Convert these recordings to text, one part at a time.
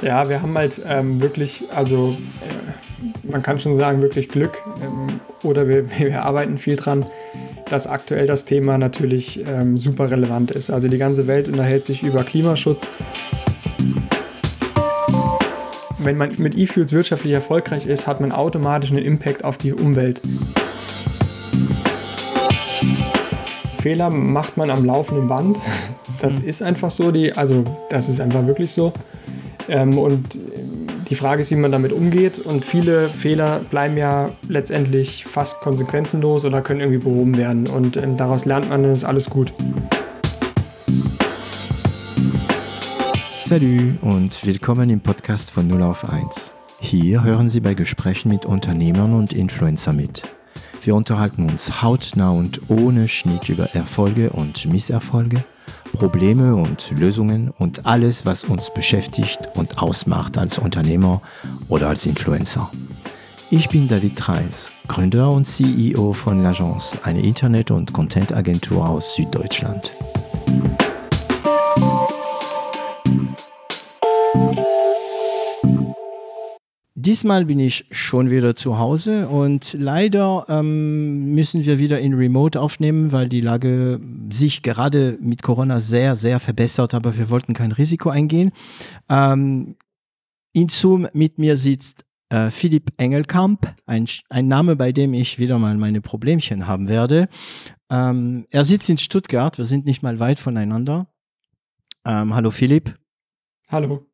Ja, wir haben halt wirklich, also man kann schon sagen, wirklich Glück oder wir arbeiten viel dran, dass aktuell das Thema natürlich super relevant ist. Also die ganze Welt unterhält sich über Klimaschutz. Wenn man mit E-Fuels wirtschaftlich erfolgreich ist, hat man automatisch einen Impact auf die Umwelt. Fehler macht man am laufenden Band. Das ist einfach so, das ist einfach wirklich so. Und die Frage ist, wie man damit umgeht. Und viele Fehler bleiben ja letztendlich fast konsequenzenlos oder können irgendwie behoben werden. Und daraus lernt man, ist alles gut. Salut und willkommen im Podcast von 0 auf 1. Hier hören Sie bei Gesprächen mit Unternehmern und Influencern mit. Wir unterhalten uns hautnah und ohne Schnitt über Erfolge und Misserfolge, Probleme und Lösungen und alles, was uns beschäftigt und ausmacht als Unternehmer oder als Influencer. Ich bin David Treins, Gründer und CEO von L'Agence, eine Internet- und Content-Agentur aus Süddeutschland. Diesmal bin ich schon wieder zu Hause und leider müssen wir wieder in Remote aufnehmen, weil die Lage sich gerade mit Corona sehr, sehr verbessert, aber wir wollten kein Risiko eingehen. In Zoom mit mir sitzt Philipp Engelkamp, ein Name, bei dem ich wieder mal meine Problemchen haben werde. Er sitzt in Stuttgart, wir sind nicht mal weit voneinander. Hallo Philipp. Hallo.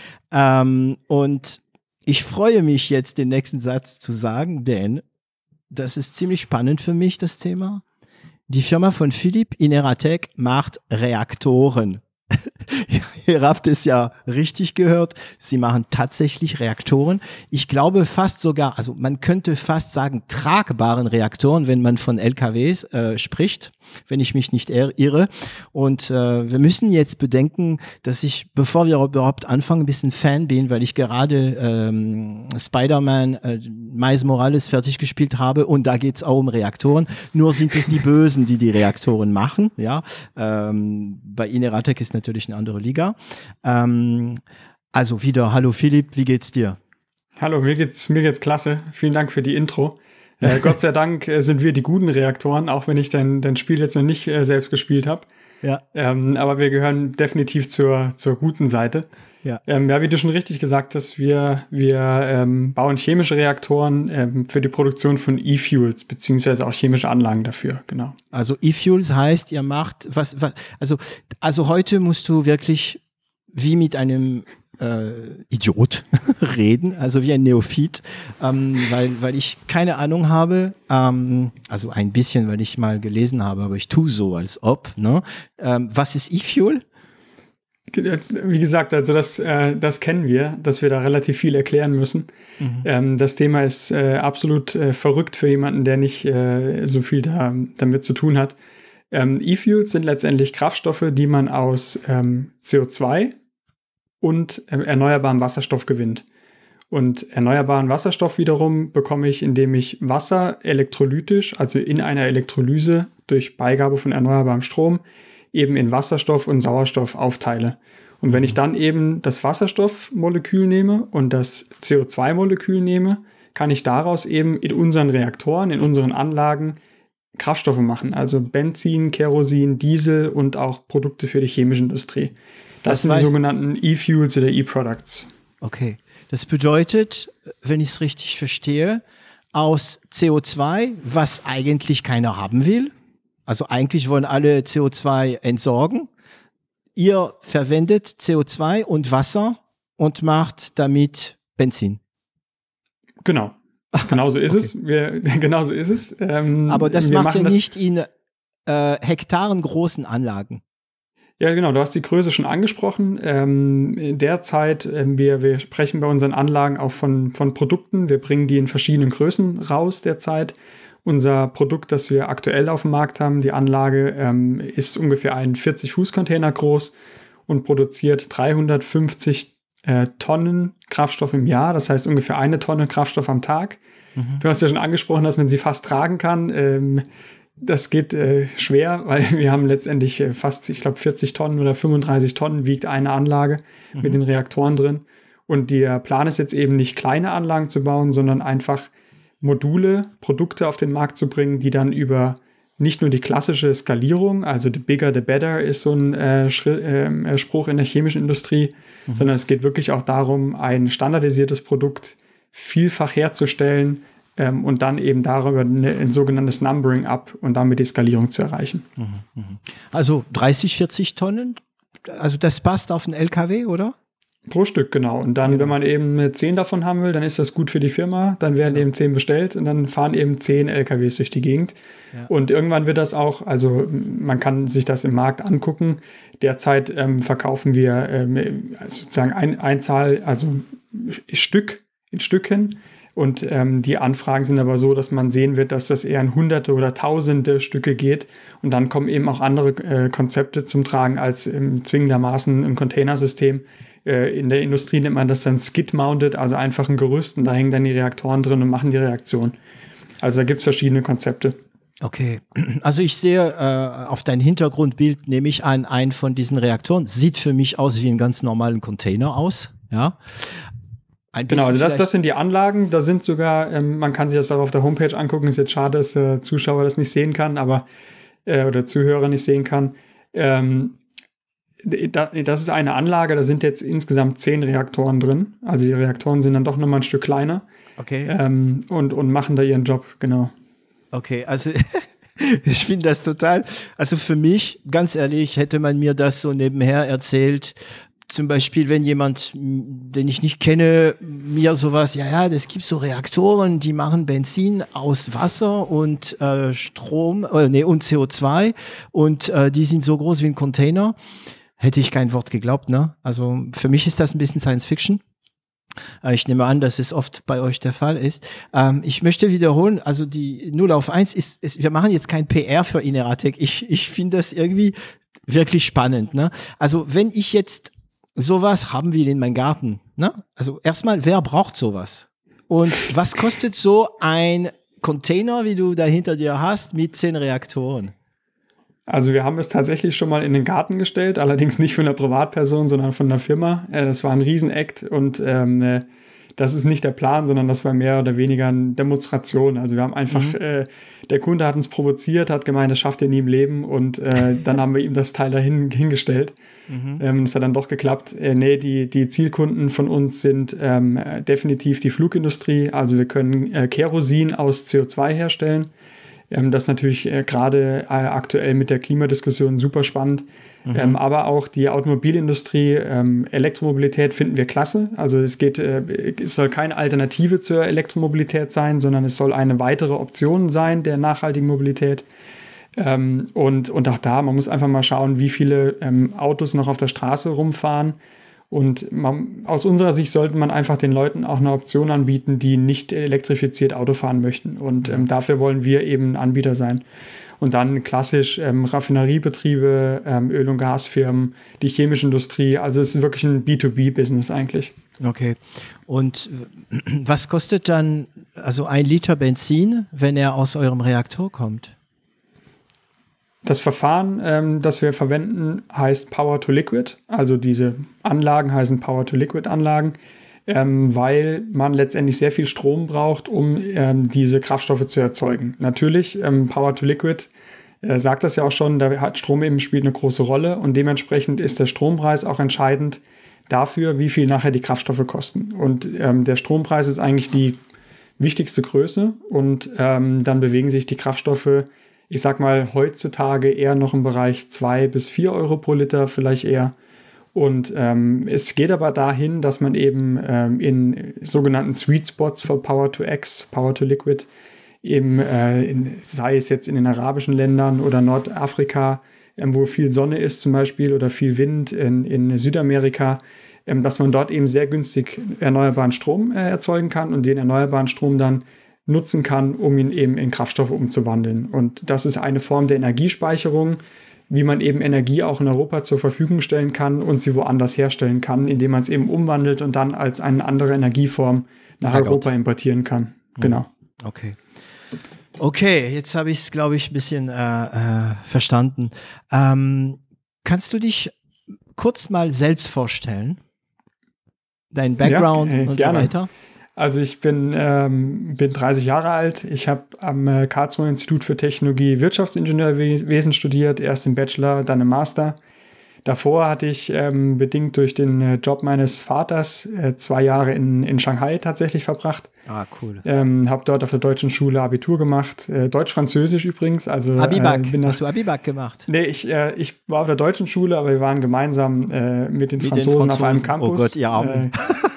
Und ich freue mich jetzt, den nächsten Satz zu sagen, denn das ist ziemlich spannend für mich, das Thema. Die Firma von Philipp, Ineratec, macht Reaktoren. Ihr habt es ja richtig gehört, sie machen tatsächlich Reaktoren. Ich glaube fast sogar, also man könnte fast sagen tragbaren Reaktoren, wenn man von LKWs spricht, wenn ich mich nicht irre. Und wir müssen jetzt bedenken, dass ich, bevor wir überhaupt anfangen, ein bisschen Fan bin, weil ich gerade Spider-Man Miles Morales fertig gespielt habe und da geht es auch um Reaktoren. Nur sind es die Bösen, die die Reaktoren machen. Ja? Bei Ineratec ist natürlich eine andere Liga. Also wieder, hallo Philipp, wie geht's dir? Hallo, mir geht's klasse. Vielen Dank für die Intro. Gott sei Dank sind wir die guten Reaktoren, auch wenn ich dein Spiel jetzt noch nicht selbst gespielt habe. Ja. Aber wir gehören definitiv zur guten Seite. Ja. Wie du schon richtig gesagt hast, wir bauen chemische Reaktoren für die Produktion von E-Fuels, beziehungsweise auch chemische Anlagen dafür, genau. Also E-Fuels heißt, ihr macht also heute musst du wirklich wie mit einem Idiot reden, also wie ein Neophyt, weil ich keine Ahnung habe, also ein bisschen, weil ich mal gelesen habe, aber ich tue so, als ob, ne? Was ist E-Fuel? Wie gesagt, also das kennen wir, dass wir da relativ viel erklären müssen. Mhm. Das Thema ist absolut verrückt für jemanden, der nicht so viel damit zu tun hat. E-Fuels sind letztendlich Kraftstoffe, die man aus CO2 und erneuerbarem Wasserstoff gewinnt. Und erneuerbaren Wasserstoff wiederum bekomme ich, indem ich Wasser elektrolytisch, also in einer Elektrolyse durch Beigabe von erneuerbarem Strom, eben in Wasserstoff und Sauerstoff aufteile. Und wenn ich dann eben das Wasserstoffmolekül nehme und das CO2-Molekül nehme, kann ich daraus eben in unseren Reaktoren, in unseren Anlagen Kraftstoffe machen. Also Benzin, Kerosin, Diesel und auch Produkte für die chemische Industrie. Das sind die sogenannten E-Fuels oder E-Products. Okay. Das bedeutet, wenn ich es richtig verstehe, aus CO2, was eigentlich keiner haben will, also eigentlich wollen alle CO2 entsorgen, ihr verwendet CO2 und Wasser und macht damit Benzin. Genau. Genauso ist es. Genauso ist es. Aber das macht ihr nicht in Hektaren großen Anlagen. Ja, genau, du hast die Größe schon angesprochen. Derzeit, wir sprechen bei unseren Anlagen auch von Produkten. Wir bringen die in verschiedenen Größen raus derzeit. Unser Produkt, das wir aktuell auf dem Markt haben, die Anlage, ist ungefähr ein 40-Fuß-Container groß und produziert 350 Tonnen Kraftstoff im Jahr. Das heißt ungefähr 1 Tonne Kraftstoff am Tag. Mhm. Du hast ja schon angesprochen, dass man sie fast tragen kann. Das geht schwer, weil wir haben letztendlich fast, ich glaube, 40 Tonnen oder 35 Tonnen wiegt eine Anlage mit den Reaktoren drin. Und der Plan ist jetzt eben nicht kleine Anlagen zu bauen, sondern einfach Module, Produkte auf den Markt zu bringen, die dann über nicht nur die klassische Skalierung, also the bigger the better ist so ein Spruch in der chemischen Industrie, sondern es geht wirklich auch darum, ein standardisiertes Produkt vielfach herzustellen und dann eben darüber ein sogenanntes Numbering up und damit die Skalierung zu erreichen. Also 30, 40 Tonnen, also das passt auf einen LKW, oder? Pro Stück, genau. Und dann, wenn man eben 10 davon haben will, dann ist das gut für die Firma. Dann werden eben 10 bestellt und dann fahren eben 10 LKWs durch die Gegend. Ja. Und irgendwann wird das auch, also man kann sich das im Markt angucken. Derzeit verkaufen wir sozusagen Einzahl, also in Stücken. Und die Anfragen sind aber so, dass man sehen wird, dass das eher in Hunderte oder Tausende Stücke geht. Und dann kommen eben auch andere Konzepte zum Tragen als zwingendermaßen ein Containersystem. In der Industrie nennt man das dann Skid-Mounted, also einfach ein Gerüst und da hängen dann die Reaktoren drin und machen die Reaktion. Also da gibt es verschiedene Konzepte. Okay, also ich sehe auf dein Hintergrundbild, nehme ich an, einen von diesen Reaktoren. Sieht für mich aus wie einen ganz normalen Container aus, ja. Genau, also das sind die Anlagen, da sind sogar, man kann sich das auch auf der Homepage angucken, ist jetzt schade, dass der Zuschauer das nicht sehen kann, aber oder Zuhörer nicht sehen kann. Das ist eine Anlage, da sind jetzt insgesamt 10 Reaktoren drin. Also die Reaktoren sind dann doch nochmal ein Stück kleiner. Okay. Und machen da ihren Job, genau. Okay, also ich finde das total, also für mich, ganz ehrlich, hätte man mir das so nebenher erzählt, zum Beispiel, wenn jemand, den ich nicht kenne, mir sowas, das gibt so Reaktoren, die machen Benzin aus Wasser und Strom, und CO2 und die sind so groß wie ein Container. Hätte ich kein Wort geglaubt, ne? Also für mich ist das ein bisschen Science Fiction. Ich nehme an, dass es oft bei euch der Fall ist. Ich möchte wiederholen, also die 0 auf 1 ist, wir machen jetzt kein PR für Ineratec. Ich finde das irgendwie wirklich spannend, ne? Also wenn ich jetzt sowas haben will in meinem Garten, ne? Also erstmal, wer braucht sowas? Und was kostet so ein Container, wie du da hinter dir hast, mit 10 Reaktoren? Also wir haben es tatsächlich schon mal in den Garten gestellt, allerdings nicht von einer Privatperson, sondern von einer Firma. Das war ein Riesenakt und das ist nicht der Plan, sondern das war mehr oder weniger eine Demonstration. Also wir haben einfach, der Kunde hat uns provoziert, hat gemeint, das schafft er nie im Leben und dann haben wir ihm das Teil hingestellt. Das hat dann doch geklappt. Die Zielkunden von uns sind definitiv die Flugindustrie. Also wir können Kerosin aus CO2 herstellen. Das ist natürlich gerade aktuell mit der Klimadiskussion super spannend. Aber auch die Automobilindustrie, Elektromobilität finden wir klasse. Also es soll keine Alternative zur Elektromobilität sein, sondern es soll eine weitere Option sein der nachhaltigen Mobilität. Und auch da, man muss einfach mal schauen, wie viele Autos noch auf der Straße rumfahren. Und aus unserer Sicht sollte man einfach den Leuten auch eine Option anbieten, die nicht elektrifiziert Auto fahren möchten. Und dafür wollen wir eben ein Anbieter sein. Und dann klassisch Raffineriebetriebe, Öl- und Gasfirmen, die chemische Industrie. Also es ist wirklich ein B2B-Business eigentlich. Okay. Und was kostet dann also 1 Liter Benzin, wenn er aus eurem Reaktor kommt? Das Verfahren, das wir verwenden, heißt Power to Liquid. Also diese Anlagen heißen Power to Liquid Anlagen, weil man letztendlich sehr viel Strom braucht, um diese Kraftstoffe zu erzeugen. Natürlich, Power to Liquid sagt das ja auch schon, da hat Strom eben spielt eine große Rolle und dementsprechend ist der Strompreis auch entscheidend dafür, wie viel nachher die Kraftstoffe kosten. Und der Strompreis ist eigentlich die wichtigste Größe und dann bewegen sich die Kraftstoffe, ich sag mal, heutzutage eher noch im Bereich 2 bis 4 Euro pro Liter, vielleicht eher. Und es geht aber dahin, dass man eben in sogenannten Sweet Spots für Power to X, Power to Liquid, eben sei es jetzt in den arabischen Ländern oder Nordafrika, wo viel Sonne ist zum Beispiel oder viel Wind in Südamerika, dass man dort eben sehr günstig erneuerbaren Strom erzeugen kann und den erneuerbaren Strom dann nutzen kann, um ihn eben in Kraftstoffe umzuwandeln. Und das ist eine Form der Energiespeicherung, wie man eben Energie auch in Europa zur Verfügung stellen kann und sie woanders herstellen kann, indem man es eben umwandelt und dann als eine andere Energieform nach Europa importieren kann. Genau. Okay, jetzt habe ich es, glaube ich, ein bisschen verstanden. Kannst du dich kurz mal selbst vorstellen? dein Background und gerne. so weiter? Also ich bin 30 Jahre alt. Ich habe am Karlsruher Institut für Technologie Wirtschaftsingenieurwesen studiert, erst im Bachelor, dann im Master. Davor hatte ich bedingt durch den Job meines Vaters 2 Jahre in Shanghai tatsächlich verbracht. Ah, cool. Habe dort auf der deutschen Schule Abitur gemacht. Deutsch-Französisch übrigens. Also, Abibak. Hast du Abibak gemacht? Nee, ich war auf der deutschen Schule, aber wir waren gemeinsam mit den Franzosen auf einem Campus. Oh Gott, ihr Armen.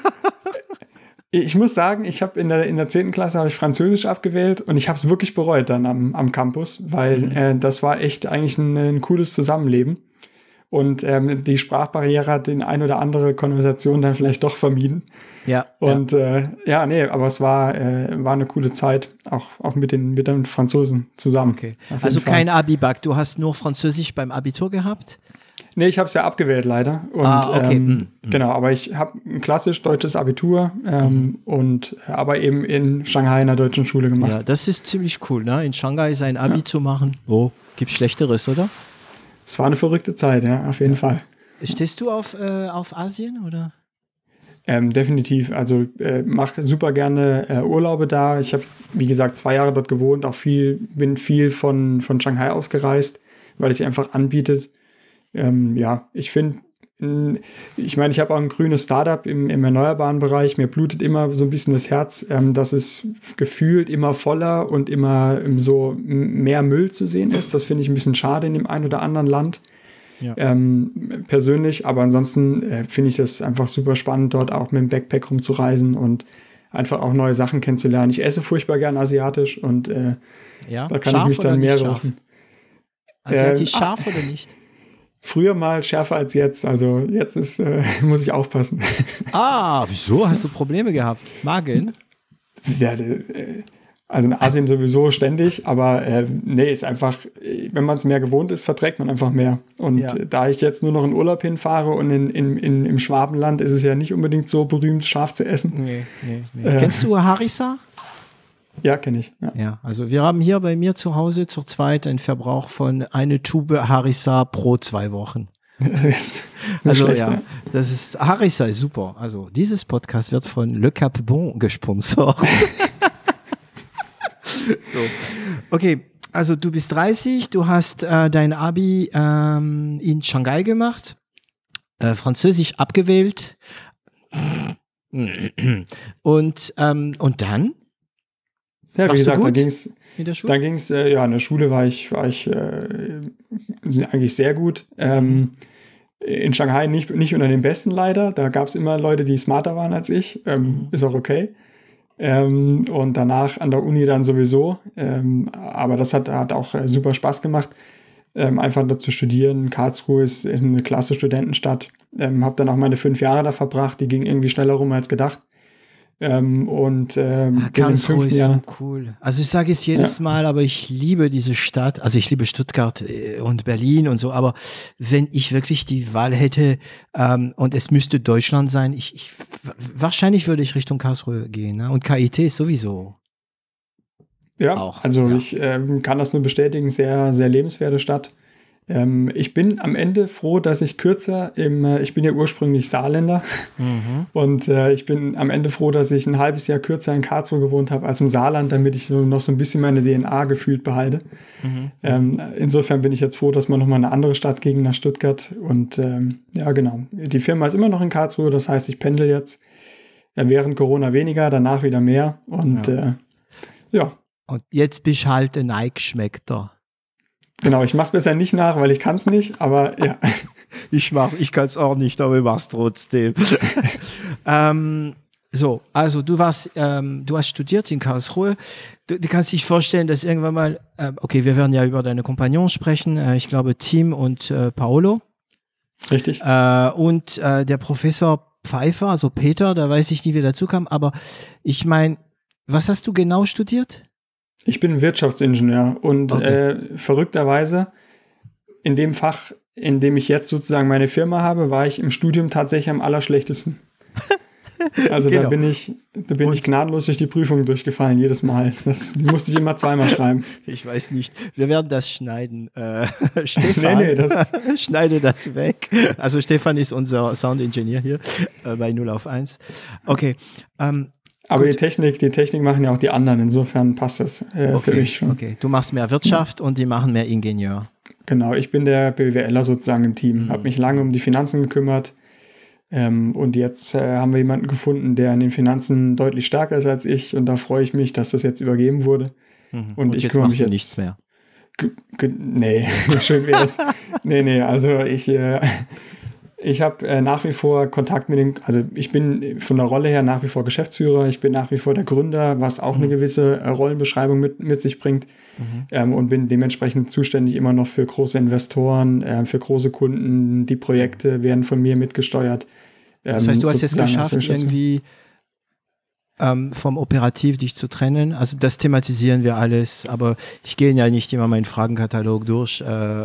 Ich muss sagen, ich habe in der 10. Klasse habe ich Französisch abgewählt und ich habe es wirklich bereut dann am Campus, weil das war echt eigentlich ein cooles Zusammenleben. Und die Sprachbarriere hat den ein oder andere Konversation dann vielleicht doch vermieden. Ja. Und aber es war eine coole Zeit, auch mit den Franzosen zusammen. Okay. Also kein Abibak, du hast nur Französisch beim Abitur gehabt? Nee, ich habe es ja abgewählt leider. Und, okay. Genau, aber ich habe ein klassisch deutsches Abitur aber eben in Shanghai in der deutschen Schule gemacht. Ja, das ist ziemlich cool, ne? In Shanghai sein Abi zu machen. Oh, gibt's Schlechteres, oder? Es war eine verrückte Zeit, ja, auf jeden Fall. Stehst du auf Asien, oder? Definitiv. Also mache super gerne Urlaube da. Ich habe, wie gesagt, 2 Jahre dort gewohnt, bin viel von Shanghai ausgereist, weil es sich einfach anbietet. Ich finde, ich habe auch ein grünes Startup im erneuerbaren Bereich. Mir blutet immer so ein bisschen das Herz, dass es gefühlt immer voller und immer so mehr Müll zu sehen ist. Das finde ich ein bisschen schade in dem einen oder anderen Land. Ja. Persönlich, aber ansonsten finde ich das einfach super spannend, dort auch mit dem Backpack rumzureisen und einfach auch neue Sachen kennenzulernen. Ich esse furchtbar gern asiatisch und da kann ich mich dann mehrere Wochen. Asiatisch scharf oder nicht? Früher mal schärfer als jetzt, also jetzt muss ich aufpassen. Ah, wieso? Hast du Probleme gehabt? Magen? Ja, also in Asien sowieso ständig, aber ist einfach, wenn man es mehr gewohnt ist, verträgt man einfach mehr. Und da ich jetzt nur noch in Urlaub hinfahre und im Schwabenland ist es ja nicht unbedingt so berühmt, scharf zu essen. Nee. Kennst du Harissa? Ja, kenne ich. Ja, also wir haben hier bei mir zu Hause zurzeit einen Verbrauch von eine Tube Harissa pro 2 Wochen. Also schlecht, ja, das ist, Harissa ist super. Also dieses Podcast wird von Le Cap Bon gesponsert. So, okay, also du bist 30, du hast dein Abi in Shanghai gemacht, Französisch abgewählt und dann? Ja, wie gesagt, dann ging es in der Schule? in der Schule war ich eigentlich sehr gut. In Shanghai nicht unter den Besten leider. Da gab es immer Leute, die smarter waren als ich. Ist auch okay. Und danach an der Uni dann sowieso. Aber das hat auch super Spaß gemacht, einfach dort zu studieren. Karlsruhe ist eine klasse Studentenstadt. Habe dann auch meine 5 Jahre da verbracht. Die gingen irgendwie schneller rum als gedacht. Karlsruhe ist so cool. Also ich sage es jedes Mal, aber ich liebe diese Stadt. Also ich liebe Stuttgart und Berlin und so. Aber wenn ich wirklich die Wahl hätte und es müsste Deutschland sein, wahrscheinlich würde ich Richtung Karlsruhe gehen. Ne? Und KIT ist sowieso. Ja, auch. Also ich kann das nur bestätigen. Sehr, sehr lebenswerte Stadt. Ich bin am Ende froh, dass ich ich bin ja ursprünglich Saarländer und ich bin am Ende froh, dass ich ein halbes Jahr kürzer in Karlsruhe gewohnt habe als im Saarland, damit ich noch so ein bisschen meine DNA gefühlt behalte. Insofern bin ich jetzt froh, dass man nochmal eine andere Stadt gegen nach Stuttgart und genau. Die Firma ist immer noch in Karlsruhe, das heißt, ich pendel jetzt während Corona weniger, danach wieder mehr und Und jetzt bist du halt ein Eingeschmeckter. Genau, ich mache es besser nicht nach, weil ich kann es nicht, aber ja. Ich kann es auch nicht, aber ich mache es trotzdem. So, also du hast studiert in Karlsruhe. Du kannst dich vorstellen, dass irgendwann mal, okay, wir werden ja über deine Kompagnons sprechen, ich glaube Tim und Paolo. Richtig. Und der Professor Pfeiffer, also Peter, da weiß ich nie, wie er dazu kam, aber ich meine, was hast du genau studiert? Ich bin Wirtschaftsingenieur und verrückterweise in dem Fach, in dem ich jetzt sozusagen meine Firma habe, war ich im Studium tatsächlich am allerschlechtesten. Also Genau. da bin ich gnadenlos durch die Prüfung durchgefallen, jedes Mal. Die musste ich immer zweimal schreiben. Ich weiß nicht. Wir werden das schneiden. Stefan, Nee, schneide das weg. Also Stefan ist unser Sound-Engineer hier bei 0 auf 1. Okay. Aber die Technik machen ja auch die anderen. Insofern passt das für mich schon. Okay, du machst mehr Wirtschaft und die machen mehr Ingenieur. Genau, ich bin der BWLer sozusagen im Team. Habe mich lange um die Finanzen gekümmert. Und jetzt haben wir jemanden gefunden, der in den Finanzen deutlich stärker ist als ich. Und da freue ich mich, dass das jetzt übergeben wurde. Und ich jetzt machst du nichts mehr. Nee, schön wäre es. Nee, also ich habe nach wie vor Kontakt also ich bin von der Rolle her nach wie vor Geschäftsführer, ich bin nach wie vor der Gründer, was auch eine gewisse Rollenbeschreibung mit sich bringt, und bin dementsprechend zuständig immer noch für große Investoren, für große Kunden, die Projekte werden von mir mitgesteuert. Das heißt, du hast es geschafft, irgendwie vom Operativ dich zu trennen. Also das thematisieren wir alles, aber ich gehe ja nicht immer meinen Fragenkatalog durch.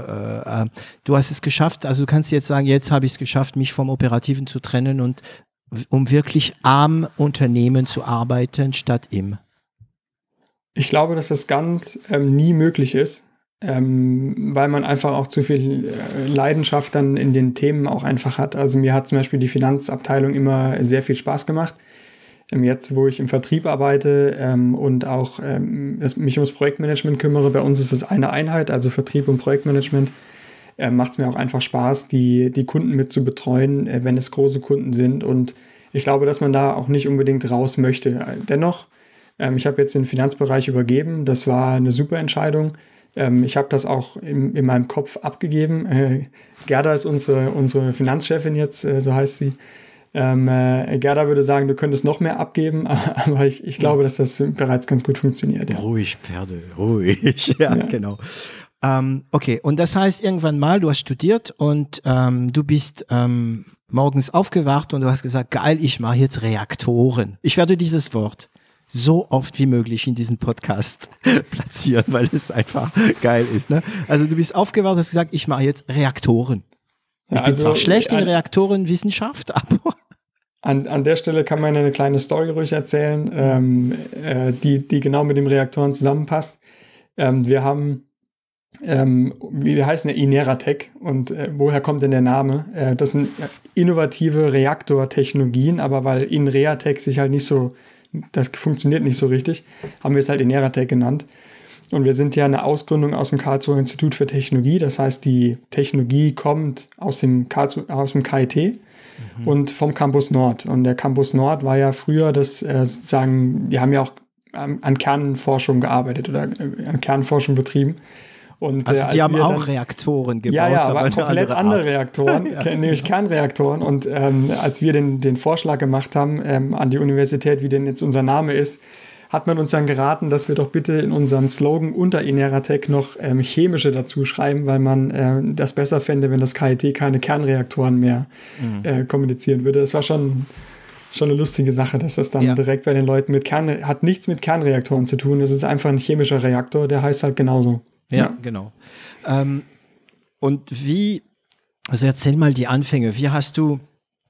Du hast es geschafft, also du kannst jetzt sagen, jetzt habe ich es geschafft, mich vom Operativen zu trennen und um wirklich am Unternehmen zu arbeiten, statt im. Ich glaube, dass das ganz nie möglich ist, weil man einfach auch zu viel Leidenschaft dann in den Themen auch einfach hat. Also mir hat zum Beispiel die Finanzabteilung immer sehr viel Spaß gemacht. Jetzt, wo ich im Vertrieb arbeite und auch mich ums Projektmanagement kümmere, bei uns ist das eine Einheit, also Vertrieb und Projektmanagement, macht es mir auch einfach Spaß, die Kunden mit zu betreuen, wenn es große Kunden sind. Und ich glaube, dass man da auch nicht unbedingt raus möchte. Dennoch, ich habe jetzt den Finanzbereich übergeben, das war eine super Entscheidung. Ich habe das auch in meinem Kopf abgegeben. Gerda ist unsere Finanzchefin jetzt, so heißt sie. Gerda würde sagen, du könntest noch mehr abgeben, aber ich glaube, dass das bereits ganz gut funktioniert. Ja. Ruhig, Pferde, ruhig. Ja, genau. Okay, und das heißt irgendwann mal, du hast studiert und du bist morgens aufgewacht und du hast gesagt, geil, ich mache jetzt Reaktoren. Ich werde dieses Wort so oft wie möglich in diesem Podcast platzieren, weil es einfach geil ist. Ne? Also du bist aufgewacht und hast gesagt, ich mache jetzt Reaktoren. Ich bin zwar schlecht in Reaktorenwissenschaft, aber... An der Stelle kann man eine kleine Story ruhig erzählen, die genau mit dem Reaktoren zusammenpasst. Wir heißen ja Ineratec und woher kommt denn der Name? Das sind innovative Reaktortechnologien, aber weil Ineratec sich halt nicht so, das funktioniert nicht so richtig, haben wir es halt Ineratec genannt. Und wir sind ja eine Ausgründung aus dem Karlsruher Institut für Technologie. Das heißt, die Technologie kommt aus dem KIT und vom Campus Nord. Und der Campus Nord war ja früher sozusagen, die haben ja auch an Kernforschung gearbeitet oder an Kernforschung betrieben. Und, also die haben auch Reaktoren gebaut. Ja, aber komplett andere Reaktoren, nämlich Kernreaktoren. Und als wir den Vorschlag gemacht haben an die Universität, wie denn jetzt unser Name ist, hat man uns dann geraten, dass wir doch bitte in unseren Slogan unter Ineratec noch chemische dazu schreiben, weil man das besser fände, wenn das KIT keine Kernreaktoren mehr kommunizieren würde. Das war schon eine lustige Sache, dass das dann direkt bei den Leuten hat nichts mit Kernreaktoren zu tun. Es ist einfach ein chemischer Reaktor, der heißt halt genauso. Ja, genau. Und also erzähl mal die Anfänge. Wie hast du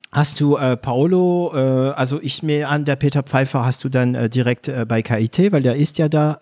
Paolo, also ich mir an, der Peter Pfeiffer hast du dann direkt bei KIT, weil der ist ja da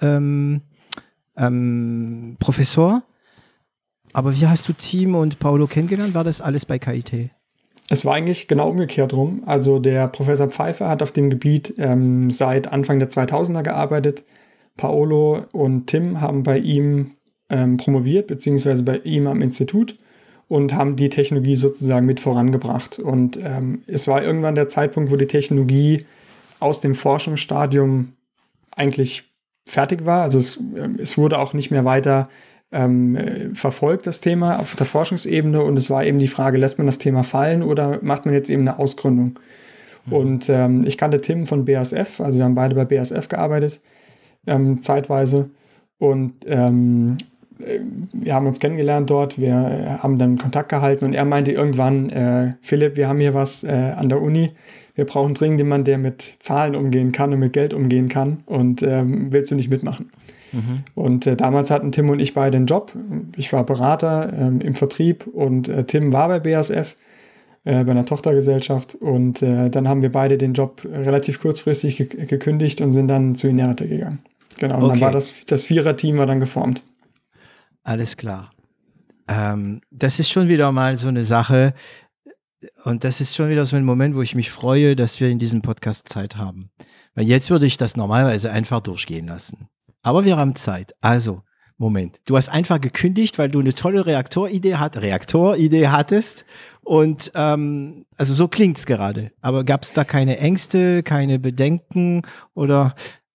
Professor. Aber wie hast du Tim und Paolo kennengelernt? War das alles bei KIT? Es war eigentlich genau umgekehrt rum. Also der Professor Pfeiffer hat auf dem Gebiet seit Anfang der 2000er gearbeitet. Paolo und Tim haben bei ihm promoviert, beziehungsweise bei ihm am Institut und haben die Technologie sozusagen mit vorangebracht. Und es war irgendwann der Zeitpunkt, wo die Technologie aus dem Forschungsstadium eigentlich fertig war. Also es wurde auch nicht mehr weiter verfolgt, das Thema auf der Forschungsebene. Und es war eben die Frage, lässt man das Thema fallen oder macht man jetzt eben eine Ausgründung? Und ich kannte Tim von BASF, also wir haben beide bei BASF gearbeitet, zeitweise. Und wir haben uns kennengelernt dort, wir haben dann Kontakt gehalten und er meinte irgendwann, Philipp, wir haben hier was an der Uni, wir brauchen dringend jemanden, der mit Zahlen umgehen kann und mit Geld umgehen kann und willst du nicht mitmachen? Und damals hatten Tim und ich beide einen Job, ich war Berater im Vertrieb und Tim war bei BASF bei einer Tochtergesellschaft. Und dann haben wir beide den Job relativ kurzfristig gekündigt und sind dann zu Inerate gegangen. Genau, und dann war das Vierer-Team war dann geformt. Alles klar. Das ist schon wieder mal so eine Sache und das ist schon wieder so ein Moment, wo ich mich freue, dass wir in diesem Podcast Zeit haben. Weil jetzt würde ich das normalerweise einfach durchgehen lassen. Aber wir haben Zeit. Also, Moment. Du hast einfach gekündigt, weil du eine tolle Reaktoridee hattest und also so klingt es gerade. Aber gab es da keine Ängste, keine Bedenken oder?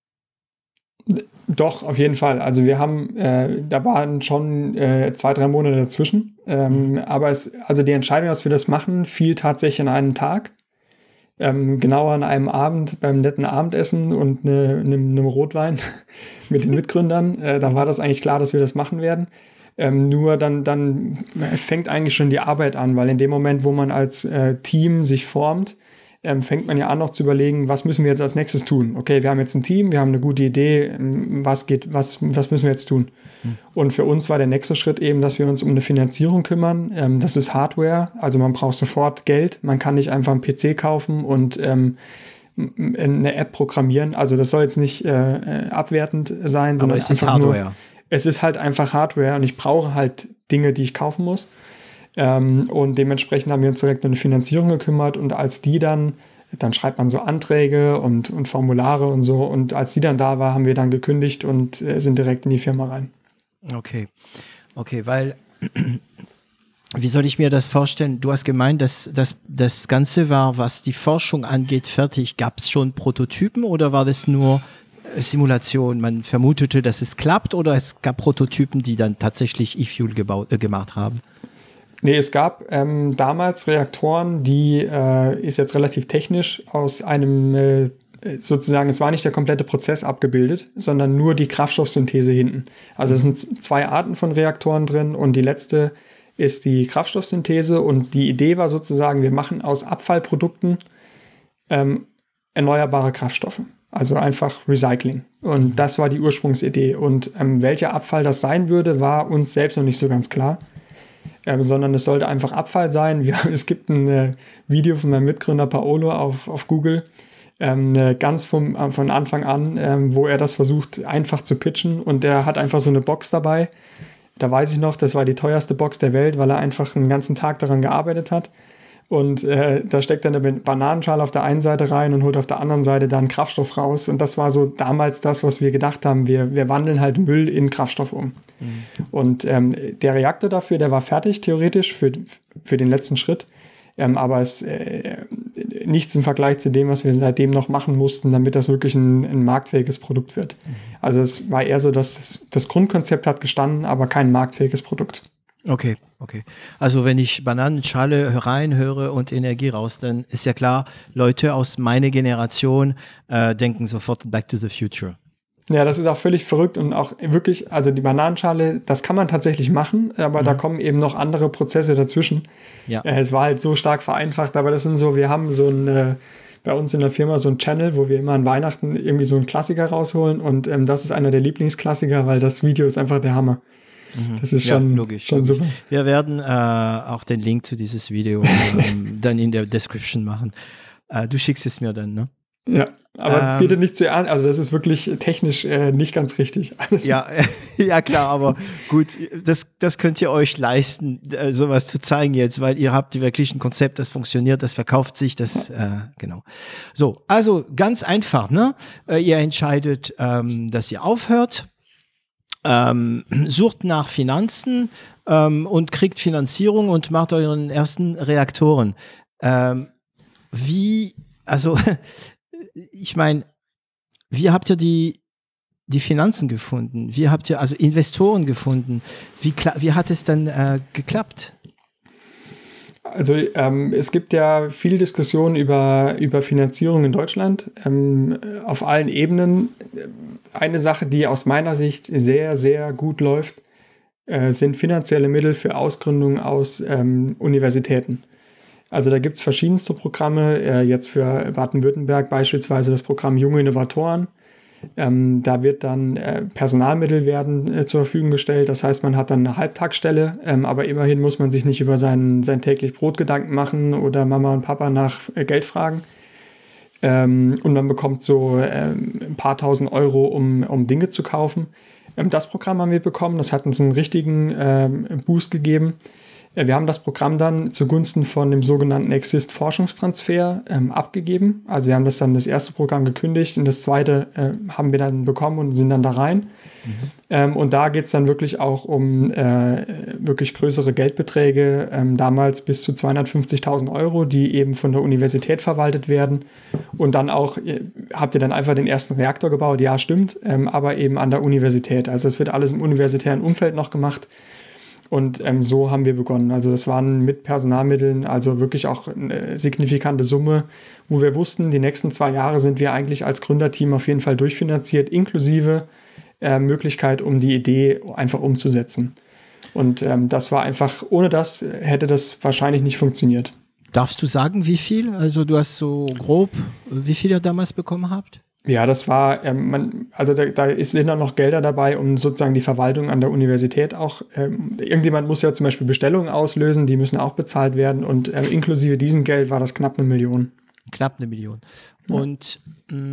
Doch, auf jeden Fall. Also wir haben, da waren schon 2-3 Monate dazwischen. Aber also die Entscheidung, dass wir das machen, fiel tatsächlich an einen Tag. Genauer an einem Abend beim netten Abendessen und einem Rotwein mit den Mitgründern. Da war das eigentlich klar, dass wir das machen werden. Nur dann fängt eigentlich schon die Arbeit an, weil in dem Moment, wo man als Team sich formt, fängt man ja an, noch zu überlegen, was müssen wir jetzt als nächstes tun? Okay, wir haben jetzt ein Team, wir haben eine gute Idee, was müssen wir jetzt tun? Und für uns war der nächste Schritt eben, dass wir uns um eine Finanzierung kümmern. Das ist Hardware, also man braucht sofort Geld. Man kann nicht einfach einen PC kaufen und eine App programmieren. Also das soll jetzt nicht abwertend sein, sondern es ist Hardware. Es ist halt einfach Hardware und ich brauche halt Dinge, die ich kaufen muss. Und dementsprechend haben wir uns direkt um eine Finanzierung gekümmert und als die dann schreibt man so Anträge und Formulare und so und als die dann da war, haben wir dann gekündigt und sind direkt in die Firma rein. Okay, weil wie soll ich mir das vorstellen? Du hast gemeint, dass das Ganze war, was die Forschung angeht, fertig. Gab es schon Prototypen oder war das nur Simulation? Man vermutete, dass es klappt oder es gab Prototypen, die dann tatsächlich eFuel gemacht haben? Nee, es gab damals Reaktoren, die ist jetzt relativ technisch aus einem sozusagen, es war nicht der komplette Prozess abgebildet, sondern nur die Kraftstoffsynthese hinten. Also es sind 2 Arten von Reaktoren drin und die letzte ist die Kraftstoffsynthese und die Idee war sozusagen, wir machen aus Abfallprodukten erneuerbare Kraftstoffe. Also einfach Recycling. Und das war die Ursprungsidee. Und welcher Abfall das sein würde, war uns selbst noch nicht so ganz klar. Sondern es sollte einfach Abfall sein. Es gibt ein Video von meinem Mitgründer Paolo auf Google, ganz von Anfang an, wo er das versucht einfach zu pitchen und er hat einfach so eine Box dabei. Da weiß ich noch, das war die teuerste Box der Welt, weil er einfach einen ganzen Tag daran gearbeitet hat. Und da steckt er eine Bananenschale auf der einen Seite rein und holt auf der anderen Seite dann Kraftstoff raus. Und das war so damals das, was wir gedacht haben. Wir wandeln halt Müll in Kraftstoff um. Und der Reaktor dafür, der war fertig, theoretisch, für den letzten Schritt. Aber es nichts im Vergleich zu dem, was wir seitdem noch machen mussten, damit das wirklich ein marktfähiges Produkt wird. Also es war eher so, dass das Grundkonzept hat gestanden, aber kein marktfähiges Produkt. Okay. Also wenn ich Bananenschale reinhöre und Energie raus, dann ist ja klar, Leute aus meiner Generation denken sofort Back to the Future. Ja, das ist auch völlig verrückt und auch wirklich, also die Bananenschale, das kann man tatsächlich machen, aber da kommen eben noch andere Prozesse dazwischen. Ja. Es war halt so stark vereinfacht, aber das sind so, wir haben so bei uns in der Firma so ein Channel, wo wir immer an Weihnachten irgendwie so einen Klassiker rausholen und das ist einer der Lieblingsklassiker, weil das Video ist einfach der Hammer. Das ist schon, logisch. Super. Wir werden auch den Link zu dieses Video dann in der Description machen. Du schickst es mir dann, ne? Ja, aber bitte nicht zu ernst, also das ist wirklich technisch nicht ganz richtig. Ja, klar, aber gut, das könnt ihr euch leisten, sowas zu zeigen jetzt, weil ihr habt wirklich ein Konzept, das funktioniert, das verkauft sich, genau. So, also ganz einfach, ne? Ihr entscheidet, dass ihr aufhört, sucht nach Finanzen und kriegt Finanzierung und macht euren ersten Reaktoren. Ich meine, wie habt ihr die Finanzen gefunden? Wie habt ihr also Investoren gefunden? Wie hat es dann geklappt? Also es gibt ja viele Diskussionen über Finanzierung in Deutschland auf allen Ebenen. Eine Sache, die aus meiner Sicht sehr, sehr gut läuft, sind finanzielle Mittel für Ausgründungen aus Universitäten. Also da gibt es verschiedenste Programme, jetzt für Baden-Württemberg beispielsweise das Programm Junge Innovatoren. Da wird dann Personalmittel werden zur Verfügung gestellt. Das heißt, man hat dann eine Halbtagsstelle, aber immerhin muss man sich nicht über sein täglich Brot Gedanken machen oder Mama und Papa nach Geld fragen. Und man bekommt so ein paar tausend Euro, um Dinge zu kaufen. Das Programm haben wir bekommen. Das hat uns einen richtigen Boost gegeben. Wir haben das Programm dann zugunsten von dem sogenannten Exist-Forschungstransfer abgegeben. Also wir haben das erste Programm gekündigt und das zweite haben wir dann bekommen und sind dann da rein. Und da geht es dann wirklich auch um wirklich größere Geldbeträge, damals bis zu 250.000 Euro, die eben von der Universität verwaltet werden. Und dann auch, habt ihr dann einfach den ersten Reaktor gebaut? Ja, stimmt, aber eben an der Universität. Also es wird alles im universitären Umfeld noch gemacht. Und so haben wir begonnen. Also das waren mit Personalmitteln, also wirklich auch eine signifikante Summe, wo wir wussten, die nächsten 2 Jahre sind wir eigentlich als Gründerteam auf jeden Fall durchfinanziert, inklusive Möglichkeit, um die Idee einfach umzusetzen. Und das war einfach, ohne das hätte das wahrscheinlich nicht funktioniert. Darfst du sagen, wie viel? Also du hast so grob, wie viel ihr damals bekommen habt? Ja, das war, da sind dann noch Gelder dabei, um sozusagen die Verwaltung an der Universität auch, irgendjemand muss ja zum Beispiel Bestellungen auslösen, die müssen auch bezahlt werden und inklusive diesem Geld war das knapp 1 Million. Knapp 1 Million. Ja. Und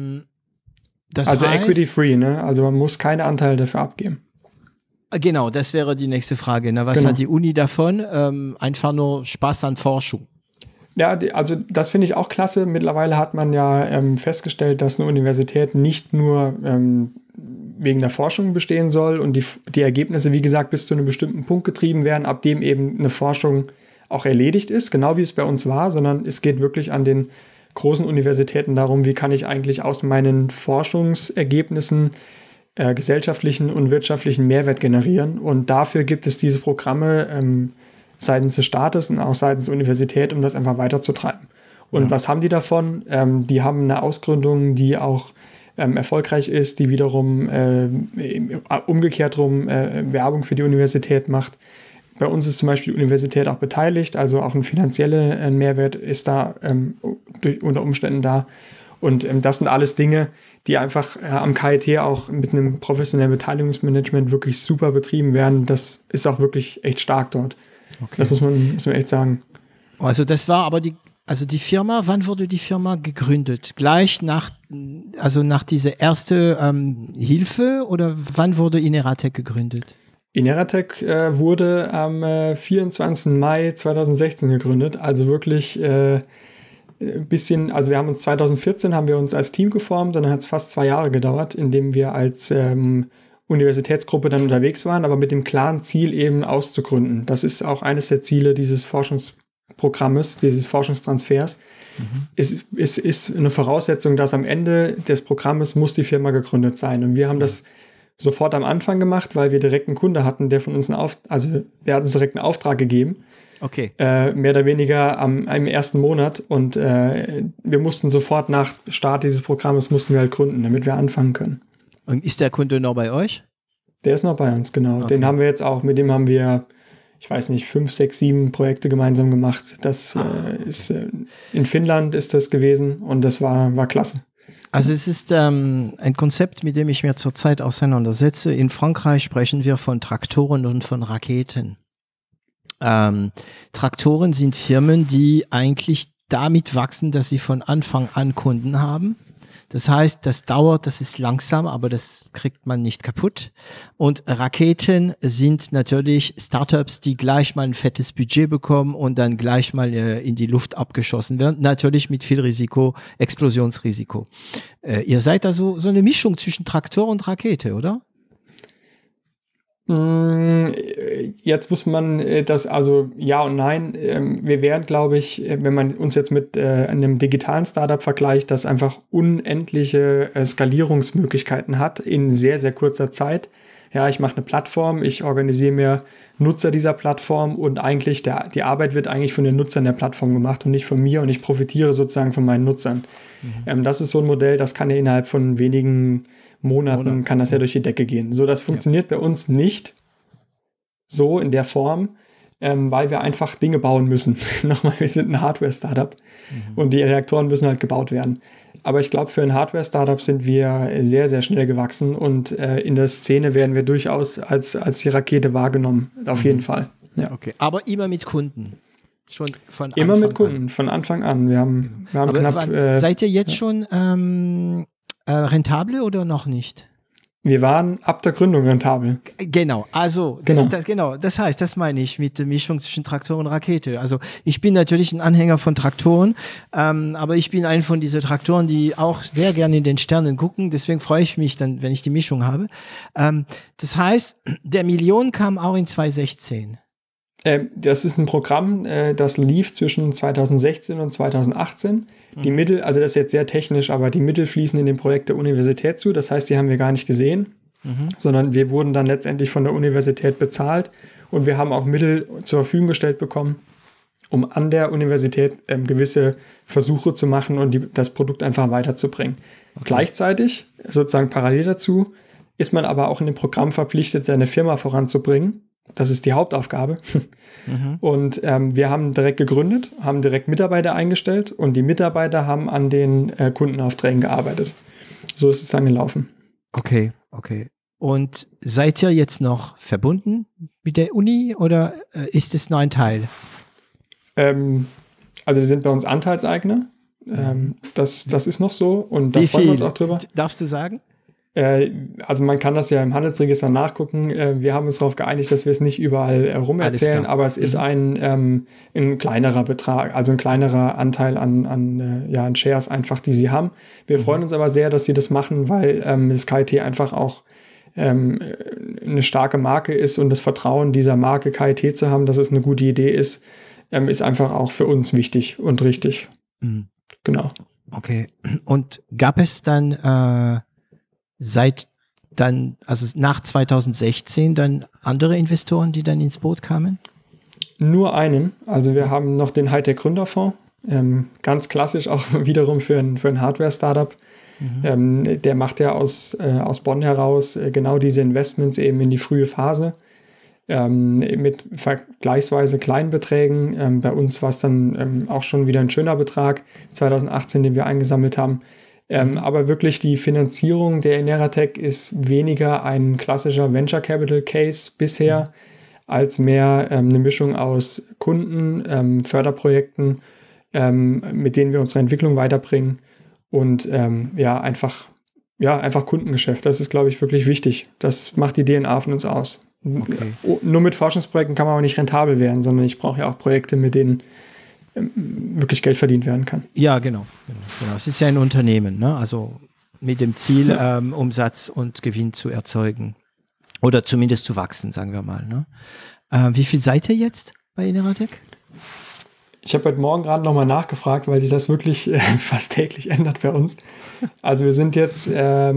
das also heißt, equity-free, ne? Also man muss keine Anteile dafür abgeben. Genau, das wäre die nächste Frage. Ne? Was hat die Uni davon? Einfach nur Spaß an Forschung. Ja, also das finde ich auch klasse. Mittlerweile hat man ja festgestellt, dass eine Universität nicht nur wegen der Forschung bestehen soll und die Ergebnisse, wie gesagt, bis zu einem bestimmten Punkt getrieben werden, ab dem eben eine Forschung auch erledigt ist, genau wie es bei uns war, sondern es geht wirklich an den großen Universitäten darum, wie kann ich eigentlich aus meinen Forschungsergebnissen gesellschaftlichen und wirtschaftlichen Mehrwert generieren. Und dafür gibt es diese Programme seitens des Staates und auch seitens der Universität, um das einfach weiterzutreiben. Und was haben die davon? Die haben eine Ausgründung, die auch erfolgreich ist, die wiederum umgekehrt rum Werbung für die Universität macht. Bei uns ist zum Beispiel die Universität auch beteiligt, also auch ein finanzieller Mehrwert ist da unter Umständen da. Und das sind alles Dinge, die einfach am KIT auch mit einem professionellen Beteiligungsmanagement wirklich super betrieben werden. Das ist auch wirklich echt stark dort. Okay. Das muss man echt sagen. Also das war aber die Firma, wann wurde die Firma gegründet? Gleich nach dieser erste Hilfe oder wann wurde Ineratec gegründet? Ineratec wurde am 24. Mai 2016 gegründet, also wirklich bisschen, also wir haben uns 2014 als Team geformt und dann hat es fast 2 Jahre gedauert, indem wir als Universitätsgruppe dann unterwegs waren, aber mit dem klaren Ziel eben auszugründen. Das ist auch eines der Ziele dieses Forschungsprogrammes, dieses Forschungstransfers. Es ist eine Voraussetzung, dass am Ende des Programmes muss die Firma gegründet sein. Und wir haben das sofort am Anfang gemacht, weil wir direkt einen Kunde hatten, der von uns der hat uns direkt einen Auftrag gegeben. Okay. Mehr oder weniger im ersten Monat. Und wir mussten sofort nach Start dieses Programmes halt gründen, damit wir anfangen können. Und ist der Kunde noch bei euch? Der ist noch bei uns, genau. Okay. Den haben wir jetzt auch, mit dem haben wir, ich weiß nicht, 5, 6, 7 Projekte gemeinsam gemacht. Das ist in Finnland ist das gewesen und das war klasse. Also es ist ein Konzept, mit dem ich mir zurzeit auseinandersetze. In Frankreich sprechen wir von Traktoren und von Raketen. Traktoren sind Firmen, die eigentlich damit wachsen, dass sie von Anfang an Kunden haben. Das heißt, das ist langsam, aber das kriegt man nicht kaputt. Und Raketen sind natürlich Startups, die gleich mal ein fettes Budget bekommen und dann gleich mal in die Luft abgeschossen werden. Natürlich mit viel Risiko, Explosionsrisiko. Ihr seid also so eine Mischung zwischen Traktor und Rakete, oder? Jetzt muss man das, also ja und nein. Wir wären, glaube ich, wenn man uns jetzt mit einem digitalen Startup vergleicht, das einfach unendliche Skalierungsmöglichkeiten hat in sehr, sehr kurzer Zeit. Ja, ich mache eine Plattform, ich organisiere mir Nutzer dieser Plattform und eigentlich die Arbeit wird eigentlich von den Nutzern der Plattform gemacht und nicht von mir und ich profitiere sozusagen von meinen Nutzern. Das ist so ein Modell, das kann ja innerhalb von wenigen Monaten kann das ja durch die Decke gehen. So, das funktioniert bei uns nicht so in der Form. weil wir einfach Dinge bauen müssen. Nochmal, wir sind ein Hardware-Startup und die Reaktoren müssen halt gebaut werden. Aber ich glaube, für ein Hardware-Startup sind wir sehr, sehr schnell gewachsen und in der Szene werden wir durchaus als die Rakete wahrgenommen, auf jeden Fall. Ja. Okay, aber immer mit Kunden. Schon von Immer Anfang mit Kunden, an. Von Anfang an. Wir haben Aber knapp. seid ihr jetzt schon rentable oder noch nicht? Wir waren ab der Gründung rentabel. Genau, also das heißt, das meine ich mit der Mischung zwischen Traktor und Rakete. Also ich bin natürlich ein Anhänger von Traktoren, aber ich bin ein von diesen Traktoren, die auch sehr gerne in den Sternen gucken. Deswegen freue ich mich dann, wenn ich die Mischung habe. Das heißt, der Million kam auch in 2016. Das ist ein Programm, das lief zwischen 2016 und 2018. Die Mittel, also das ist jetzt sehr technisch, aber die Mittel fließen in dem Projekt der Universität zu. Das heißt, die haben wir gar nicht gesehen, sondern wir wurden dann letztendlich von der Universität bezahlt und wir haben auch Mittel zur Verfügung gestellt bekommen, um an der Universität gewisse Versuche zu machen und das Produkt einfach weiterzubringen. Okay. Gleichzeitig, sozusagen parallel dazu, ist man aber auch in dem Programm verpflichtet, seine Firma voranzubringen. Das ist die Hauptaufgabe. Und wir haben direkt gegründet, haben direkt Mitarbeiter eingestellt und die Mitarbeiter haben an den Kundenaufträgen gearbeitet. So ist es dann gelaufen. Okay. Und seid ihr jetzt noch verbunden mit der Uni oder ist es nur ein Teil? Also wir sind bei uns Anteilseigner. Das ist noch so und da freuen wir uns auch drüber. Darfst du sagen? Also man kann das ja im Handelsregister nachgucken. Wir haben uns darauf geeinigt, dass wir es nicht überall rumerzählen, aber es ist ein kleinerer Betrag, also ein kleinerer Anteil an Shares einfach, die sie haben. Wir freuen uns aber sehr, dass sie das machen, weil das KIT einfach auch eine starke Marke ist und das Vertrauen dieser Marke KIT zu haben, dass es eine gute Idee ist einfach auch für uns wichtig und richtig. Genau. Okay. Und gab es dann also nach 2016 dann andere Investoren, die dann ins Boot kamen? Nur einen. Also wir haben noch den Hightech-Gründerfonds. Ganz klassisch auch wiederum für ein Hardware-Startup. Der macht ja aus Bonn heraus genau diese Investments eben in die frühe Phase. Mit vergleichsweise kleinen Beträgen. Bei uns war es dann auch schon wieder ein schöner Betrag, 2018, den wir eingesammelt haben. Aber wirklich die Finanzierung der Ineratec ist weniger ein klassischer Venture Capital Case bisher, als mehr eine Mischung aus Kunden, Förderprojekten, mit denen wir unsere Entwicklung weiterbringen und einfach Kundengeschäft. Das ist, glaube ich, wirklich wichtig. Das macht die DNA von uns aus. Okay. Nur mit Forschungsprojekten kann man aber nicht rentabel werden, sondern ich brauche ja auch Projekte, mit denen wirklich Geld verdient werden kann. Ja, genau. Es ist ja ein Unternehmen, ne? Also mit dem Ziel, Umsatz und Gewinn zu erzeugen oder zumindest zu wachsen, sagen wir mal. Ne? Wie viel seid ihr jetzt bei Ineratec? Ich habe heute Morgen gerade nochmal nachgefragt, weil sich das wirklich fast täglich ändert bei uns. Also wir sind jetzt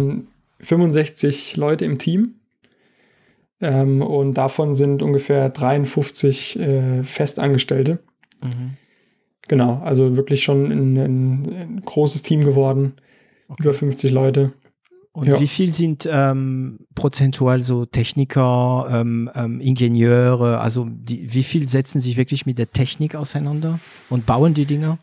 65 Leute im Team und davon sind ungefähr 53 Festangestellte. Genau, also wirklich schon ein großes Team geworden, über 50 Leute. Und wie viel sind prozentual so Techniker, Ingenieure, also wie viel setzen sich wirklich mit der Technik auseinander und bauen die Dinger?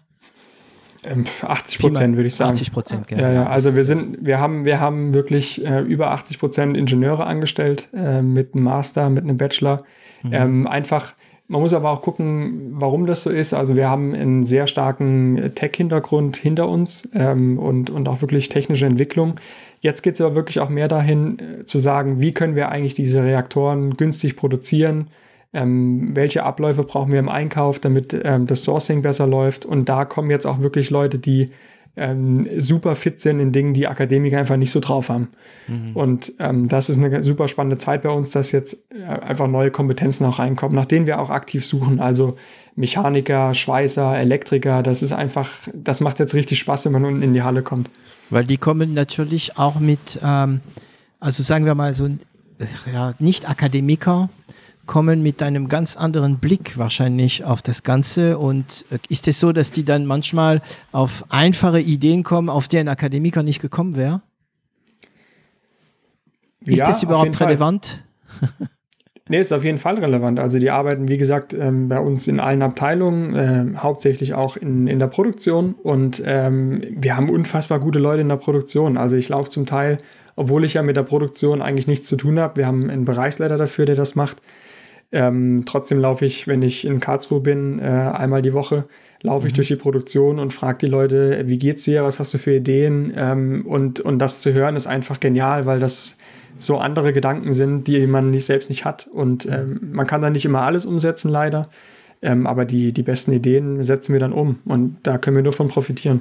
80%, würde ich sagen. 80%, genau. Ja, also wir haben wirklich über 80% Ingenieure angestellt, mit einem Master, mit einem Bachelor. Man muss aber auch gucken, warum das so ist. Also wir haben einen sehr starken Tech-Hintergrund hinter uns und auch wirklich technische Entwicklung. Jetzt geht es aber wirklich auch mehr dahin, zu sagen, wie können wir eigentlich diese Reaktoren günstig produzieren? Welche Abläufe brauchen wir im Einkauf, damit das Sourcing besser läuft? Und da kommen jetzt auch wirklich Leute, die super fit sind in Dingen, die Akademiker einfach nicht so drauf haben. Und das ist eine super spannende Zeit bei uns, dass jetzt einfach neue Kompetenzen auch reinkommen, nach denen wir auch aktiv suchen. Also Mechaniker, Schweißer, Elektriker, das macht jetzt richtig Spaß, wenn man unten in die Halle kommt. Weil die kommen natürlich auch mit, also sagen wir mal so, nicht Akademiker, kommen mit einem ganz anderen Blick wahrscheinlich auf das Ganze. Und ist es so, dass die dann manchmal auf einfache Ideen kommen, auf die ein Akademiker nicht gekommen wäre? Ist das überhaupt relevant? Nee, ist auf jeden Fall relevant. Also die arbeiten, wie gesagt, bei uns in allen Abteilungen, hauptsächlich auch in der Produktion. Und wir haben unfassbar gute Leute in der Produktion. Also ich laufe zum Teil, obwohl ich ja mit der Produktion eigentlich nichts zu tun habe. Wir haben einen Bereichsleiter dafür, der das macht. Trotzdem laufe ich, wenn ich in Karlsruhe bin, einmal die Woche, laufe ich durch die Produktion und frage die Leute, wie geht's dir, was hast du für Ideen? Und das zu hören ist einfach genial, weil das so andere Gedanken sind, die man selbst nicht hat. Und man kann da nicht immer alles umsetzen, leider. Aber die besten Ideen setzen wir dann um. Und da können wir nur von profitieren.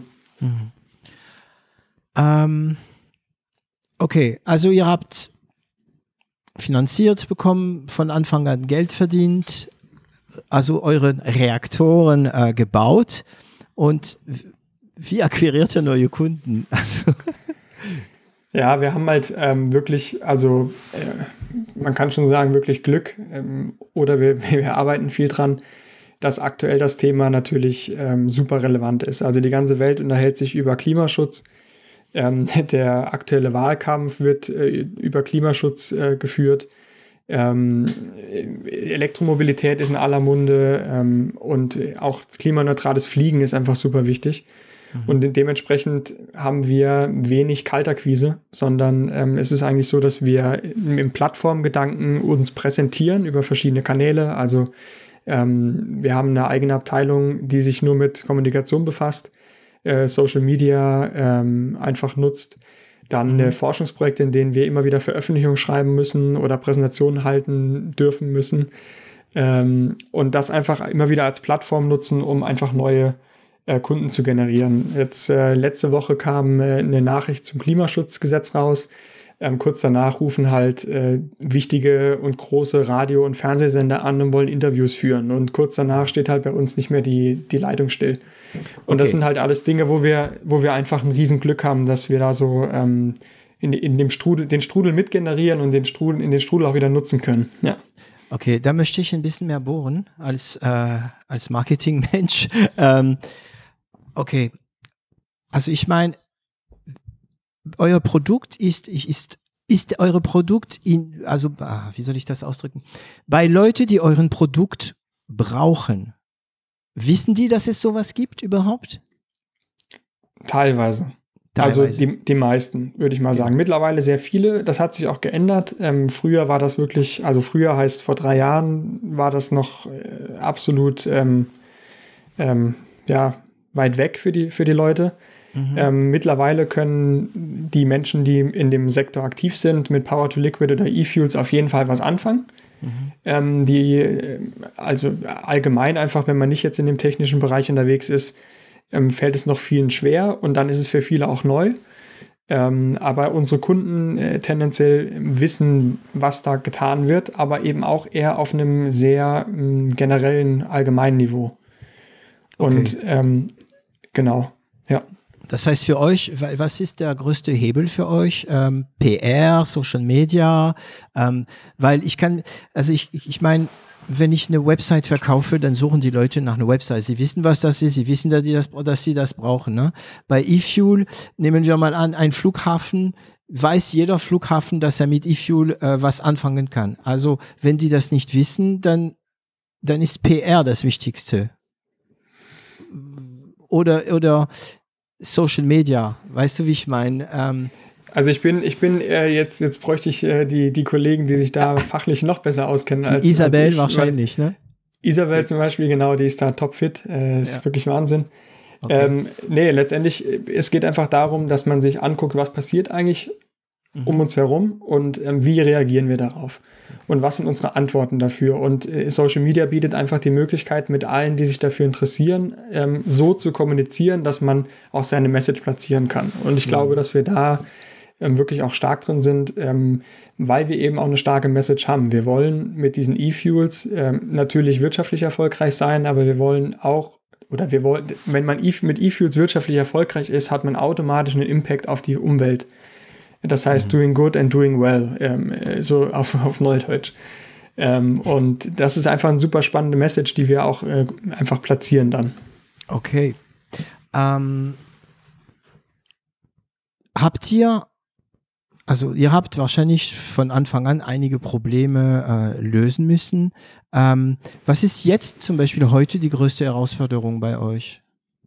Okay, also ihr habt finanziert bekommen, von Anfang an Geld verdient, also eure Reaktoren gebaut. Und wie akquiriert ihr neue Kunden? Also ja, wir haben halt wirklich, also man kann schon sagen, wirklich Glück oder wir arbeiten viel dran, dass aktuell das Thema natürlich super relevant ist. Also die ganze Welt unterhält sich über Klimaschutz. Der aktuelle Wahlkampf wird über Klimaschutz geführt. Elektromobilität ist in aller Munde und auch klimaneutrales Fliegen ist einfach super wichtig. Und dementsprechend haben wir wenig Kaltakquise, sondern es ist eigentlich so, dass wir im Plattformgedanken uns präsentieren über verschiedene Kanäle. Also wir haben eine eigene Abteilung, die sich nur mit Kommunikation befasst, Social Media einfach nutzt. Dann Forschungsprojekte, in denen wir immer wieder Veröffentlichungen schreiben müssen oder Präsentationen halten dürfen müssen. Und das einfach immer wieder als Plattform nutzen, um einfach neue Kunden zu generieren. Jetzt letzte Woche kam eine Nachricht zum Klimaschutzgesetz raus. Kurz danach rufen halt wichtige und große Radio- und Fernsehsender an und wollen Interviews führen. Und kurz danach steht halt bei uns nicht mehr die Leitung still. Und das sind halt alles Dinge, wo wir einfach ein Riesenglück haben, dass wir da so in dem Strudel, den Strudel mitgenerieren und in den Strudel auch wieder nutzen können. Ja. Okay, da möchte ich ein bisschen mehr bohren als Marketingmensch. Okay, also ich meine, euer Produkt ist eure Produkt wie soll ich das ausdrücken? Bei Leuten, die euren Produkt brauchen, wissen die, dass es sowas gibt überhaupt? Teilweise. Also die meisten, würde ich mal sagen. Mittlerweile sehr viele. Das hat sich auch geändert. Früher war das wirklich, also früher heißt vor 3 Jahren, war das noch absolut weit weg für die Leute. Mittlerweile können die Menschen, die in dem Sektor aktiv sind, mit Power to Liquid oder E-Fuels auf jeden Fall was anfangen. Also allgemein einfach, wenn man nicht jetzt in dem technischen Bereich unterwegs ist, fällt es noch vielen schwer und dann ist es für viele auch neu. Aber unsere Kunden tendenziell wissen, was da getan wird, aber eben auch eher auf einem sehr generellen, allgemeinen Niveau. Und genau, ja. Das heißt für euch, was ist der größte Hebel für euch? PR, Social Media? Weil ich meine, wenn ich eine Website verkaufe, dann suchen die Leute nach einer Website. Sie wissen, was das ist. Sie wissen, dass sie das brauchen. Ne? Bei eFuel, nehmen wir mal an, ein Flughafen, weiß jeder Flughafen, dass er mit eFuel was anfangen kann. Also wenn die das nicht wissen, dann ist PR das Wichtigste. Oder Social Media, weißt du, wie ich meine? Also ich bin jetzt bräuchte ich die Kollegen, die sich da fachlich noch besser auskennen als Isabel als ich, wahrscheinlich, ne? Isabel zum Beispiel, genau, die ist da topfit, ist wirklich Wahnsinn. Okay. Letztendlich, es geht einfach darum, dass man sich anguckt, was passiert eigentlich um uns herum und wie reagieren wir darauf und was sind unsere Antworten dafür. Und Social Media bietet einfach die Möglichkeit, mit allen, die sich dafür interessieren, so zu kommunizieren, dass man auch seine Message platzieren kann. Und ich glaube, dass wir da wirklich auch stark drin sind, weil wir eben auch eine starke Message haben. Wir wollen mit diesen E-Fuels natürlich wirtschaftlich erfolgreich sein, aber wir wollen auch, wenn man mit E-Fuels wirtschaftlich erfolgreich ist, hat man automatisch einen Impact auf die Umwelt. Das heißt, doing good and doing well, so auf Neudeutsch. Und das ist einfach eine super spannende Message, die wir auch einfach platzieren dann. Okay. Habt ihr Also ihr habt wahrscheinlich von Anfang an einige Probleme lösen müssen. Was ist jetzt zum Beispiel heute die größte Herausforderung bei euch?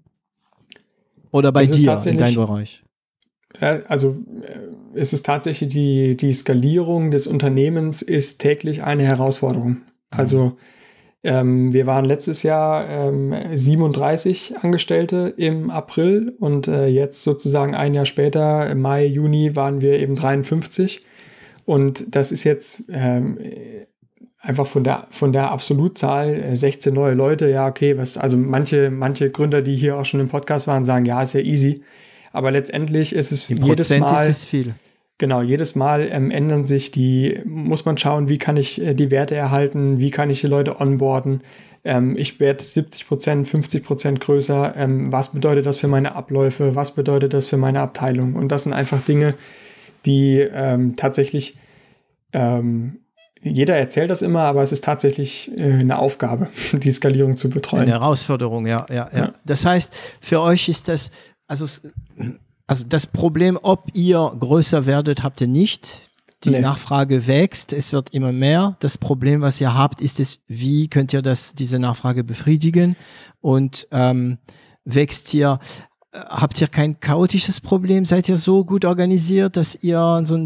Oder bei dir in deinem Bereich? Also es ist tatsächlich die Skalierung des Unternehmens ist täglich eine Herausforderung. Also wir waren letztes Jahr 37 Angestellte im April und jetzt sozusagen ein Jahr später, im Mai, Juni, waren wir eben 53. Und das ist jetzt einfach von der Absolutzahl 16 neue Leute. Ja, okay, also manche Gründer, die hier auch schon im Podcast waren, sagen, ja, ist ja easy. Aber letztendlich ist es jedes Mal... ist es viel. Genau, jedes Mal ändern sich muss man schauen, wie kann ich die Werte erhalten, wie kann ich die Leute onboarden. Ich werde 70%, 50% größer. Was bedeutet das für meine Abläufe? Was bedeutet das für meine Abteilung? Und das sind einfach Dinge, die tatsächlich, jeder erzählt das immer, aber es ist tatsächlich eine Aufgabe, die Skalierung zu betreuen. Eine Herausforderung, ja. Das heißt, für euch ist das, also das Problem, ob ihr größer werdet, habt ihr nicht. Die Nachfrage wächst, es wird immer mehr. Das Problem, was ihr habt, ist es, wie könnt ihr diese Nachfrage befriedigen? Und habt ihr kein chaotisches Problem? Seid ihr so gut organisiert, dass ihr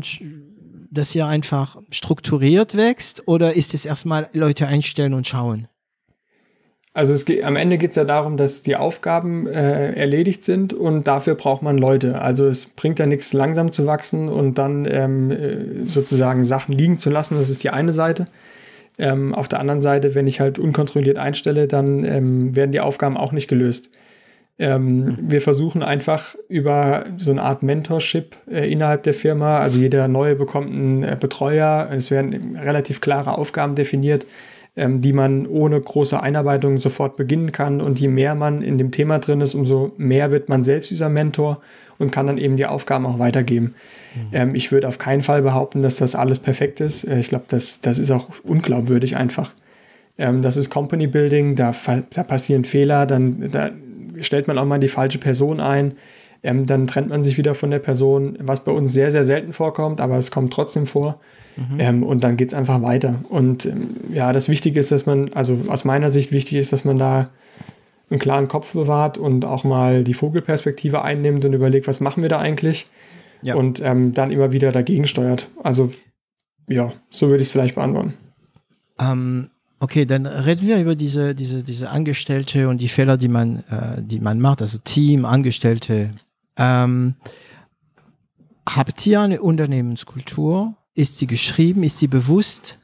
einfach strukturiert wächst? Oder ist es erstmal Leute einstellen und schauen? Also am Ende geht es ja darum, dass die Aufgaben erledigt sind und dafür braucht man Leute. Also es bringt ja nichts, langsam zu wachsen und dann sozusagen Sachen liegen zu lassen. Das ist die eine Seite. Auf der anderen Seite, wenn ich halt unkontrolliert einstelle, dann werden die Aufgaben auch nicht gelöst. Wir versuchen einfach über so eine Art Mentorship innerhalb der Firma, also jeder Neue bekommt einen Betreuer. Es werden relativ klare Aufgaben definiert, die man ohne große Einarbeitung sofort beginnen kann. Und je mehr man in dem Thema drin ist, umso mehr wird man selbst dieser Mentor und kann dann eben die Aufgaben auch weitergeben. Ich würde auf keinen Fall behaupten, dass das alles perfekt ist. Ich glaube, das ist auch unglaubwürdig einfach. Das ist Company Building, da passieren Fehler, da stellt man auch mal die falsche Person ein. Dann trennt man sich wieder von der Person, was bei uns sehr, sehr selten vorkommt, aber es kommt trotzdem vor. Und dann geht es einfach weiter. Und das Wichtige ist, dass man, also aus meiner Sicht wichtig ist, dass man da einen klaren Kopf bewahrt und auch mal die Vogelperspektive einnimmt und überlegt, was machen wir da eigentlich? Ja. Und dann immer wieder dagegen steuert. Also ja, so würde ich es vielleicht beantworten. Okay, dann reden wir über diese Angestellte und die Fehler, die man macht, also Team, Angestellte. Habt ihr eine Unternehmenskultur? Ist sie geschrieben? Ist sie bewusst?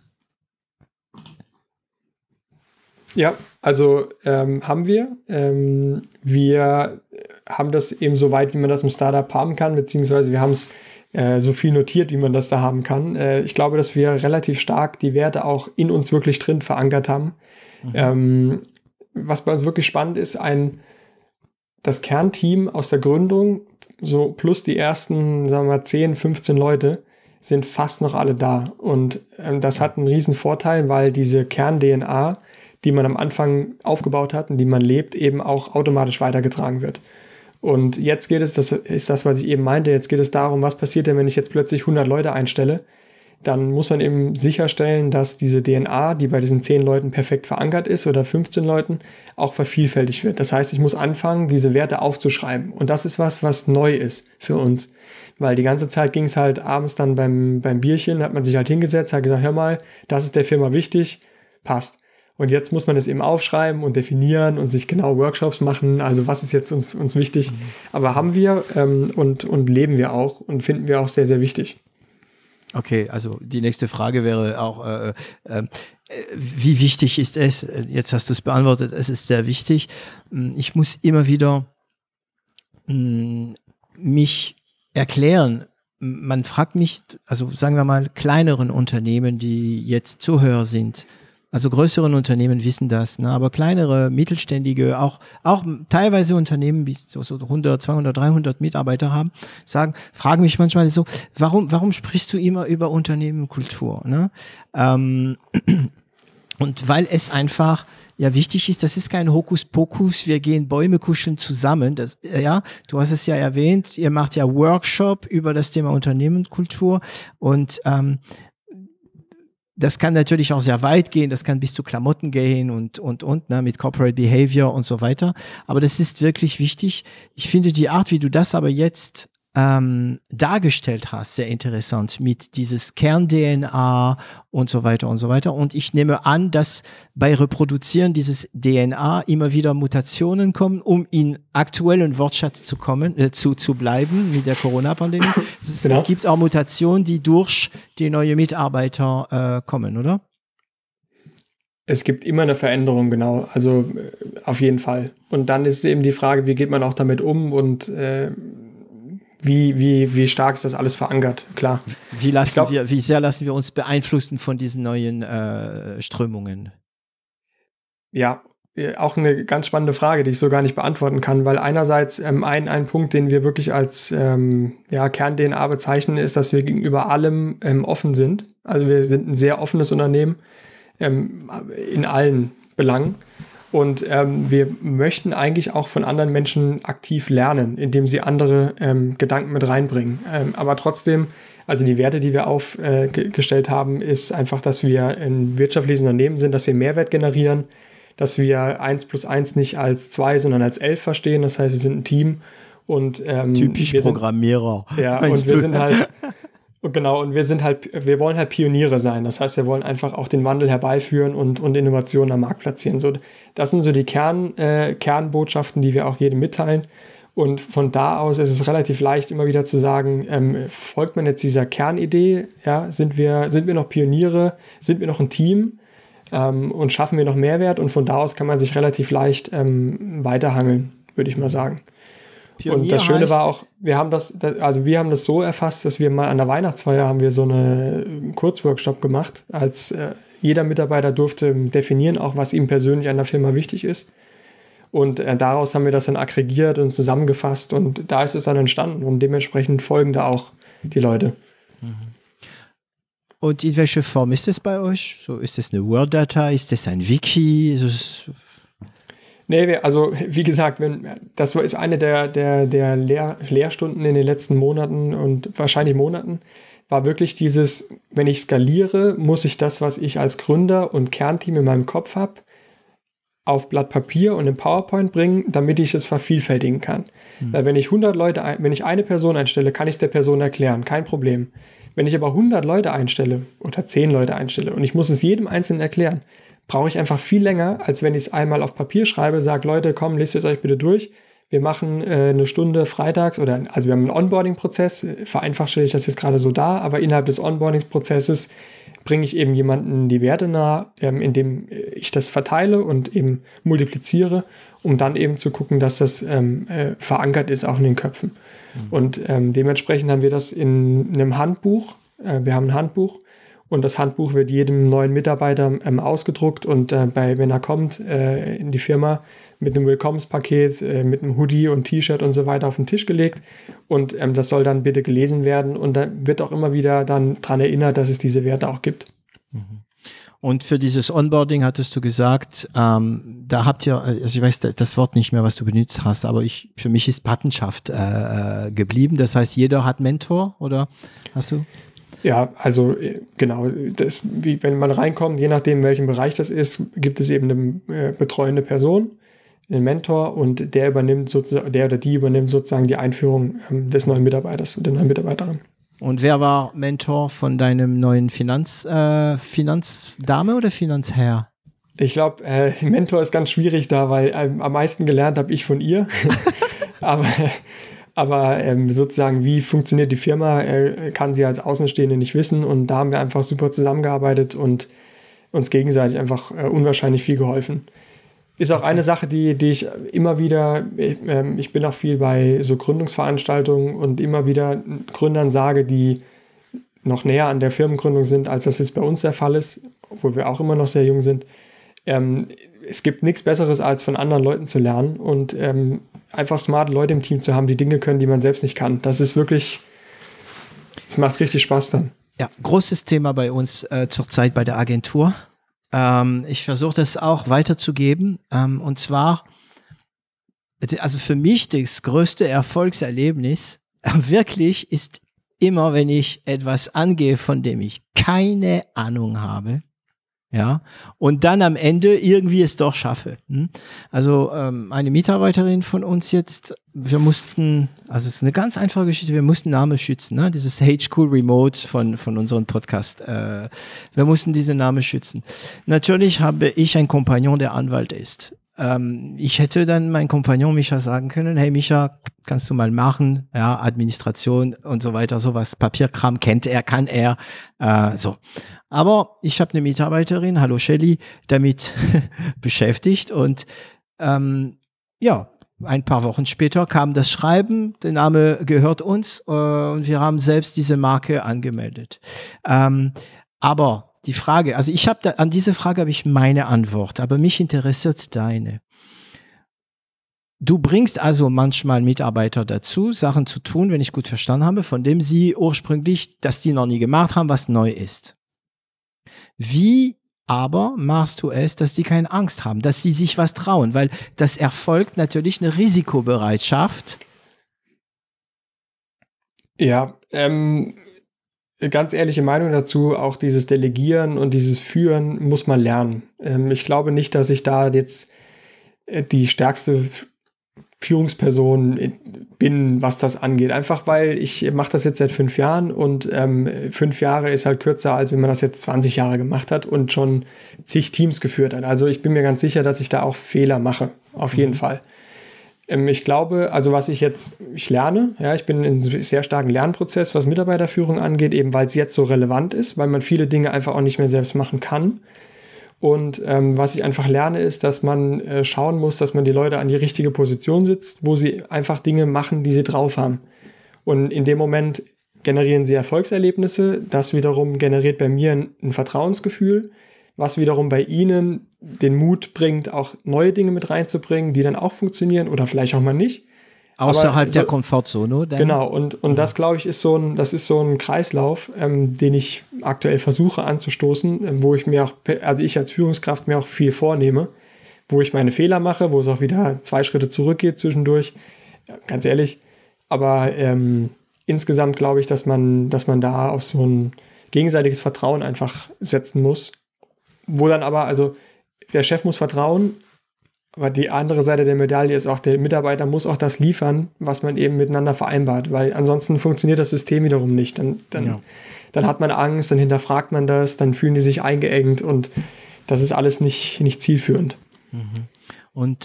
Ja, also haben wir. Wir haben das eben so weit, wie man das im Startup haben kann, beziehungsweise wir haben es so viel notiert, wie man das da haben kann. Ich glaube, dass wir relativ stark die Werte auch in uns wirklich drin verankert haben. Was bei uns wirklich spannend ist, das Kernteam aus der Gründung, so plus die ersten, sagen wir mal, 10, 15 Leute, sind fast noch alle da. Und das hat einen riesen Vorteil, weil diese Kern-DNA, die man am Anfang aufgebaut hat und die man lebt, eben auch automatisch weitergetragen wird. Und jetzt geht es, das ist das, was ich eben meinte, jetzt geht es darum, was passiert denn, wenn ich jetzt plötzlich 100 Leute einstelle? Dann muss man eben sicherstellen, dass diese DNA, die bei diesen 10 Leuten perfekt verankert ist oder 15 Leuten, auch vervielfältigt wird. Das heißt, ich muss anfangen, diese Werte aufzuschreiben. Und das ist was neu ist für uns. Weil die ganze Zeit ging es halt abends dann beim Bierchen, hat man sich halt hingesetzt, hat gesagt, hör mal, das ist der Firma wichtig, passt. Und jetzt muss man es eben aufschreiben und definieren und sich genau Workshops machen. Also was ist jetzt uns wichtig? Aber haben wir und leben wir auch und finden wir auch sehr, sehr wichtig. Okay, also die nächste Frage wäre auch, wie wichtig ist es? Jetzt hast du es beantwortet, es ist sehr wichtig. Ich muss immer wieder mich erklären. Man fragt mich, also sagen wir mal, kleineren Unternehmen, die jetzt Zuhörer sind, also größeren Unternehmen wissen das, ne? Aber kleinere, mittelständige, auch teilweise Unternehmen, die so 100, 200, 300 Mitarbeiter haben, fragen mich manchmal so, warum sprichst du immer über Unternehmenkultur? Ne? Und weil es einfach ja wichtig ist, das ist kein Hokuspokus, wir gehen Bäume kuscheln zusammen. Das, ja, du hast es ja erwähnt, ihr macht ja Workshop über das Thema Unternehmenskultur und das kann natürlich auch sehr weit gehen, das kann bis zu Klamotten gehen und ne, mit Corporate Behavior und so weiter. Aber das ist wirklich wichtig. Ich finde die Art, wie du das aber jetzt dargestellt hast, sehr interessant mit dieses Kern-DNA und so weiter und so weiter. Und ich nehme an, dass bei Reproduzieren dieses DNA immer wieder Mutationen kommen, um in aktuellen Wortschatz zu kommen, zu bleiben mit der Corona-Pandemie. Genau. Es gibt auch Mutationen, die durch die neuen Mitarbeiter kommen, oder? Es gibt immer eine Veränderung, genau. Also auf jeden Fall. Und dann ist eben die Frage, wie geht man auch damit um und wie stark ist das alles verankert, klar. Wie sehr lassen wir uns beeinflussen von diesen neuen Strömungen? Ja, auch eine ganz spannende Frage, die ich so gar nicht beantworten kann, weil einerseits ein Punkt, den wir wirklich als Kern-DNA bezeichnen, ist, dass wir gegenüber allem offen sind. Also wir sind ein sehr offenes Unternehmen in allen Belangen. Und wir möchten eigentlich auch von anderen Menschen aktiv lernen, indem sie andere Gedanken mit reinbringen. Aber trotzdem, also die Werte, die wir aufgestellt haben, ist einfach, dass wir ein wirtschaftliches Unternehmen sind, dass wir Mehrwert generieren, dass wir 1 + 1 nicht als 2, sondern als 11 verstehen. Das heißt, wir sind ein Team. Und, typisch Programmierer. Ja, und wir sind halt... Genau, und wir wollen halt Pioniere sein. Das heißt, wir wollen einfach auch den Wandel herbeiführen und Innovationen am Markt platzieren. So, das sind so die Kernbotschaften, die wir auch jedem mitteilen. Und von da aus ist es relativ leicht, immer wieder zu sagen, folgt man jetzt dieser Kernidee? Ja, sind wir noch Pioniere? Sind wir noch ein Team? Und schaffen wir noch Mehrwert? Und von da aus kann man sich relativ leicht weiterhangeln, würde ich mal sagen. Pionier und das Schöne war auch, wir haben das so erfasst, dass wir mal an der Weihnachtsfeier haben wir so einen Kurzworkshop gemacht, als jeder Mitarbeiter durfte definieren, auch was ihm persönlich an der Firma wichtig ist. Und daraus haben wir das dann aggregiert und zusammengefasst und da ist es dann entstanden und dementsprechend folgen da auch die Leute. Und in welcher Form ist das bei euch? So, ist das eine Word-Datei? Ist das ein Wiki? Nee, also wie gesagt, das ist eine der Lehrstunden in den letzten Monaten und wahrscheinlich Monaten, war wirklich dieses, wenn ich skaliere, muss ich das, was ich als Gründer und Kernteam in meinem Kopf habe, auf Blatt Papier und in PowerPoint bringen, damit ich es vervielfältigen kann. Weil wenn ich eine Person einstelle, kann ich es der Person erklären, kein Problem. Wenn ich aber 100 Leute einstelle oder 10 Leute einstelle und ich muss es jedem Einzelnen erklären, brauche ich einfach viel länger, als wenn ich es einmal auf Papier schreibe, sage, Leute, komm, lest es euch bitte durch. Wir machen eine Stunde freitags also wir haben einen Onboarding-Prozess, vereinfacht stelle ich das jetzt gerade so dar, aber innerhalb des Onboarding-Prozesses bringe ich eben jemanden die Werte nahe, indem ich das verteile und eben multipliziere, um dann eben zu gucken, dass das verankert ist auch in den Köpfen. Und dementsprechend haben wir das in einem Handbuch, wir haben ein Handbuch, und das Handbuch wird jedem neuen Mitarbeiter ausgedruckt und wenn er kommt in die Firma mit einem Willkommenspaket, mit einem Hoodie und T-Shirt und so weiter auf den Tisch gelegt. Und das soll dann bitte gelesen werden. Und da wird auch immer wieder dann dran erinnert, dass es diese Werte auch gibt. Und für dieses Onboarding hattest du gesagt, da habt ihr, also ich weiß das Wort nicht mehr, was du benutzt hast, aber für mich ist Patenschaft geblieben. Das heißt, jeder hat Mentor, oder hast du? Ja, also genau, wenn man reinkommt, je nachdem, in welchem Bereich das ist, gibt es eben eine betreuende Person, einen Mentor, und der oder die übernimmt sozusagen die Einführung des neuen Mitarbeiters und der neuen Mitarbeiterin. Und wer war Mentor von deinem neuen Finanzdame oder Finanzherr? Ich glaube, Mentor ist ganz schwierig da, weil am meisten gelernt habe ich von ihr. Aber sozusagen, wie funktioniert die Firma, kann sie als Außenstehende nicht wissen. Und da haben wir einfach super zusammengearbeitet und uns gegenseitig einfach unwahrscheinlich viel geholfen. Ist auch eine Sache, die ich immer wieder, ich bin auch viel bei so Gründungsveranstaltungen und immer wieder Gründern sage, die noch näher an der Firmengründung sind, als das jetzt bei uns der Fall ist, obwohl wir auch immer noch sehr jung sind. Es gibt nichts Besseres, als von anderen Leuten zu lernen und einfach smarte Leute im Team zu haben, die Dinge können, die man selbst nicht kann. Das ist wirklich, es macht richtig Spaß dann. Ja, großes Thema bei uns zurzeit bei der Agentur. Ich versuche das auch weiterzugeben. Und zwar, also für mich das größte Erfolgserlebnis wirklich ist immer, wenn ich etwas angehe, von dem ich keine Ahnung habe. Ja, und dann am Ende irgendwie es doch schaffe. Also eine Mitarbeiterin von uns jetzt, wir mussten, also es ist eine ganz einfache Geschichte, wir mussten Namen schützen, ne? Dieses H-Cool Remote von unserem Podcast. Wir mussten diesen Namen schützen. Natürlich habe ich einen Kompagnon, der Anwalt ist. Ich hätte dann meinen Kompagnon Micha sagen können, hey Micha, kannst du mal machen, ja, Administration und so weiter, sowas, Papierkram kennt er, kann er, so. Aber ich habe eine Mitarbeiterin, hallo Shelly, damit beschäftigt und ja, ein paar Wochen später kam das Schreiben, der Name gehört uns und wir haben selbst diese Marke angemeldet. Aber die Frage, also an diese Frage habe ich meine Antwort, aber mich interessiert deine. Du bringst also manchmal Mitarbeiter dazu, Sachen zu tun, wenn ich gut verstanden habe, von dem sie ursprünglich, dass die noch nie gemacht haben, was neu ist. Wie aber machst du es, dass die keine Angst haben, dass sie sich was trauen? Weil das erfolgt natürlich eine Risikobereitschaft. Ja, ganz ehrliche Meinung dazu, auch dieses Delegieren und dieses Führen muss man lernen. Ich glaube nicht, dass ich da jetzt die stärkste Führungsperson bin, was das angeht. Einfach weil ich mache das jetzt seit 5 Jahren und 5 Jahre ist halt kürzer, als wenn man das jetzt 20 Jahre gemacht hat und schon zig Teams geführt hat. Also ich bin mir ganz sicher, dass ich da auch Fehler mache, auf jeden Fall. Ich glaube, also ich lerne, ja, ich bin in einem sehr starken Lernprozess, was Mitarbeiterführung angeht, eben weil es jetzt so relevant ist, weil man viele Dinge einfach auch nicht mehr selbst machen kann. Und was ich einfach lerne, ist, dass man schauen muss, dass man die Leute an die richtige Position sitzt, wo sie einfach Dinge machen, die sie drauf haben. Und in dem Moment generieren sie Erfolgserlebnisse. Das wiederum generiert bei mir ein Vertrauensgefühl, was wiederum bei ihnen den Mut bringt, auch neue Dinge mit reinzubringen, die dann auch funktionieren oder vielleicht auch mal nicht. Außerhalb der Komfortzone. Genau, und das, glaube ich, ist so ein Kreislauf, den ich aktuell versuche anzustoßen, wo ich als Führungskraft mir auch viel vornehme, wo ich meine Fehler mache, wo es auch wieder 2 Schritte zurückgeht zwischendurch, ja, ganz ehrlich. Aber insgesamt glaube ich, dass man da auf so ein gegenseitiges Vertrauen einfach setzen muss, wo dann aber, also der Chef muss vertrauen, aber die andere Seite der Medaille ist auch, der Mitarbeiter muss auch das liefern, was man eben miteinander vereinbart, weil ansonsten funktioniert das System wiederum nicht. Dann hat man Angst, dann hinterfragt man das, dann fühlen die sich eingeengt und das ist alles nicht zielführend. Und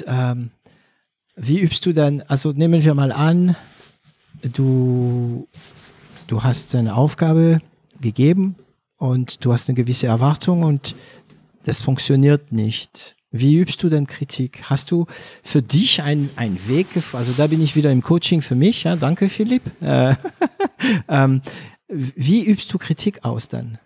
wie übst du dann, also nehmen wir mal an, du hast eine Aufgabe gegeben und du hast eine gewisse Erwartung und das funktioniert nicht. Wie übst du denn Kritik? Hast du für dich einen Weg gefunden? Also da bin ich wieder im Coaching für mich. Ja, danke, Philipp. Wie übst du Kritik aus dann?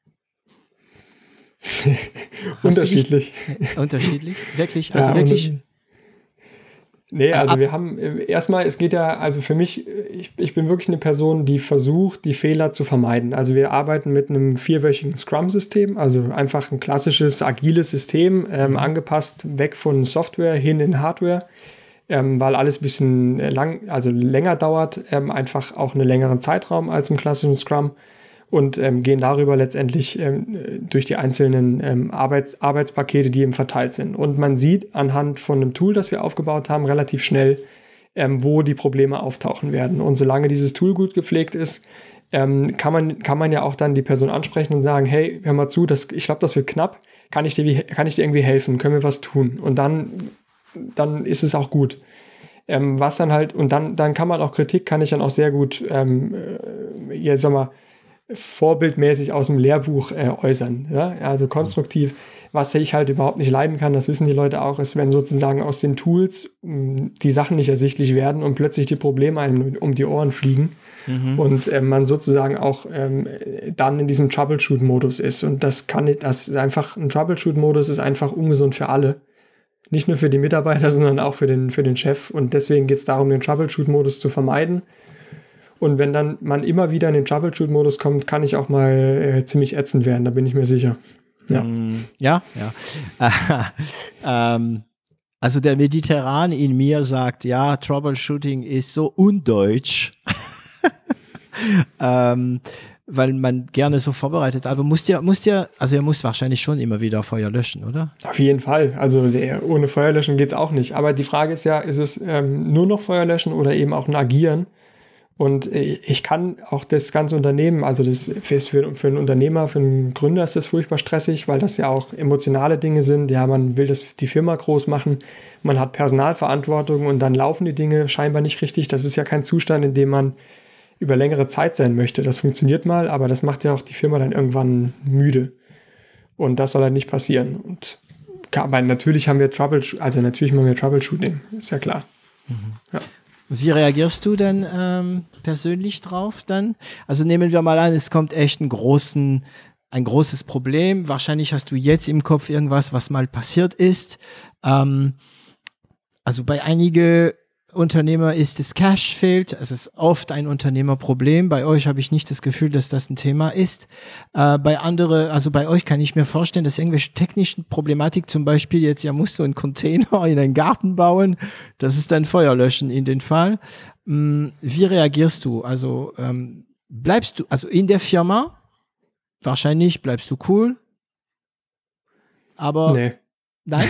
Unterschiedlich. Unterschiedlich? Wirklich? Also ja, wirklich? Nee, also wir haben erstmal, es geht ja, also für mich, ich bin wirklich eine Person, die versucht, die Fehler zu vermeiden. Also wir arbeiten mit einem 4-wöchigen Scrum-System, also einfach ein klassisches, agiles System, angepasst weg von Software hin in Hardware, weil alles ein bisschen länger dauert, einfach auch einen längeren Zeitraum als im klassischen Scrum. Und gehen darüber letztendlich durch die einzelnen Arbeitspakete, die eben verteilt sind. Und man sieht anhand von einem Tool, das wir aufgebaut haben, relativ schnell, wo die Probleme auftauchen werden. Und solange dieses Tool gut gepflegt ist, kann man ja auch dann die Person ansprechen und sagen, hey, hör mal zu, ich glaube, das wird knapp, kann ich dir irgendwie helfen, können wir was tun? Und dann ist es auch gut. Was dann halt, und dann kann man auch Kritik, kann ich dann auch sehr gut, jetzt sag mal, vorbildmäßig aus dem Lehrbuch äußern. Ja? Also konstruktiv. Was ich halt überhaupt nicht leiden kann, das wissen die Leute auch, ist, wenn sozusagen aus den Tools die Sachen nicht ersichtlich werden und plötzlich die Probleme einem um die Ohren fliegen und man sozusagen auch dann in diesem Troubleshoot-Modus ist. Und das ist einfach, ein Troubleshoot-Modus ist einfach ungesund für alle. Nicht nur für die Mitarbeiter, sondern auch für den Chef. Und deswegen geht es darum, den Troubleshoot-Modus zu vermeiden. Und wenn dann man immer wieder in den Troubleshoot-Modus kommt, kann ich auch mal ziemlich ätzend werden, da bin ich mir sicher. Ja. Also der Mediterran in mir sagt, ja, Troubleshooting ist so undeutsch. Weil man gerne so vorbereitet, aber ihr müsst wahrscheinlich schon immer wieder Feuer löschen, oder? Auf jeden Fall, also ohne Feuer löschen geht es auch nicht, aber die Frage ist ja, ist es nur noch Feuer löschen oder eben auch ein Agieren? Und ich kann auch das ganze Unternehmen, also das ist für einen Unternehmer, für einen Gründer ist das furchtbar stressig, weil das ja auch emotionale Dinge sind. Ja, man will die Firma groß machen, man hat Personalverantwortung und dann laufen die Dinge scheinbar nicht richtig. Das ist ja kein Zustand, in dem man über längere Zeit sein möchte. Das funktioniert mal, aber das macht ja auch die Firma dann irgendwann müde. Und das soll halt nicht passieren. Und aber natürlich haben wir Troubleshooting, ist ja klar. Ja. Wie reagierst du denn persönlich drauf dann? Also nehmen wir mal an, es kommt echt ein großes Problem. Wahrscheinlich hast du jetzt im Kopf irgendwas, was mal passiert ist. Also bei einigen Unternehmer ist es Cash fehlt. Es ist oft ein Unternehmerproblem. Bei euch habe ich nicht das Gefühl, dass das ein Thema ist. Bei euch kann ich mir vorstellen, dass irgendwelche technischen Problematik, zum Beispiel jetzt, musst du einen Container in einen Garten bauen. Das ist dann Feuerlöschen in dem Fall. Wie reagierst du? Also bleibst du, also in der Firma, wahrscheinlich bleibst du cool. Aber nee. Nein?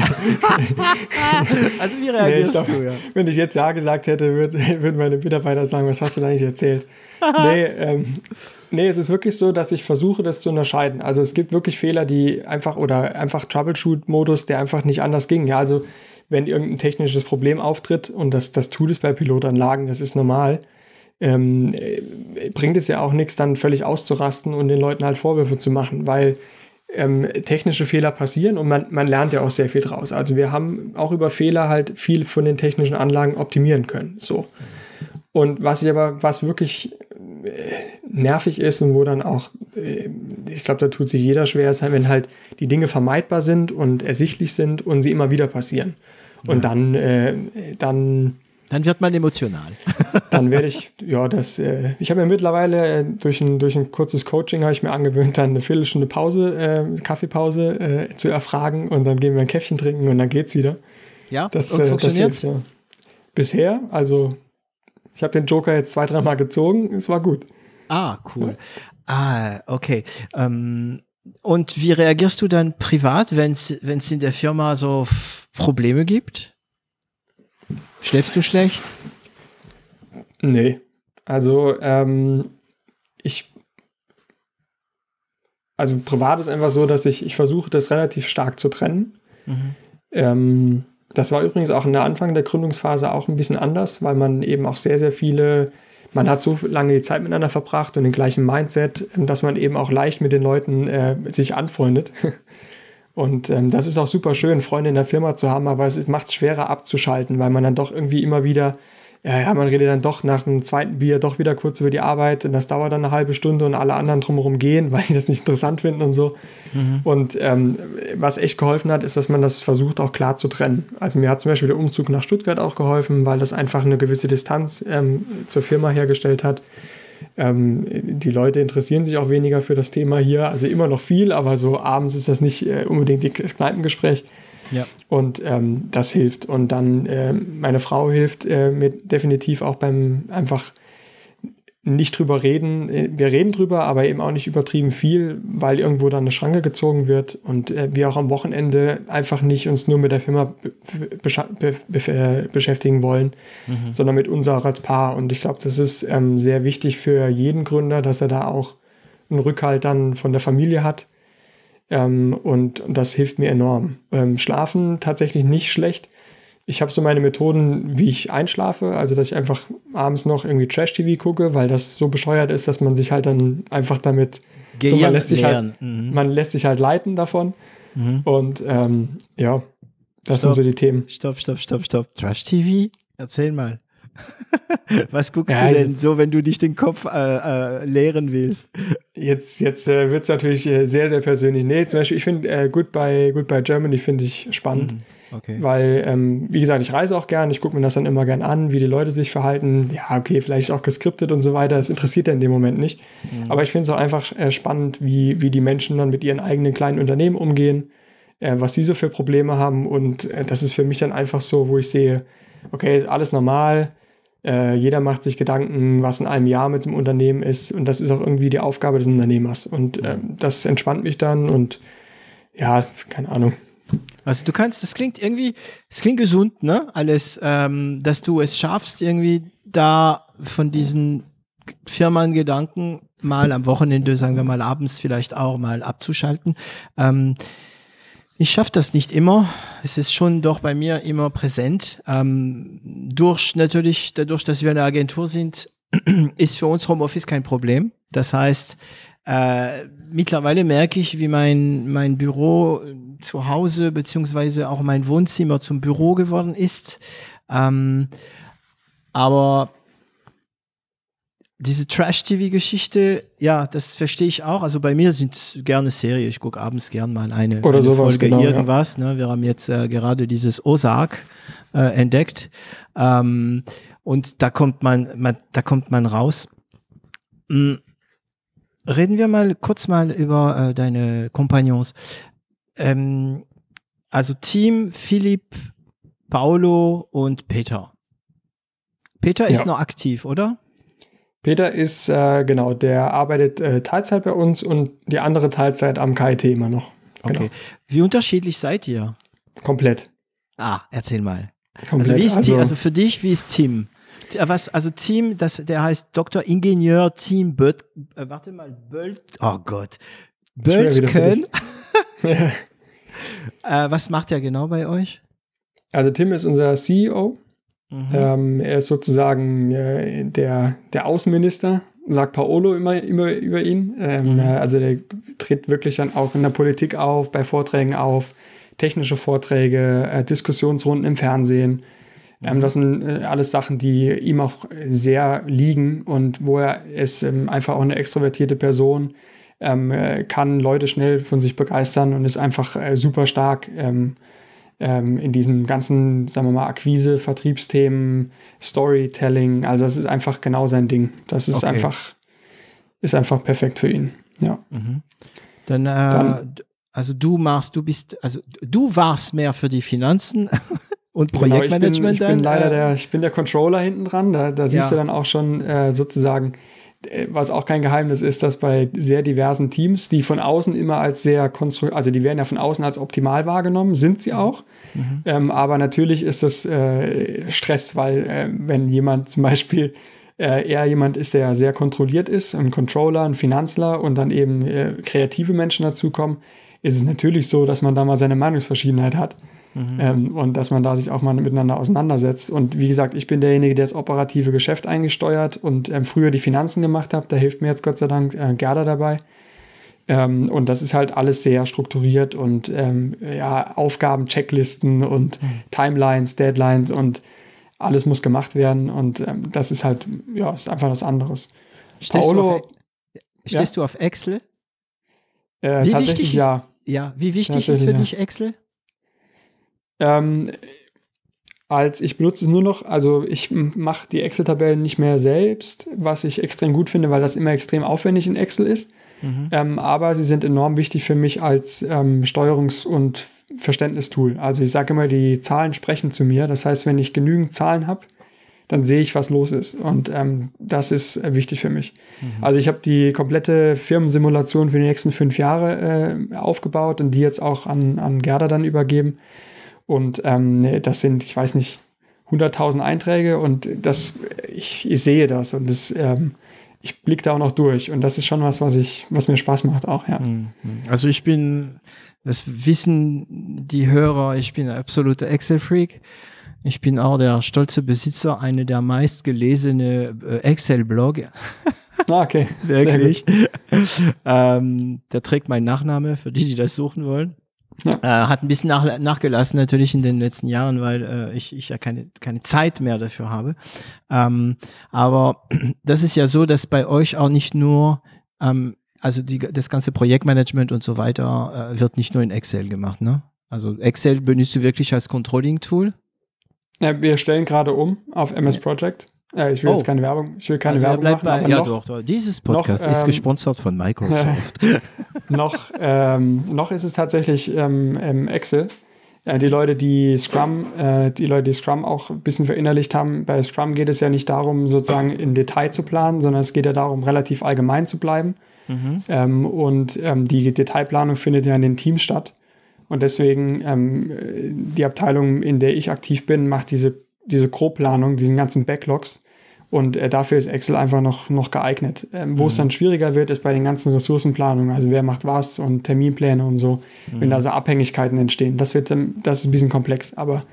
Also wie reagierst du? Ja? Wenn ich jetzt Ja gesagt hätte, würden meine Mitarbeiter sagen, was hast du da eigentlich erzählt? Nee, es ist wirklich so, dass ich versuche, das zu unterscheiden. Also es gibt wirklich Fehler, die einfach Troubleshoot-Modus, der einfach nicht anders ging. Ja, also wenn irgendein technisches Problem auftritt, und das tut es bei Pilotanlagen, das ist normal, bringt es ja auch nichts, dann völlig auszurasten und den Leuten halt Vorwürfe zu machen, weil technische Fehler passieren und man lernt ja auch sehr viel draus. Also wir haben auch über Fehler halt viel von den technischen Anlagen optimieren können. So. Und was wirklich nervig ist und wo dann auch, ich glaube, da tut sich jeder schwer, ist halt, wenn halt die Dinge vermeidbar sind und ersichtlich sind und sie immer wieder passieren. Und dann wird man emotional. Dann werde ich, ich habe mir mittlerweile durch ein kurzes Coaching habe ich mir angewöhnt, dann eine Viertelstunde Kaffeepause zu erfragen und dann gehen wir ein Käffchen trinken und dann geht's wieder. Ja, und funktioniert? Ja. Bisher, also ich habe den Joker jetzt 2-3 Mal gezogen, es war gut. Ah, cool. Ja. Okay. Und wie reagierst du dann privat, wenn es in der Firma so Probleme gibt? Schläfst du schlecht? Nee. Also, privat ist einfach so, dass ich versuche, das relativ stark zu trennen. Mhm. Das war übrigens auch in der Anfang der Gründungsphase auch ein bisschen anders, weil man eben auch sehr, sehr man hat so lange die Zeit miteinander verbracht und den gleichen Mindset, dass man eben auch leicht mit den Leuten sich anfreundet. Und das ist auch super schön, Freunde in der Firma zu haben, aber es macht es schwerer abzuschalten, weil man dann doch irgendwie immer wieder, man redet dann doch nach dem zweiten Bier doch wieder kurz über die Arbeit und das dauert dann eine halbe Stunde und alle anderen drumherum gehen, weil die das nicht interessant finden und so. Mhm. Und was echt geholfen hat, ist, dass man das versucht auch klar zu trennen. Also mir hat zum Beispiel der Umzug nach Stuttgart auch geholfen, weil das einfach eine gewisse Distanz zur Firma hergestellt hat. Die Leute interessieren sich auch weniger für das Thema hier, also immer noch viel, aber so abends ist das nicht unbedingt das Kneipengespräch. Ja. Und das hilft. Und dann meine Frau hilft mir definitiv auch beim einfach nicht drüber reden. Wir reden drüber, aber eben auch nicht übertrieben viel, weil irgendwo dann eine Schranke gezogen wird und wir auch am Wochenende einfach nicht uns nur mit der Firma beschäftigen wollen, sondern mit uns auch als Paar. Und ich glaube, das ist sehr wichtig für jeden Gründer, dass er da auch einen Rückhalt dann von der Familie hat. Und das hilft mir enorm. Schlafen tatsächlich nicht schlecht. Ich habe so meine Methoden, wie ich einschlafe, also dass ich einfach abends noch irgendwie Trash-TV gucke, weil das so bescheuert ist, dass man sich halt dann einfach damit, man lässt sich halt leiten davon. Und das sind so die Themen. Stopp. Trash-TV? Erzähl mal. Was guckst du denn so, wenn du dich den Kopf leeren willst? Jetzt wird es natürlich sehr, sehr persönlich. Nee, zum Beispiel, ich finde Goodbye Germany finde ich spannend. Okay. Weil, wie gesagt, ich reise auch gern, ich gucke mir das dann immer gern an, wie die Leute sich verhalten. Ja, okay, vielleicht auch geskriptet und so weiter, das interessiert ja in dem Moment nicht. Aber ich finde es auch einfach spannend, wie die Menschen dann mit ihren eigenen kleinen Unternehmen umgehen, was die so für Probleme haben. Und das ist für mich dann einfach so, wo ich sehe, okay, ist alles normal, jeder macht sich Gedanken, was in einem Jahr mit dem Unternehmen ist. Und das ist auch irgendwie die Aufgabe des Unternehmers. Und das entspannt mich dann und ja, keine Ahnung. Also du kannst, es klingt gesund, ne? Alles, dass du es schaffst, irgendwie da von diesen Firmengedanken mal am Wochenende, sagen wir mal abends vielleicht auch mal abzuschalten. Ich schaffe das nicht immer. Es ist schon doch bei mir immer präsent. Dadurch, dass wir eine Agentur sind, ist für uns Homeoffice kein Problem. Das heißt, mittlerweile merke ich, wie mein Büro zu Hause beziehungsweise auch mein Wohnzimmer zum Büro geworden ist. Aber diese Trash-TV-Geschichte, ja, das verstehe ich auch. Also bei mir sind gerne Serien. Ich gucke abends gern mal eine Folge genau, irgendwas. Ja. Ne? Wir haben jetzt gerade dieses Ozark entdeckt. Und da kommt man raus. Reden wir mal kurz über deine Kompagnons. Also Team, Philipp, Paolo und Peter. Peter ist noch aktiv, oder? Peter ist, genau, der arbeitet Teilzeit bei uns und die andere Teilzeit am KIT immer noch. Genau. Okay. Wie unterschiedlich seid ihr? Komplett. Erzähl mal. Komplett. Also für dich, wie ist Team? Also Team, der heißt Dr. Ingenieur Team Böltgen. Was macht er genau bei euch? Also Tim ist unser CEO. Er ist sozusagen der Außenminister, sagt Paolo immer über ihn. Also der tritt wirklich dann auch in der Politik auf, bei Vorträgen auf, technische Vorträge, Diskussionsrunden im Fernsehen. Das sind alles Sachen, die ihm auch sehr liegen und wo er ist einfach auch eine extrovertierte Person, kann Leute schnell von sich begeistern und ist einfach super stark in diesen ganzen, sagen wir mal, Akquise, Vertriebsthemen, Storytelling. Also das ist einfach genau sein Ding. Das ist einfach perfekt für ihn. Ja. Dann also du warst mehr für die Finanzen und Projektmanagement. Genau, ich bin der Controller hinten dran. Da siehst du dann auch schon sozusagen, was auch kein Geheimnis ist, dass bei sehr diversen Teams, die von außen immer als sehr also die werden ja von außen als optimal wahrgenommen, sind sie auch. Aber natürlich ist das Stress, weil wenn jemand zum Beispiel eher jemand ist, der sehr kontrolliert ist, ein Controller, ein Finanzler und dann eben kreative Menschen dazukommen, ist es natürlich so, dass man da mal seine Meinungsverschiedenheit hat. Und dass man da sich auch mal miteinander auseinandersetzt. Und wie gesagt, ich bin derjenige, der das operative Geschäft eingesteuert und früher die Finanzen gemacht hat. Da hilft mir jetzt Gott sei Dank Gerda dabei. Und das ist halt alles sehr strukturiert und Aufgaben, Checklisten und Timelines, Deadlines und alles muss gemacht werden. Und das ist halt, ist einfach was anderes. Stehst du auf Excel? Wie wichtig ist, wie wichtig ist für dich Excel? Ich benutze es nur noch, also ich mache die Excel-Tabellen nicht mehr selbst, was ich extrem gut finde, weil das immer extrem aufwendig in Excel ist. Aber sie sind enorm wichtig für mich als Steuerungs- und Verständnistool. Also ich sage immer, die Zahlen sprechen zu mir. Das heißt, wenn ich genügend Zahlen habe, dann sehe ich, was los ist. Und das ist wichtig für mich. Also ich habe die komplette Firmensimulation für die nächsten 5 Jahre aufgebaut und die jetzt auch an Gerda dann übergeben. Und das sind, ich weiß nicht, 100.000 Einträge und ich sehe das und ich blicke da auch noch durch. Und das ist schon was mir Spaß macht auch, ja. Also das wissen die Hörer, ich bin ein absoluter Excel-Freak. Ich bin auch der stolze Besitzer einer der meistgelesenen Excel-Blog. Okay. Wirklich. Der trägt meinen Nachname, für die das suchen wollen. Hat ein bisschen nachgelassen natürlich in den letzten Jahren, weil ich ja keine Zeit mehr dafür habe. Aber das ist ja so, dass bei euch auch nicht nur, also das ganze Projektmanagement und so weiter wird nicht nur in Excel gemacht, ne? Also Excel benutzt du wirklich als Controlling-Tool? Ja, wir stellen gerade um auf MS Project. Ich will jetzt keine Werbung. Ich will keine Werbung machen. Ja, doch. Dieses Podcast ist gesponsert von Microsoft. Noch ist es tatsächlich Excel. Die Leute, die Scrum auch ein bisschen verinnerlicht haben, bei Scrum geht es ja nicht darum, sozusagen in Detail zu planen, sondern es geht ja darum, relativ allgemein zu bleiben. Die Detailplanung findet ja in den Teams statt. Und deswegen die Abteilung, in der ich aktiv bin, macht diese Grobplanung, diesen ganzen Backlogs. Und dafür ist Excel einfach noch geeignet. Wo es dann schwieriger wird, ist bei den ganzen Ressourcenplanungen. Also wer macht was und Terminpläne und so. Wenn da so Abhängigkeiten entstehen. Das ist ein bisschen komplex. Aber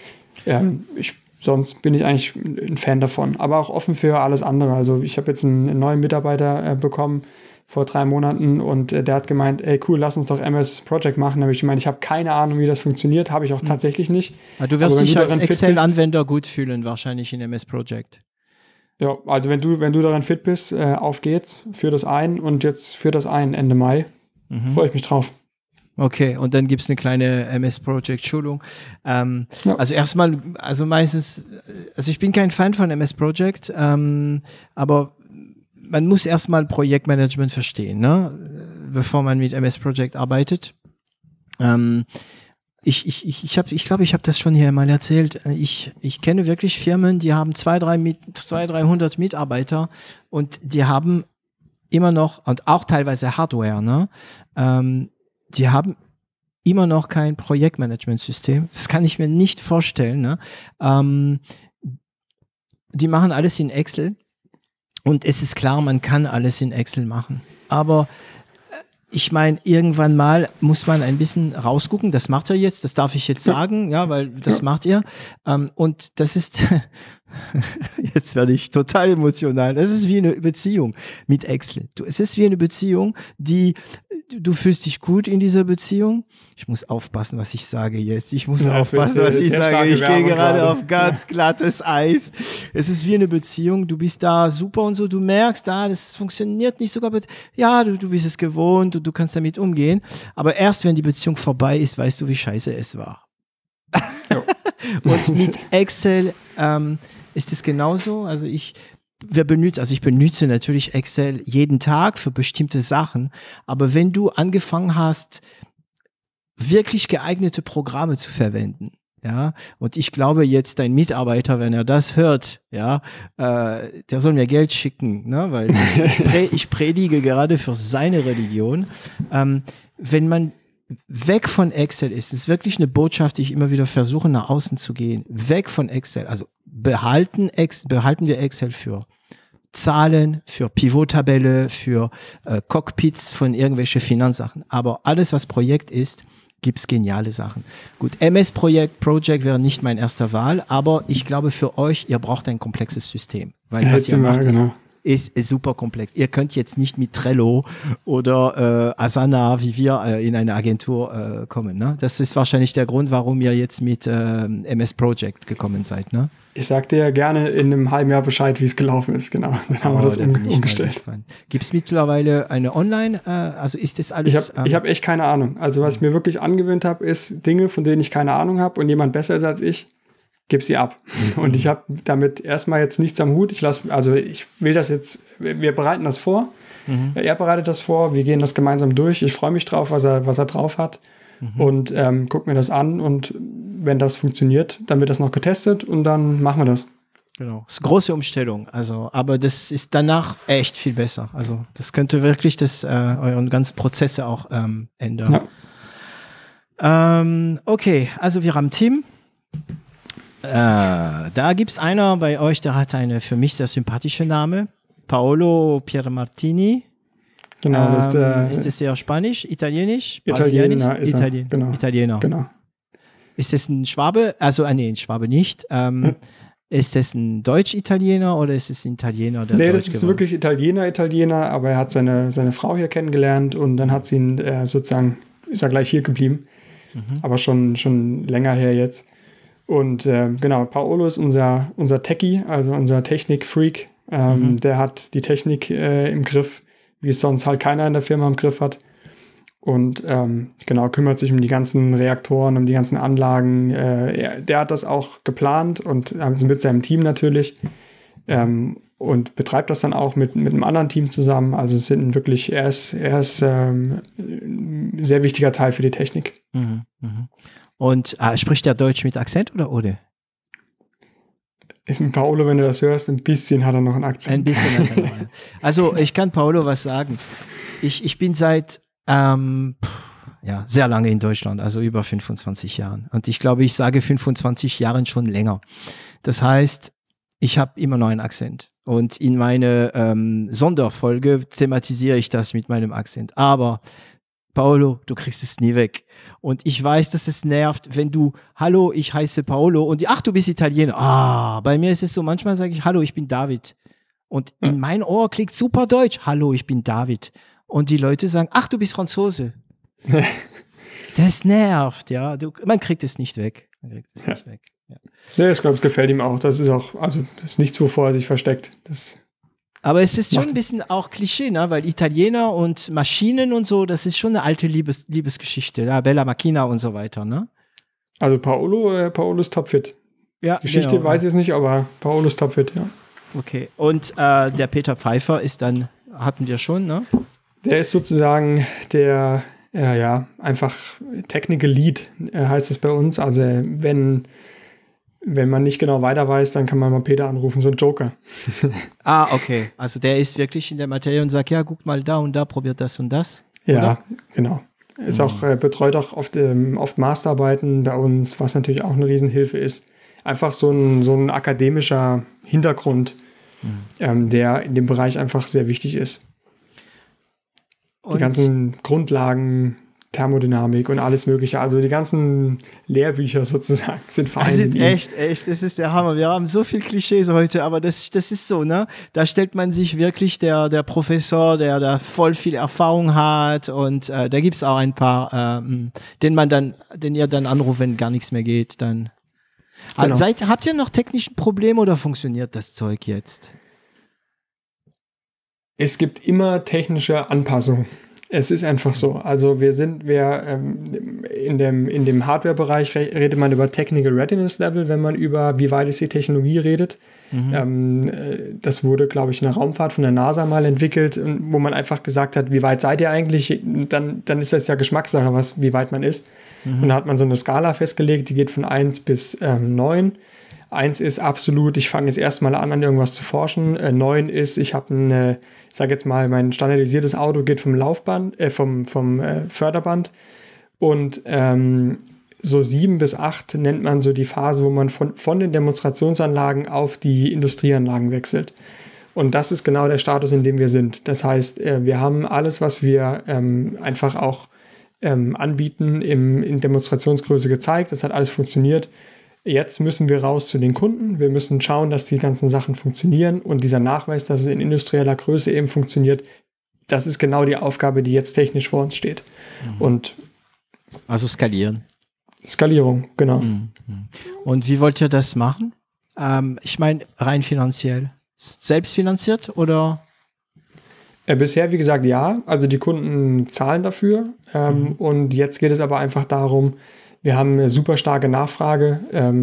sonst bin ich eigentlich ein Fan davon. Aber auch offen für alles andere. Also ich habe jetzt einen neuen Mitarbeiter bekommen vor 3 Monaten und der hat gemeint, ey cool, lass uns doch MS Project machen. Da habe ich gemeint, ich habe keine Ahnung, wie das funktioniert. Habe ich auch tatsächlich nicht. Du wirst dich als Excel-Anwender gut fühlen, wahrscheinlich in MS Project. Ja, also wenn du daran fit bist, auf geht's, führ das ein und jetzt führ das ein Ende Mai. Freue ich mich drauf. Okay, und dann gibt es eine kleine MS Project Schulung. Also erstmal, also meistens, also ich bin kein Fan von MS Project, aber man muss erstmal Projektmanagement verstehen, ne? Bevor man mit MS Project arbeitet. Ich glaube, ich habe das schon hier mal erzählt. Ich kenne wirklich Firmen, die haben 200-300 Mitarbeiter und die haben immer noch, und auch teilweise Hardware, ne? Die haben immer noch kein Projektmanagementsystem. Das kann ich mir nicht vorstellen, ne? Die machen alles in Excel und es ist klar, man kann alles in Excel machen. Aber ich meine, irgendwann mal muss man ein bisschen rausgucken. Das macht er jetzt, das darf ich jetzt sagen, ja, weil das macht ihr. Und das ist, jetzt werde ich total emotional. Das ist wie eine Beziehung mit Excel. Es ist wie eine Beziehung, du fühlst dich gut in dieser Beziehung. Ich muss aufpassen, was ich sage jetzt. Ich muss aufpassen, was ich sage. Ich gehe gerade auf ganz glattes Eis. Es ist wie eine Beziehung. Du bist da super und so. Du merkst, das funktioniert nicht sogar. Ja, du bist es gewohnt und du kannst damit umgehen. Aber erst, wenn die Beziehung vorbei ist, weißt du, wie scheiße es war. Und mit Excel ist es genauso. Also ich benutze natürlich Excel jeden Tag für bestimmte Sachen. Aber wenn du angefangen hast, wirklich geeignete Programme zu verwenden, ja, und ich glaube jetzt dein Mitarbeiter, wenn er das hört, ja, der soll mir Geld schicken, ne, weil ich predige gerade für seine Religion. Wenn man weg von Excel ist wirklich eine Botschaft, die ich immer wieder versuche, nach außen zu gehen. Weg von Excel. Also behalten wir Excel für Zahlen, für Pivot-Tabelle, für Cockpits von irgendwelche Finanzsachen. Aber alles, was Projekt ist, gibt es geniale Sachen. Gut, MS Project wäre nicht mein erster Wahl, aber ich glaube für euch, ihr braucht ein komplexes System. Weil was ihr macht, ist super komplex. Ihr könnt jetzt nicht mit Trello oder Asana, wie wir in eine Agentur kommen. Ne? Das ist wahrscheinlich der Grund, warum ihr jetzt mit MS Project gekommen seid. Ne? Ich sag dir ja gerne in einem halben Jahr Bescheid, wie es gelaufen ist. Genau, dann haben wir das umgestellt. Gibt es mittlerweile eine Online? Also ist das alles? Ich hab echt keine Ahnung. Also was ich mir wirklich angewöhnt habe, ist Dinge, von denen ich keine Ahnung habe und jemand besser ist als ich, gib sie ab. Und ich habe damit erstmal jetzt nichts am Hut. Ich will das jetzt, wir bereiten das vor. Er bereitet das vor, wir gehen das gemeinsam durch. Ich freue mich drauf, was er drauf hat. Und guck mir das an und wenn das funktioniert, dann wird das noch getestet und dann machen wir das. Genau. Das ist eine große Umstellung, aber das ist danach echt viel besser. Also das könnte wirklich euren ganzen Prozesse auch ändern. Ja. Okay, also wir haben Tim. Da gibt es einer bei euch, der hat eine für mich sehr sympathische Name. Paolo Piermartini. Genau. Ist das sehr Spanisch, Italienisch? Italiener ist er. Genau. Italiener. Genau. Ist das ein Schwabe? Also, ein Schwabe nicht. Ist das ein Deutsch-Italiener oder ist es ein Italiener, der Deutsch das ist wirklich Italiener, aber er hat seine Frau hier kennengelernt und dann hat sie ihn sozusagen, ist er gleich hier geblieben. aber schon länger her jetzt. Und genau, Paolo ist unser Techie, also unser Technik-Freak. Der hat die Technik im Griff, wie es sonst halt keiner in der Firma im Griff hat. Und genau, kümmert sich um die ganzen Reaktoren, um die ganzen Anlagen. Der hat das auch geplant und mit seinem Team natürlich. Und betreibt das dann auch mit einem anderen Team zusammen. Also es sind wirklich, er ist ein sehr wichtiger Teil für die Technik. Und spricht der Deutsch mit Akzent oder ohne? Paolo, wenn du das hörst, ein bisschen hat er noch einen Akzent. Ein bisschen hat er noch. Also ich kann Paolo was sagen. Ich bin seit sehr lange in Deutschland, also über 25 Jahren. Und ich glaube, ich sage 25 Jahren schon länger. Das heißt, ich habe immer noch einen Akzent. Und in meiner Sonderfolge thematisiere ich das mit meinem Akzent. Aber Paolo, du kriegst es nie weg. Und ich weiß, dass es nervt, wenn du, hallo, ich heiße Paolo und ach, du bist Italiener. Bei mir ist es so, manchmal sage ich, hallo, ich bin David. Und in mein Ohr klingt super deutsch, hallo, ich bin David. Und die Leute sagen, ach, du bist Franzose. Das nervt, ja. Man kriegt es nicht weg. Ja, ich glaube, es gefällt ihm auch. Das ist auch, also das ist nichts, wovor er sich versteckt. Aber es ist schon ein bisschen auch Klischee, ne? Weil Italiener und Maschinen und so, das ist schon eine alte Liebesgeschichte. Ja, Bella Macchina und so weiter, ne? Also Paolo ist topfit. Ja, Geschichte genau, weiß ich jetzt nicht, aber Paolo ist topfit, ja. Okay, und der Peter Pfeiffer ist dann, hatten wir schon, ne? Der ist sozusagen der, einfach Technical Lead, heißt es bei uns. Also wenn man nicht genau weiter weiß, dann kann man mal Peter anrufen, so ein Joker. Okay. Also der ist wirklich in der Materie und sagt, ja, guck mal da und da, probiert das und das. Ja, oder? Genau. Ist auch, betreut auch oft Masterarbeiten bei uns, was natürlich auch eine Riesenhilfe ist. Einfach so ein akademischer Hintergrund, der in dem Bereich einfach sehr wichtig ist. Die ganzen Grundlagen, Thermodynamik und alles Mögliche. Also die ganzen Lehrbücher sozusagen sind vereint. Echt, das ist der Hammer. Wir haben so viel Klischees heute, aber das ist so, ne? Da stellt man sich wirklich der Professor, der da voll viel Erfahrung hat und da gibt es auch ein paar, den ihr dann anruft, wenn gar nichts mehr geht, dann. Genau. Habt ihr noch technische Probleme oder funktioniert das Zeug jetzt? Es gibt immer technische Anpassungen. Es ist einfach so. Also in dem Hardware-Bereich redet man über Technical Readiness Level, wenn man über wie weit ist die Technologie redet. Das wurde, glaube ich, in der Raumfahrt von der NASA mal entwickelt, wo man einfach gesagt hat, wie weit seid ihr eigentlich? Dann ist das ja Geschmackssache, wie weit man ist. Und da hat man so eine Skala festgelegt, die geht von 1 bis 9. 1 ist absolut, ich fange jetzt erstmal an irgendwas zu forschen. 9 ist, ich habe ich sage jetzt mal, mein standardisiertes Auto geht vom Laufband, vom Förderband. Und so 7 bis 8 nennt man so die Phase, wo man von den Demonstrationsanlagen auf die Industrieanlagen wechselt. Und das ist genau der Status, in dem wir sind. Das heißt, wir haben alles, was wir einfach auch anbieten, in Demonstrationsgröße gezeigt. Das hat alles funktioniert. Jetzt müssen wir raus zu den Kunden. Wir müssen schauen, dass die ganzen Sachen funktionieren. Und dieser Nachweis, dass es in industrieller Größe eben funktioniert, das ist genau die Aufgabe, die jetzt technisch vor uns steht. Und also skalieren. Skalierung, genau. Und wie wollt ihr das machen? Ich meine, rein finanziell. Selbstfinanziert oder? Bisher, wie gesagt, ja. Also die Kunden zahlen dafür. Und jetzt geht es aber einfach darum, wir haben eine super starke Nachfrage.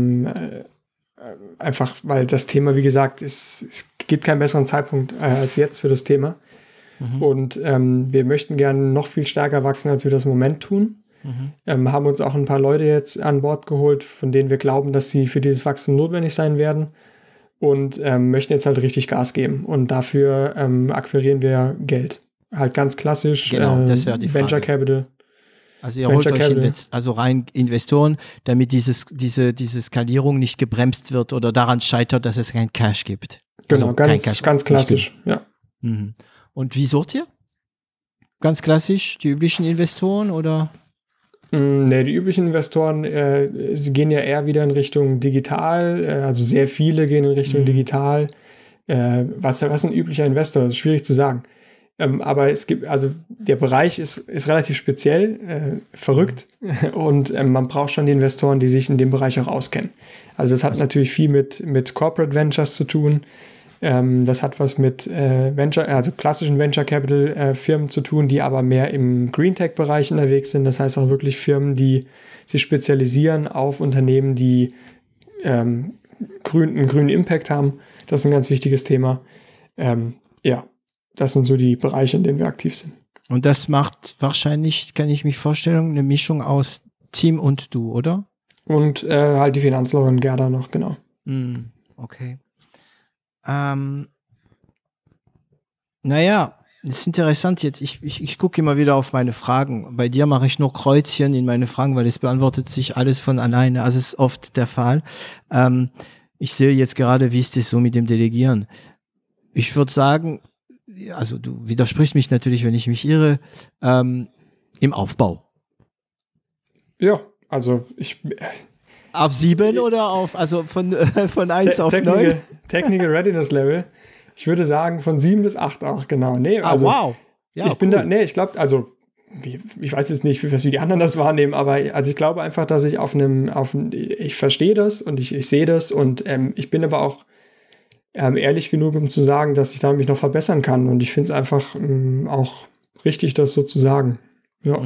Einfach, weil das Thema, wie gesagt, es gibt keinen besseren Zeitpunkt als jetzt für das Thema. Und wir möchten gerne noch viel stärker wachsen, als wir das im Moment tun. Haben uns auch ein paar Leute jetzt an Bord geholt, von denen wir glauben, dass sie für dieses Wachstum notwendig sein werden. Und möchten jetzt halt richtig Gas geben. Und dafür akquirieren wir Geld. Halt ganz klassisch. Genau, das wäre die Frage. Venture Capital. Also ihr holt euch rein Investoren, damit diese Skalierung nicht gebremst wird oder daran scheitert, dass es kein Cash gibt. Genau, also ganz klassisch, ja. Und wie sucht ihr? Ganz klassisch, die üblichen Investoren oder? Nee, die üblichen Investoren sie gehen ja eher wieder in Richtung digital, also sehr viele gehen in Richtung digital. Was ein üblicher Investor, das ist schwierig zu sagen. Aber es gibt, also der Bereich ist relativ speziell, verrückt und man braucht schon die Investoren, die sich in dem Bereich auch auskennen. Also es hat natürlich viel mit Corporate Ventures zu tun. Das hat was mit also klassischen Venture Capital Firmen zu tun, die aber mehr im Green Tech Bereich unterwegs sind. Das heißt auch wirklich Firmen, die sich spezialisieren auf Unternehmen, die einen grünen Impact haben. Das ist ein ganz wichtiges Thema. Das sind so die Bereiche, in denen wir aktiv sind. Und das macht wahrscheinlich, kann ich mich vorstellen, eine Mischung aus Team und du, oder? Und halt die Finanzlerin Gerda noch, genau. Okay. Naja, das ist interessant jetzt. Ich gucke immer wieder auf meine Fragen. Bei dir mache ich nur Kreuzchen in meine Fragen, weil es beantwortet sich alles von alleine. Also es ist oft der Fall. Ich sehe jetzt gerade, wie ist das so mit dem Delegieren. Ich würde sagen, also du widersprichst mich natürlich, wenn ich mich irre, im Aufbau. Ja, also auf 7 oder also von 1 auf 9? Technical Readiness Level. Ich würde sagen von 7 bis 8 auch, genau. Nee, also wow. Ja, ich glaube, also ich weiß jetzt nicht, wie die anderen das wahrnehmen, aber also ich glaube einfach, dass ich ich verstehe das und ich sehe das und ich bin aber auch ehrlich genug, um zu sagen, dass ich da mich noch verbessern kann. Und ich finde es einfach auch richtig, das so zu sagen. Ja.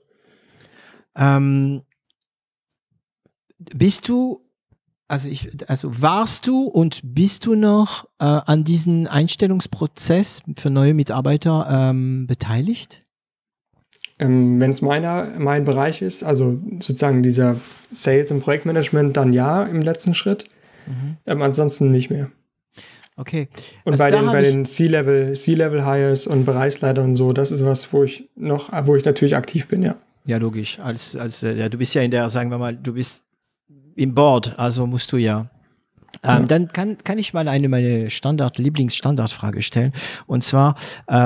Warst du und bist du noch an diesem Einstellungsprozess für neue Mitarbeiter beteiligt? Wenn es mein Bereich ist, also sozusagen dieser Sales- und Projektmanagement, dann ja im letzten Schritt. Ansonsten nicht mehr. Okay. Und bei den C-Level-Hires und Bereichsleitern und so, das ist was, wo ich natürlich aktiv bin, ja. Ja, logisch. Du bist ja in der, sagen wir mal, du bist im Board, also musst du ja. Dann kann ich mal meine Lieblingsstandardfrage stellen. Und zwar,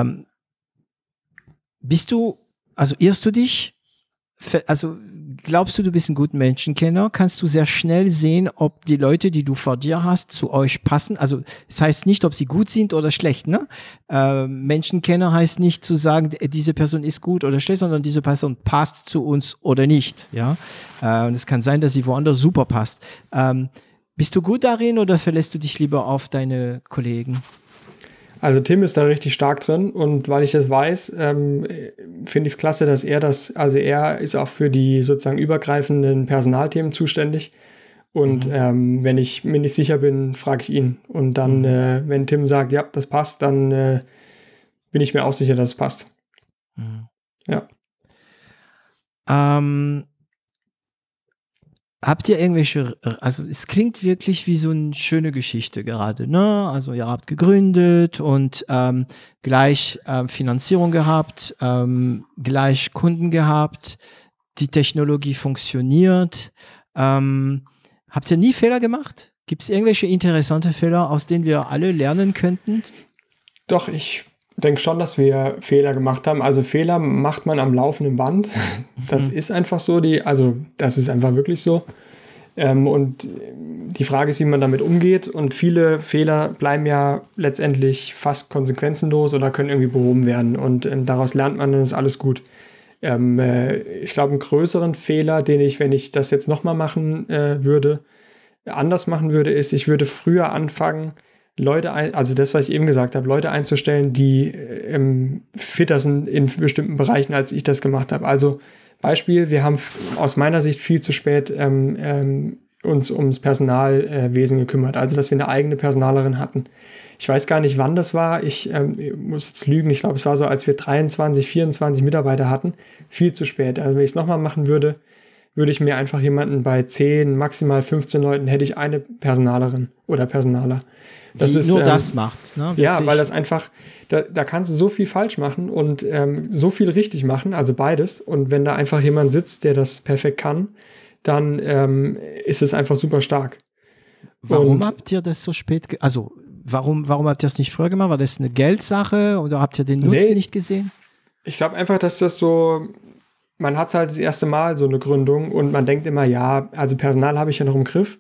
irrst du dich? Also glaubst du, du bist ein guter Menschenkenner? Kannst du sehr schnell sehen, ob die Leute, die du vor dir hast, zu euch passen? Also das heißt nicht, ob sie gut sind oder schlecht, ne? Menschenkenner heißt nicht zu sagen, diese Person ist gut oder schlecht, sondern diese Person passt zu uns oder nicht, ja? Und es kann sein, dass sie woanders super passt. Bist du gut darin oder verlässt du dich lieber auf deine Kollegen? Also Tim ist da richtig stark drin und weil ich das weiß, finde ich es klasse, dass er ist auch für die sozusagen übergreifenden Personalthemen zuständig und wenn ich mir nicht sicher bin, frage ich ihn und dann, wenn Tim sagt, ja, das passt, dann bin ich mir auch sicher, dass es passt. Ja. Habt ihr irgendwelche, also es klingt wirklich wie so eine schöne Geschichte gerade, ne? Also ihr habt gegründet und gleich Finanzierung gehabt, gleich Kunden gehabt, die Technologie funktioniert. Habt ihr nie Fehler gemacht? Gibt es irgendwelche interessante Fehler, aus denen wir alle lernen könnten? Doch, ich denke schon, dass wir Fehler gemacht haben. Also Fehler macht man am laufenden Band. Das ist einfach so, das ist einfach wirklich so. Und die Frage ist, wie man damit umgeht. Und viele Fehler bleiben ja letztendlich fast konsequenzenlos oder können irgendwie behoben werden. Und daraus lernt man, dann ist alles gut. Ich glaube, einen größeren Fehler, den ich, wenn ich das jetzt nochmal anders machen würde, ist, ich würde früher anfangen, also das, was ich eben gesagt habe, Leute einzustellen, die fitter sind in bestimmten Bereichen, als ich das gemacht habe. Also Beispiel, wir haben aus meiner Sicht viel zu spät uns ums Personalwesen gekümmert, also dass wir eine eigene Personalerin hatten. Ich weiß gar nicht, wann das war. Ich muss jetzt lügen, ich glaube, es war so, als wir 23, 24 Mitarbeiter hatten, viel zu spät. Also wenn ich es nochmal machen würde, würde ich mir einfach jemanden bei 10, maximal 15 Leuten, hätte ich eine Personalerin oder Personaler. Das ist nur das macht. Ne? Ja, weil das einfach, da kannst du so viel falsch machen und so viel richtig machen, also beides. Und wenn da einfach jemand sitzt, der das perfekt kann, dann ist es einfach super stark. Warum habt ihr das so spät, warum habt ihr das nicht früher gemacht? War das eine Geldsache oder habt ihr den Nutzen nicht gesehen? Ich glaube einfach, dass das so, man hat es halt das erste Mal so eine Gründung und man denkt immer, ja, also Personal habe ich ja noch im Griff.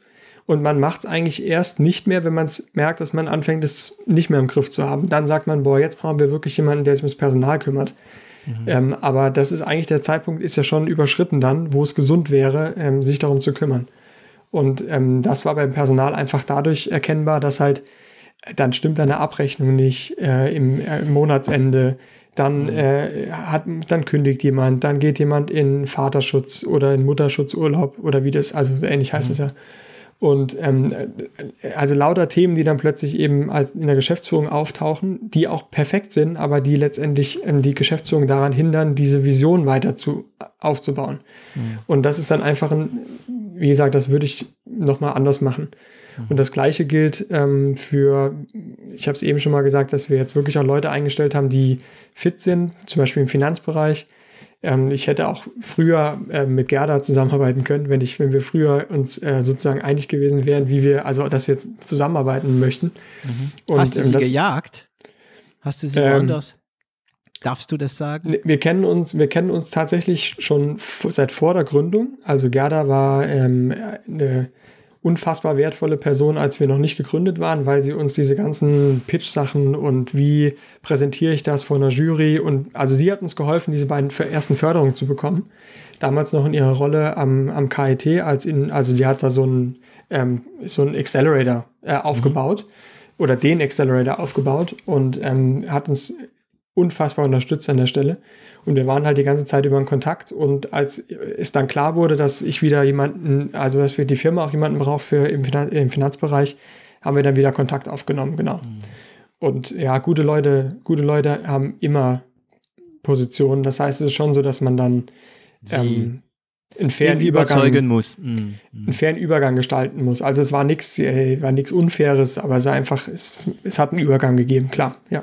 Und man macht es eigentlich erst nicht mehr, wenn man es merkt, dass man anfängt, es nicht mehr im Griff zu haben. Dann sagt man, boah, jetzt brauchen wir wirklich jemanden, der sich ums Personal kümmert. Aber das ist eigentlich, der Zeitpunkt ist ja schon überschritten dann, wo es gesund wäre, sich darum zu kümmern. Und das war beim Personal einfach dadurch erkennbar, dass halt, dann stimmt eine Abrechnung nicht im Monatsende, dann kündigt jemand, dann geht jemand in Vaterschutz oder in Mutterschutzurlaub oder wie das, also ähnlich heißt es ja. Und also lauter Themen, die dann plötzlich eben in der Geschäftsführung auftauchen, die auch perfekt sind, aber die letztendlich die Geschäftsführung daran hindern, diese Vision weiter aufzubauen. Und das ist dann einfach wie gesagt, das würde ich nochmal anders machen. Und das Gleiche gilt ich habe es eben schon mal gesagt, dass wir jetzt wirklich auch Leute eingestellt haben, die fit sind, zum Beispiel im Finanzbereich. Ich hätte auch früher mit Gerda zusammenarbeiten können, wenn wir früher uns sozusagen einig gewesen wären, dass wir zusammenarbeiten möchten. Und, hast du sie gejagt? Hast du sie woanders? Darfst du das sagen? Wir kennen uns tatsächlich schon seit vor der Gründung. Also Gerda war eine unfassbar wertvolle Person, als wir noch nicht gegründet waren, weil sie uns diese ganzen Pitch-Sachen und wie präsentiere ich das vor einer Jury und also sie hat uns geholfen, diese beiden ersten Förderungen zu bekommen. Damals noch in ihrer Rolle am KIT, also die hat da so ein Accelerator aufgebaut oder den Accelerator aufgebaut und hat uns unfassbar unterstützt an der Stelle. Und wir waren halt die ganze Zeit über in Kontakt. Und als es dann klar wurde, dass dass wir die Firma auch jemanden braucht im Finanzbereich, haben wir dann wieder Kontakt aufgenommen, genau. Und ja, gute Leute haben immer Positionen. Das heißt, es ist schon so, dass man dann einen fairen Übergang gestalten muss. Also es war nichts Unfaires, aber es hat einen Übergang gegeben, klar, ja.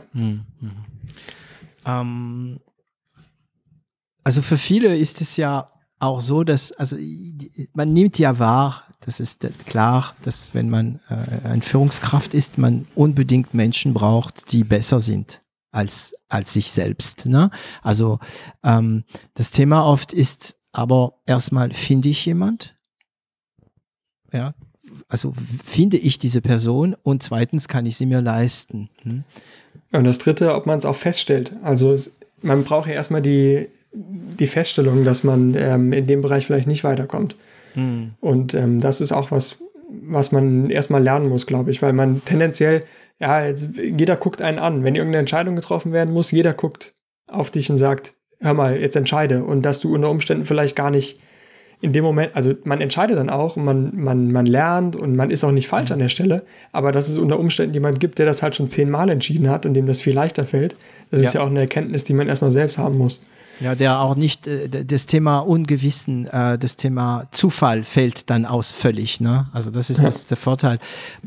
Also für viele ist es ja auch so, dass, also man nimmt ja wahr, das ist klar, dass wenn man eine Führungskraft ist, man unbedingt Menschen braucht, die besser sind als sich selbst. Ne? Also das Thema oft ist aber erstmal, finde ich jemand? Ja, also finde ich diese Person und zweitens kann ich sie mir leisten. Und das Dritte, ob man es auch feststellt. Also man braucht ja erstmal die Feststellung, dass man in dem Bereich vielleicht nicht weiterkommt. Und das ist auch was man erstmal lernen muss, glaube ich, weil man tendenziell, jeder guckt einen an. Wenn irgendeine Entscheidung getroffen werden muss, jeder guckt auf dich und sagt, hör mal, jetzt entscheide. Und dass du unter Umständen vielleicht gar nicht in dem Moment, also man entscheidet dann auch und man lernt und man ist auch nicht falsch an der Stelle, aber dass es unter Umständen jemand gibt, der das halt schon 10-mal entschieden hat und dem das viel leichter fällt, das ist ja auch eine Erkenntnis, die man erstmal selbst haben muss. Ja, der auch nicht, das Thema Ungewissen, das Thema Zufall fällt dann aus völlig, ne? Also das ist der Vorteil.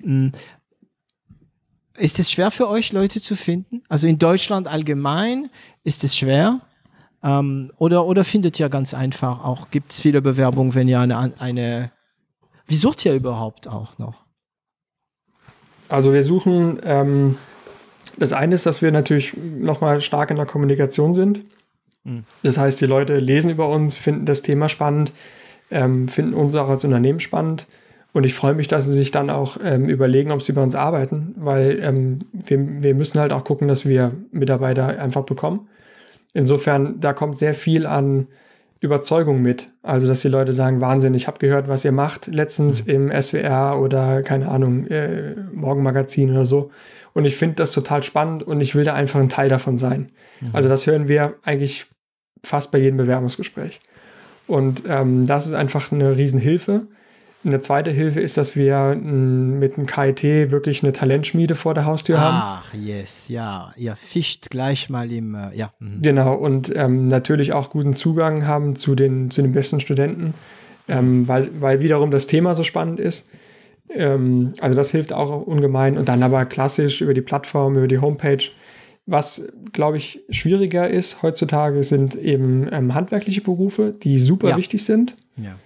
Ist es schwer für euch, Leute zu finden? Also in Deutschland allgemein ist es schwer? Oder findet ihr ganz einfach auch, gibt es viele Bewerbungen, wenn ihr wie sucht ihr überhaupt auch noch? Also wir suchen, das eine ist, dass wir natürlich nochmal stark in der Kommunikation sind. Das heißt, die Leute lesen über uns, finden das Thema spannend, finden uns auch als Unternehmen spannend. Und ich freue mich, dass sie sich dann auch überlegen, ob sie bei uns arbeiten, weil wir müssen halt auch gucken, dass wir Mitarbeiter einfach bekommen. Insofern, da kommt sehr viel an Überzeugung mit. Also, dass die Leute sagen, Wahnsinn, ich habe gehört, was ihr macht, letztens im SWR oder, keine Ahnung, Morgenmagazin oder so. Und ich finde das total spannend und ich will da einfach ein Teil davon sein. Also das hören wir eigentlich fast bei jedem Bewerbungsgespräch. Und das ist einfach eine Riesenhilfe. Eine zweite Hilfe ist, dass wir mit dem KIT wirklich eine Talentschmiede vor der Haustür haben. Ach, yes, ja. Ihr fischt gleich mal ja. Genau, und natürlich auch guten Zugang haben zu den besten Studenten, weil wiederum das Thema so spannend ist. Also das hilft auch ungemein. Und dann aber klassisch über die Plattform, über die Homepage. Was, glaube ich, schwieriger ist heutzutage, sind eben handwerkliche Berufe, die super wichtig sind. Ja.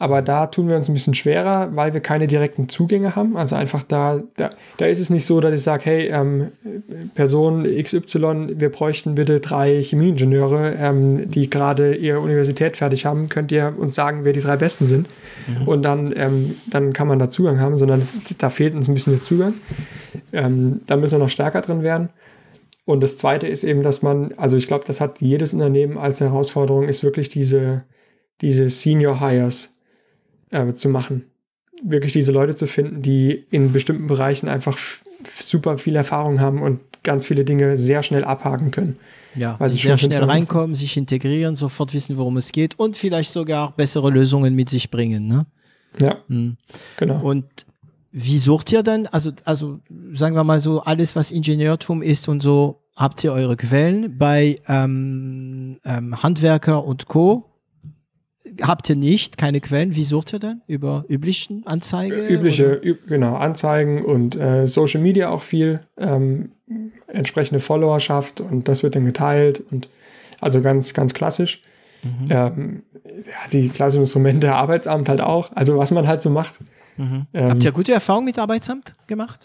Aber da tun wir uns ein bisschen schwerer, weil wir keine direkten Zugänge haben. Also einfach da ist es nicht so, dass ich sage, hey, Person XY, wir bräuchten bitte 3 Chemieingenieure, die gerade ihre Universität fertig haben. Könnt ihr uns sagen, wer die 3 Besten sind? Und dann kann man da Zugang haben, sondern da fehlt uns ein bisschen der Zugang. Da müssen wir noch stärker drin werden. Und das Zweite ist eben, dass man, also ich glaube, das hat jedes Unternehmen als Herausforderung, ist wirklich diese Senior Hires zu machen. Wirklich diese Leute zu finden, die in bestimmten Bereichen einfach super viel Erfahrung haben und ganz viele Dinge sehr schnell abhaken können. Ja, weil sie sehr schnell reinkommen, sich integrieren, sofort wissen, worum es geht und vielleicht sogar bessere Lösungen mit sich bringen. Ne? Ja, genau. Und wie sucht ihr dann, also sagen wir mal so, alles, was Ingenieurtum ist und so, habt ihr eure Quellen bei Handwerker und Co.? Habt ihr nicht, keine Quellen? Wie sucht ihr dann? Über üblichen Anzeigen? Genau, Anzeigen und Social Media auch viel, entsprechende Followerschaft und das wird dann geteilt und also ganz, ganz klassisch. Die klassischen Instrumente, Arbeitsamt halt auch, also was man halt so macht. Habt ihr gute Erfahrungen mit Arbeitsamt gemacht?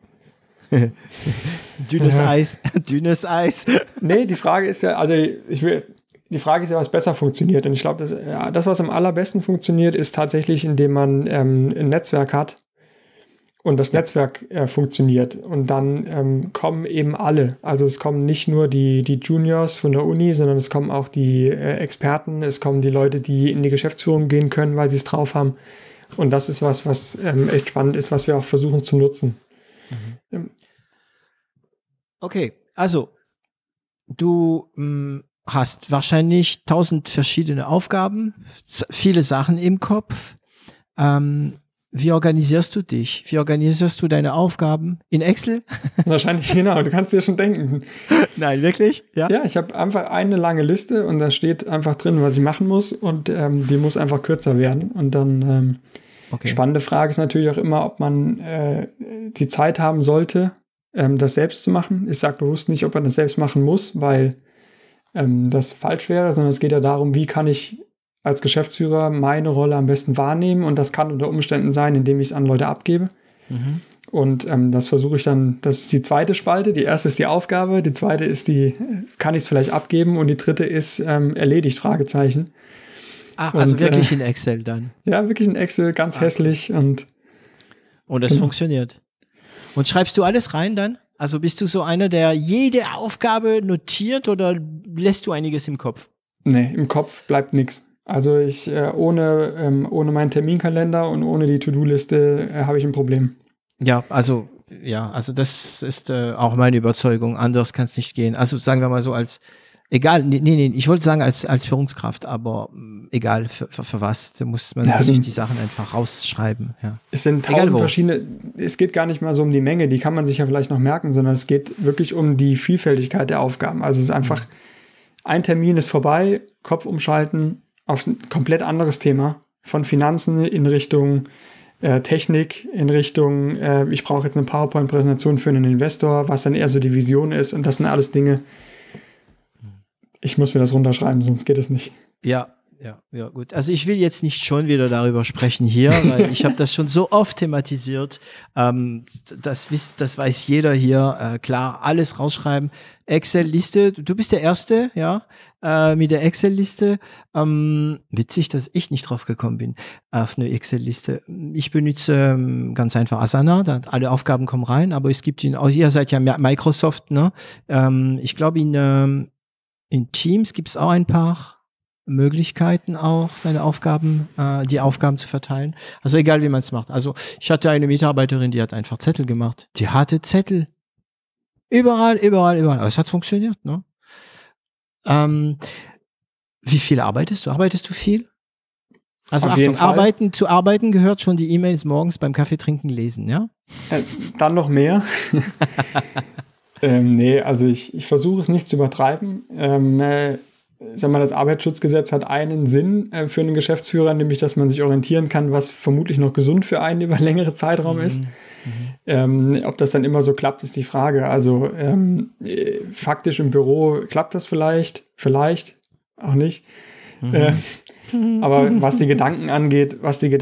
Dünnes Eis. Nee, die Frage ist ja, also die Frage ist ja, was besser funktioniert. Und ich glaube, das, was am allerbesten funktioniert, ist tatsächlich, indem man ein Netzwerk hat und das Netzwerk funktioniert. Und dann kommen eben alle. Also es kommen nicht nur die Juniors von der Uni, sondern es kommen auch die Experten, es kommen die Leute, die in die Geschäftsführung gehen können, weil sie es drauf haben. Und das ist was echt spannend ist, was wir auch versuchen zu nutzen. Okay, also du hast wahrscheinlich 1000 verschiedene Aufgaben, viele Sachen im Kopf. Wie organisierst du dich? Wie organisierst du deine Aufgaben? In Excel? Wahrscheinlich, genau. Du kannst dir schon denken. Nein, wirklich? Ja, ich habe einfach eine lange Liste und da steht einfach drin, was ich machen muss und die muss einfach kürzer werden. Und dann spannende Frage ist natürlich auch immer, ob man die Zeit haben sollte, das selbst zu machen. Ich sage bewusst nicht, ob man das selbst machen muss, weil das falsch wäre, sondern es geht ja darum, wie kann ich als Geschäftsführer meine Rolle am besten wahrnehmen und das kann unter Umständen sein, indem ich es an Leute abgebe. Und das versuche ich dann, das ist die zweite Spalte, die erste ist die Aufgabe, die zweite ist kann ich es vielleicht abgeben und die dritte ist erledigt, Fragezeichen. Also wirklich in Excel dann? Ja, wirklich in Excel, ganz hässlich. Und das funktioniert. Und schreibst du alles rein dann? Also bist du so einer, der jede Aufgabe notiert oder lässt du einiges im Kopf? Nee, im Kopf bleibt nichts. Also ich ohne meinen Terminkalender und ohne die To-Do-Liste habe ich ein Problem. Ja, also das ist auch meine Überzeugung. Anders kann es nicht gehen. Also sagen wir mal so ich wollte sagen als Führungskraft, aber egal für was, da muss man sich die Sachen einfach rausschreiben. Ja. Es sind 1000 verschiedene, es geht gar nicht mal so um die Menge, die kann man sich ja vielleicht noch merken, sondern es geht wirklich um die Vielfältigkeit der Aufgaben. Also es ist einfach, ein Termin ist vorbei, Kopf umschalten auf ein komplett anderes Thema, von Finanzen in Richtung Technik, in Richtung, ich brauche jetzt eine PowerPoint-Präsentation für einen Investor, was dann eher so die Vision ist und das sind alles Dinge, ich muss mir das runterschreiben, sonst geht es nicht. Ja, gut. Also ich will jetzt nicht schon wieder darüber sprechen hier, weil ich habe das schon so oft thematisiert. Das weiß jeder hier. Klar, alles rausschreiben. Excel-Liste. Du bist der Erste, ja, mit der Excel-Liste. Witzig, dass ich nicht drauf gekommen bin auf eine Excel-Liste. Ich benutze ganz einfach Asana. Alle Aufgaben kommen rein, aber es gibt ihr seid ja Microsoft, ne? Ich glaube in Teams gibt es auch ein paar Möglichkeiten auch, die Aufgaben zu verteilen. Also egal, wie man es macht. Also ich hatte eine Mitarbeiterin, die hat einfach Zettel gemacht. Die hatte Zettel. Überall. Aber es hat funktioniert, ne? Wie viel arbeitest du? Arbeitest du viel? Also auf Achtung, zu arbeiten gehört schon die E-Mails morgens beim Kaffee trinken lesen, ja? Dann noch mehr. Nee, also ich versuche es nicht zu übertreiben. Das Arbeitsschutzgesetz hat einen Sinn für einen Geschäftsführer, nämlich, dass man sich orientieren kann, was vermutlich noch gesund für einen über längere Zeitraum ist. Ob das dann immer so klappt, ist die Frage. Also faktisch im Büro klappt das vielleicht auch nicht. Aber was die Gedanken angeht,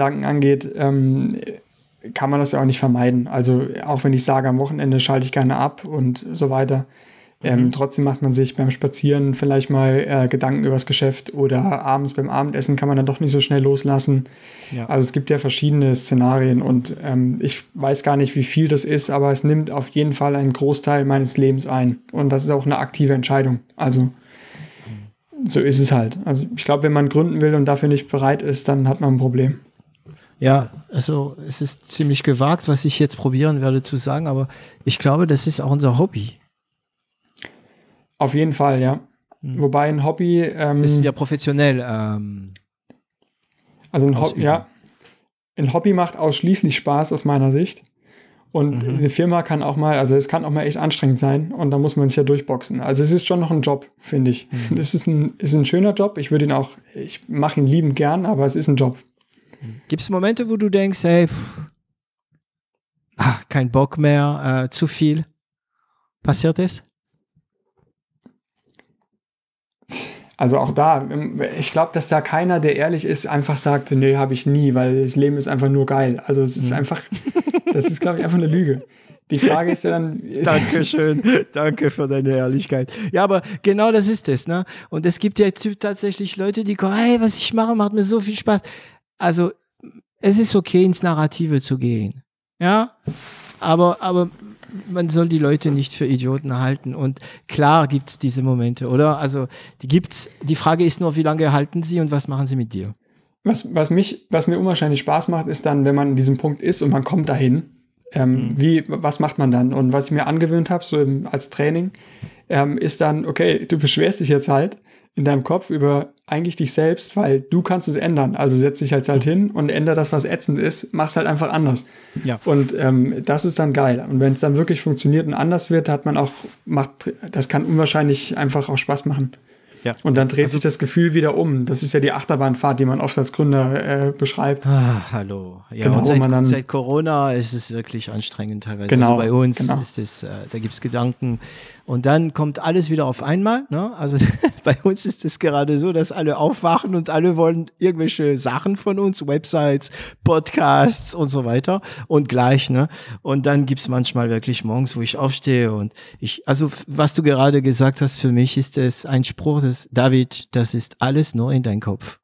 kann man das ja auch nicht vermeiden. Also auch wenn ich sage, am Wochenende schalte ich gerne ab und so weiter. Trotzdem macht man sich beim Spazieren vielleicht mal Gedanken über das Geschäft oder abends beim Abendessen kann man dann doch nicht so schnell loslassen. Ja. Also es gibt ja verschiedene Szenarien und ich weiß gar nicht, wie viel das ist, aber es nimmt auf jeden Fall einen Großteil meines Lebens ein. Und das ist auch eine aktive Entscheidung. Also so ist es halt. Also ich glaube, wenn man gründen will und dafür nicht bereit ist, dann hat man ein Problem. Ja, also es ist ziemlich gewagt, was ich jetzt probieren werde zu sagen, aber ich glaube, das ist auch unser Hobby. Auf jeden Fall, ja. Wobei ein Hobby... das sind ja professionell also ein Hobby macht ausschließlich Spaß aus meiner Sicht. Und eine Firma kann auch mal, also es kann auch mal echt anstrengend sein und da muss man sich ja durchboxen. Also es ist schon noch ein Job, finde ich. Es ist ein schöner Job. Ich mache ihn liebend gern, aber es ist ein Job. Gibt es Momente, wo du denkst, hey, kein Bock mehr, zu viel? Passiert das? Also auch da, ich glaube, dass da keiner, der ehrlich ist, einfach sagt, nee, habe ich nie, weil das Leben ist einfach nur geil. Also es ist einfach, das ist, glaube ich, einfach eine Lüge. Die Frage ist ja dann... Dankeschön, danke für deine Ehrlichkeit. Ja, aber genau das ist es, ne? Und es gibt ja tatsächlich Leute, die kommen, hey, was ich mache, macht mir so viel Spaß. Also es ist okay, ins Narrative zu gehen, ja, aber man soll die Leute nicht für Idioten halten und klar gibt es diese Momente, oder? Also die gibt's, die Frage ist nur, wie lange halten sie und was machen sie mit dir? Was mir unwahrscheinlich Spaß macht, ist dann, wenn man in diesem Punkt ist und man kommt dahin, was macht man dann? Und was ich mir angewöhnt habe, so als Training, ist dann, okay, du beschwerst dich jetzt halt in deinem Kopf über eigentlich dich selbst, weil du kannst es ändern. Also setz dich halt hin und ändere das, was ätzend ist, mach's halt einfach anders. Ja. Und das ist dann geil. Und wenn es dann wirklich funktioniert und anders wird, das kann unwahrscheinlich einfach auch Spaß machen. Ja. Und dann dreht sich das Gefühl wieder um. Das ist ja die Achterbahnfahrt, die man oft als Gründer beschreibt. Hallo. Ja, genau, und seit Corona ist es wirklich anstrengend teilweise. Genau, also bei uns ist es, da gibt es Gedanken. Und dann kommt alles wieder auf einmal. Ne? Also bei uns ist es gerade so, dass alle aufwachen und alle wollen irgendwelche Sachen von uns, Websites, Podcasts und so weiter. Und gleich, ne? Und dann gibt es manchmal wirklich morgens, wo ich aufstehe und also was du gerade gesagt hast, für mich ist es ein Spruch des David, das ist alles nur in deinem Kopf.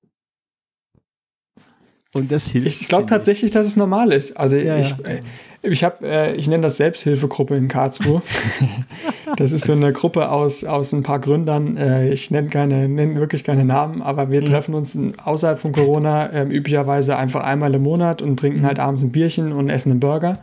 Und das hilft. Ich glaube tatsächlich, dass es normal ist. Also ich nenne das Selbsthilfegruppe in Karlsruhe. Das ist so eine Gruppe aus ein paar Gründern. Ich nenne wirklich keine Namen, aber wir treffen uns außerhalb von Corona üblicherweise einfach einmal im Monat und trinken halt abends ein Bierchen und essen einen Burger.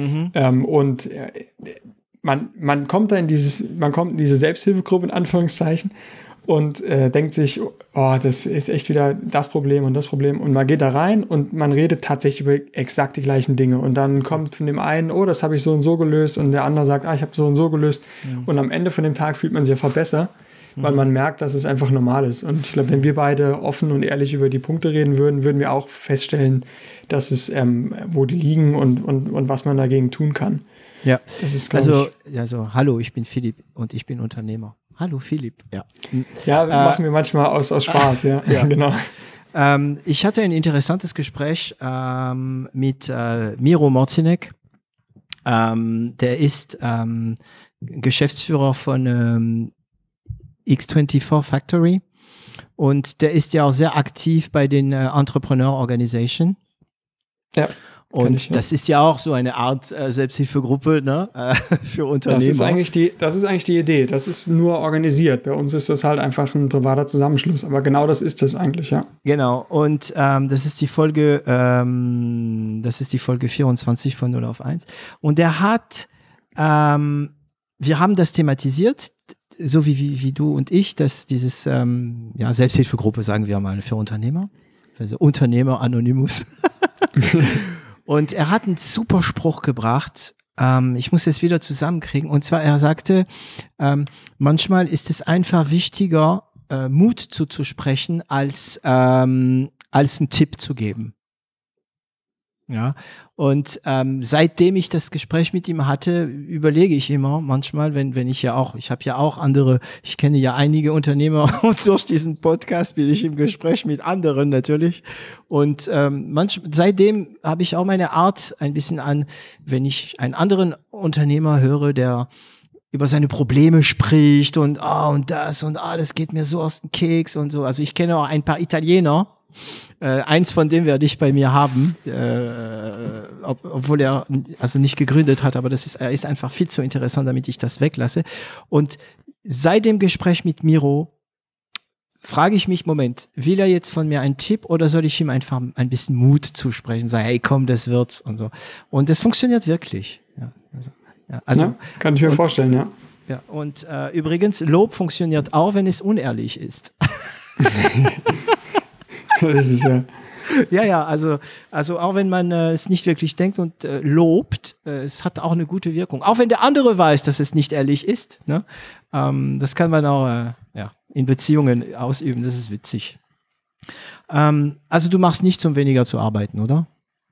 Man kommt in diese Selbsthilfegruppe in Anführungszeichen und denkt sich, oh, das ist echt wieder das Problem und das Problem. Und man geht da rein und man redet tatsächlich über exakt die gleichen Dinge. Und dann kommt von dem einen, oh, das habe ich so und so gelöst. Und der andere sagt, ich habe so und so gelöst. Ja. Und am Ende von dem Tag fühlt man sich einfach besser, weil man merkt, dass es einfach normal ist. Und ich glaube, wenn wir beide offen und ehrlich über die Punkte reden würden, würden wir auch feststellen, dass es, wo die liegen und was man dagegen tun kann. Ja, das ist, also hallo, ich bin Philipp und ich bin Unternehmer. Hallo Philipp. Ja, machen wir manchmal aus Spaß, ja. Genau. Ich hatte ein interessantes Gespräch mit Miro Morzinek. Der ist Geschäftsführer von X24 Factory und der ist ja auch sehr aktiv bei den Entrepreneur Organization. Ja. Und das ist ja auch so eine Art Selbsthilfegruppe, ne? Für Unternehmer. Das ist eigentlich die Idee. Das ist nur organisiert. Bei uns ist das halt einfach ein privater Zusammenschluss. Aber genau das ist es eigentlich, ja. Genau. Und das ist die Folge 24 von 0 auf 1. Und der hat, wir haben das thematisiert, so wie du und ich, dass dieses Selbsthilfegruppe, sagen wir mal, für Unternehmer. Also Unternehmer Anonymous. Und er hat einen super Spruch gebracht. Ich muss es wieder zusammenkriegen. Und zwar, er sagte, manchmal ist es einfach wichtiger, Mut zuzusprechen, als einen Tipp zu geben. Ja, und seitdem ich das Gespräch mit ihm hatte, überlege ich immer manchmal, wenn ich ich habe ja auch andere, ich kenne ja einige Unternehmer und durch diesen Podcast bin ich im Gespräch mit anderen natürlich. Und seitdem habe ich auch meine Art ein bisschen an, wenn ich einen anderen Unternehmer höre, der über seine Probleme spricht und das geht mir so aus dem Keks und so. Also ich kenne auch ein paar Italiener. Eins von dem werde ich bei mir haben, obwohl er also nicht gegründet hat, aber er ist einfach viel zu interessant, damit ich das weglasse. Und seit dem Gespräch mit Miro frage ich mich, Moment, will er jetzt von mir einen Tipp oder soll ich ihm einfach ein bisschen Mut zusprechen, sagen, hey komm, das wird's und so. Und das funktioniert wirklich. Also, kann ich mir vorstellen, ja. Ja, und übrigens, Lob funktioniert auch, wenn es unehrlich ist. Das ist ja. Also auch wenn man es nicht wirklich denkt und lobt, es hat auch eine gute Wirkung. Auch wenn der andere weiß, dass es nicht ehrlich ist. Ne? Das kann man auch in Beziehungen ausüben. Das ist witzig. Also du machst nichts, um weniger zu arbeiten, oder?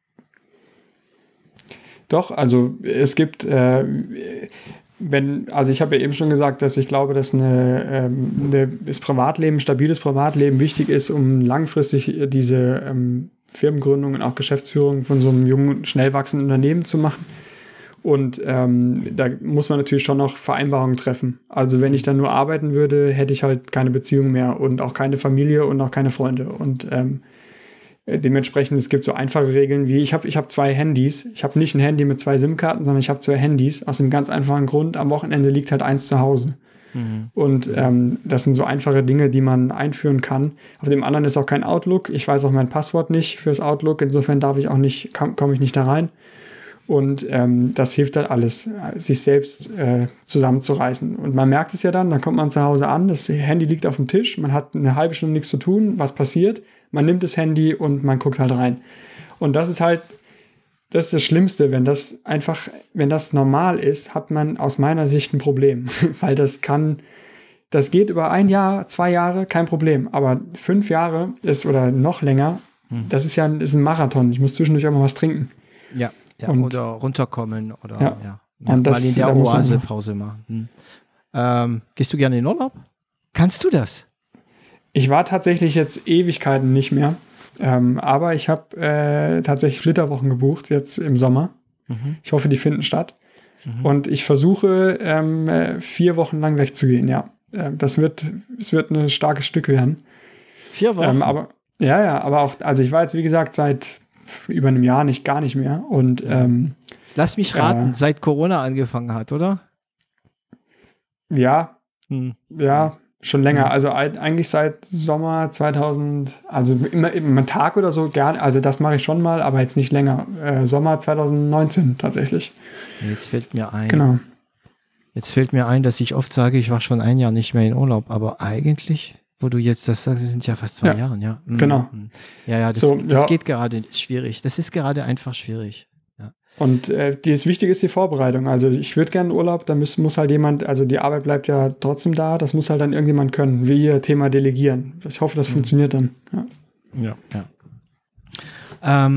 Doch, also es gibt, ich habe ja eben schon gesagt, dass ich glaube, dass das Privatleben, stabiles Privatleben wichtig ist, um langfristig diese Firmengründung und auch Geschäftsführung von so einem jungen, schnell wachsenden Unternehmen zu machen. Und da muss man natürlich schon noch Vereinbarungen treffen. Also wenn ich dann nur arbeiten würde, hätte ich halt keine Beziehung mehr und auch keine Familie und auch keine Freunde. Und dementsprechend, es gibt so einfache Regeln wie, ich hab 2 Handys. Ich habe nicht ein Handy mit 2 SIM-Karten, sondern ich habe 2 Handys. Aus dem ganz einfachen Grund, am Wochenende liegt halt eins zu Hause. Mhm. Und das sind so einfache Dinge, die man einführen kann. Auf dem anderen ist auch kein Outlook. Ich weiß auch mein Passwort nicht fürs Outlook. Insofern komme ich nicht da rein. Und das hilft halt alles, sich selbst zusammenzureißen. Und man merkt es ja dann kommt man zu Hause an, das Handy liegt auf dem Tisch, man hat eine halbe Stunde nichts zu tun, was passiert? Man nimmt das Handy und man guckt halt rein. Und das ist das Schlimmste, wenn das normal ist, hat man aus meiner Sicht ein Problem. Weil das geht über 1 Jahr, 2 Jahre, kein Problem. Aber 5 Jahre oder noch länger, das ist ein Marathon. Ich muss zwischendurch auch mal was trinken. Ja, oder runterkommen oder und mal in der Oase Pause machen. Gehst du gerne in Urlaub? Kannst du das? Ich war tatsächlich jetzt Ewigkeiten nicht mehr, aber ich habe tatsächlich Flitterwochen gebucht jetzt im Sommer. Mhm. Ich hoffe, die finden statt. Mhm. Und ich versuche 4 Wochen lang wegzugehen, ja. Es wird ein starkes Stück werden. 4 Wochen? Aber auch, also ich war jetzt wie gesagt seit über einem Jahr gar nicht mehr. Und lass mich raten, seit Corona angefangen hat, oder? Ja, schon länger. Also eigentlich seit Sommer 2000, also immer einen Tag oder so gerne. Also das mache ich schon mal, aber jetzt nicht länger. Sommer 2019 tatsächlich. Jetzt fällt mir ein. Genau. Jetzt fällt mir ein, dass ich oft sage, ich war schon 1 Jahr nicht mehr in Urlaub, aber eigentlich, wo du jetzt das sagst, sind ja fast 2 Jahre, ja. Genau. Ja, das geht gerade schwierig. Das ist gerade einfach schwierig. Ja. Und das Wichtige ist die Vorbereitung. Also ich würde gerne Urlaub, da muss halt jemand, also die Arbeit bleibt ja trotzdem da, das muss halt dann irgendjemand können, wie ihr Thema Delegieren. Ich hoffe, das funktioniert dann. Ja.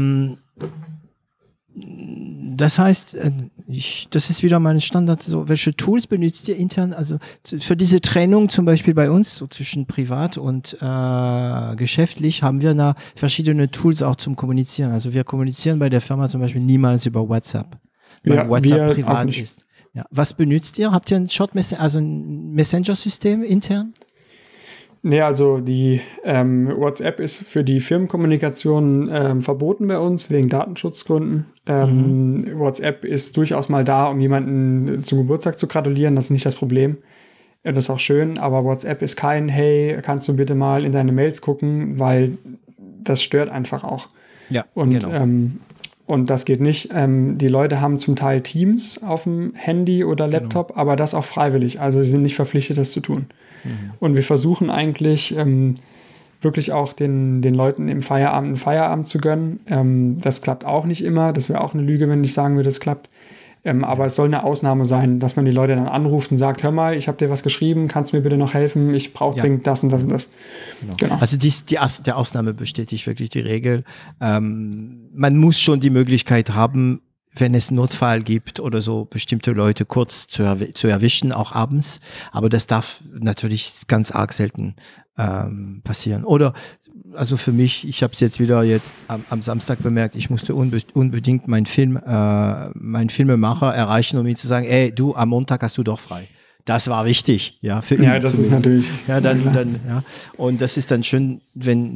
Das heißt, das ist wieder mein Standard, so, welche Tools benutzt ihr intern, also für diese Trennung zum Beispiel bei uns, so zwischen privat und geschäftlich, haben wir da verschiedene Tools auch zum Kommunizieren. Also wir kommunizieren bei der Firma zum Beispiel niemals über WhatsApp, weil WhatsApp privat ist. Ja. Was benutzt ihr? Habt ihr ein ein Messenger-System intern? Nee, also die WhatsApp ist für die Firmenkommunikation verboten bei uns, wegen Datenschutzgründen. WhatsApp ist durchaus mal da, um jemanden zum Geburtstag zu gratulieren, das ist nicht das Problem. Das ist auch schön, aber WhatsApp ist kein, hey, kannst du bitte mal in deine Mails gucken, weil das stört einfach auch. Ja, und, genau. Und das geht nicht. Die Leute haben zum Teil Teams auf dem Handy oder Laptop, aber das auch freiwillig. Also sie sind nicht verpflichtet, das zu tun. Mhm. Und wir versuchen eigentlich wirklich auch den Leuten im Feierabend einen Feierabend zu gönnen. Das klappt auch nicht immer. Das wäre auch eine Lüge, wenn ich sagen würde, das klappt. Aber es soll eine Ausnahme sein, dass man die Leute dann anruft und sagt, hör mal, ich habe dir was geschrieben, kannst du mir bitte noch helfen? Ich brauche dringend das und das und das. Genau. Also der Ausnahme bestätigt wirklich die Regel. Man muss schon die Möglichkeit haben, wenn es einen Notfall gibt oder so, bestimmte Leute kurz zu erwischen, auch abends. Aber das darf natürlich ganz arg selten passieren. Oder, also für mich, ich habe es jetzt am Samstag bemerkt, ich musste unbedingt meinen Filmemacher erreichen, um ihm zu sagen, ey, du, am Montag hast du doch frei. Das war wichtig, ja, für ihn. Ja, das ist natürlich. Ja, dann, ja. Und das ist dann schön, wenn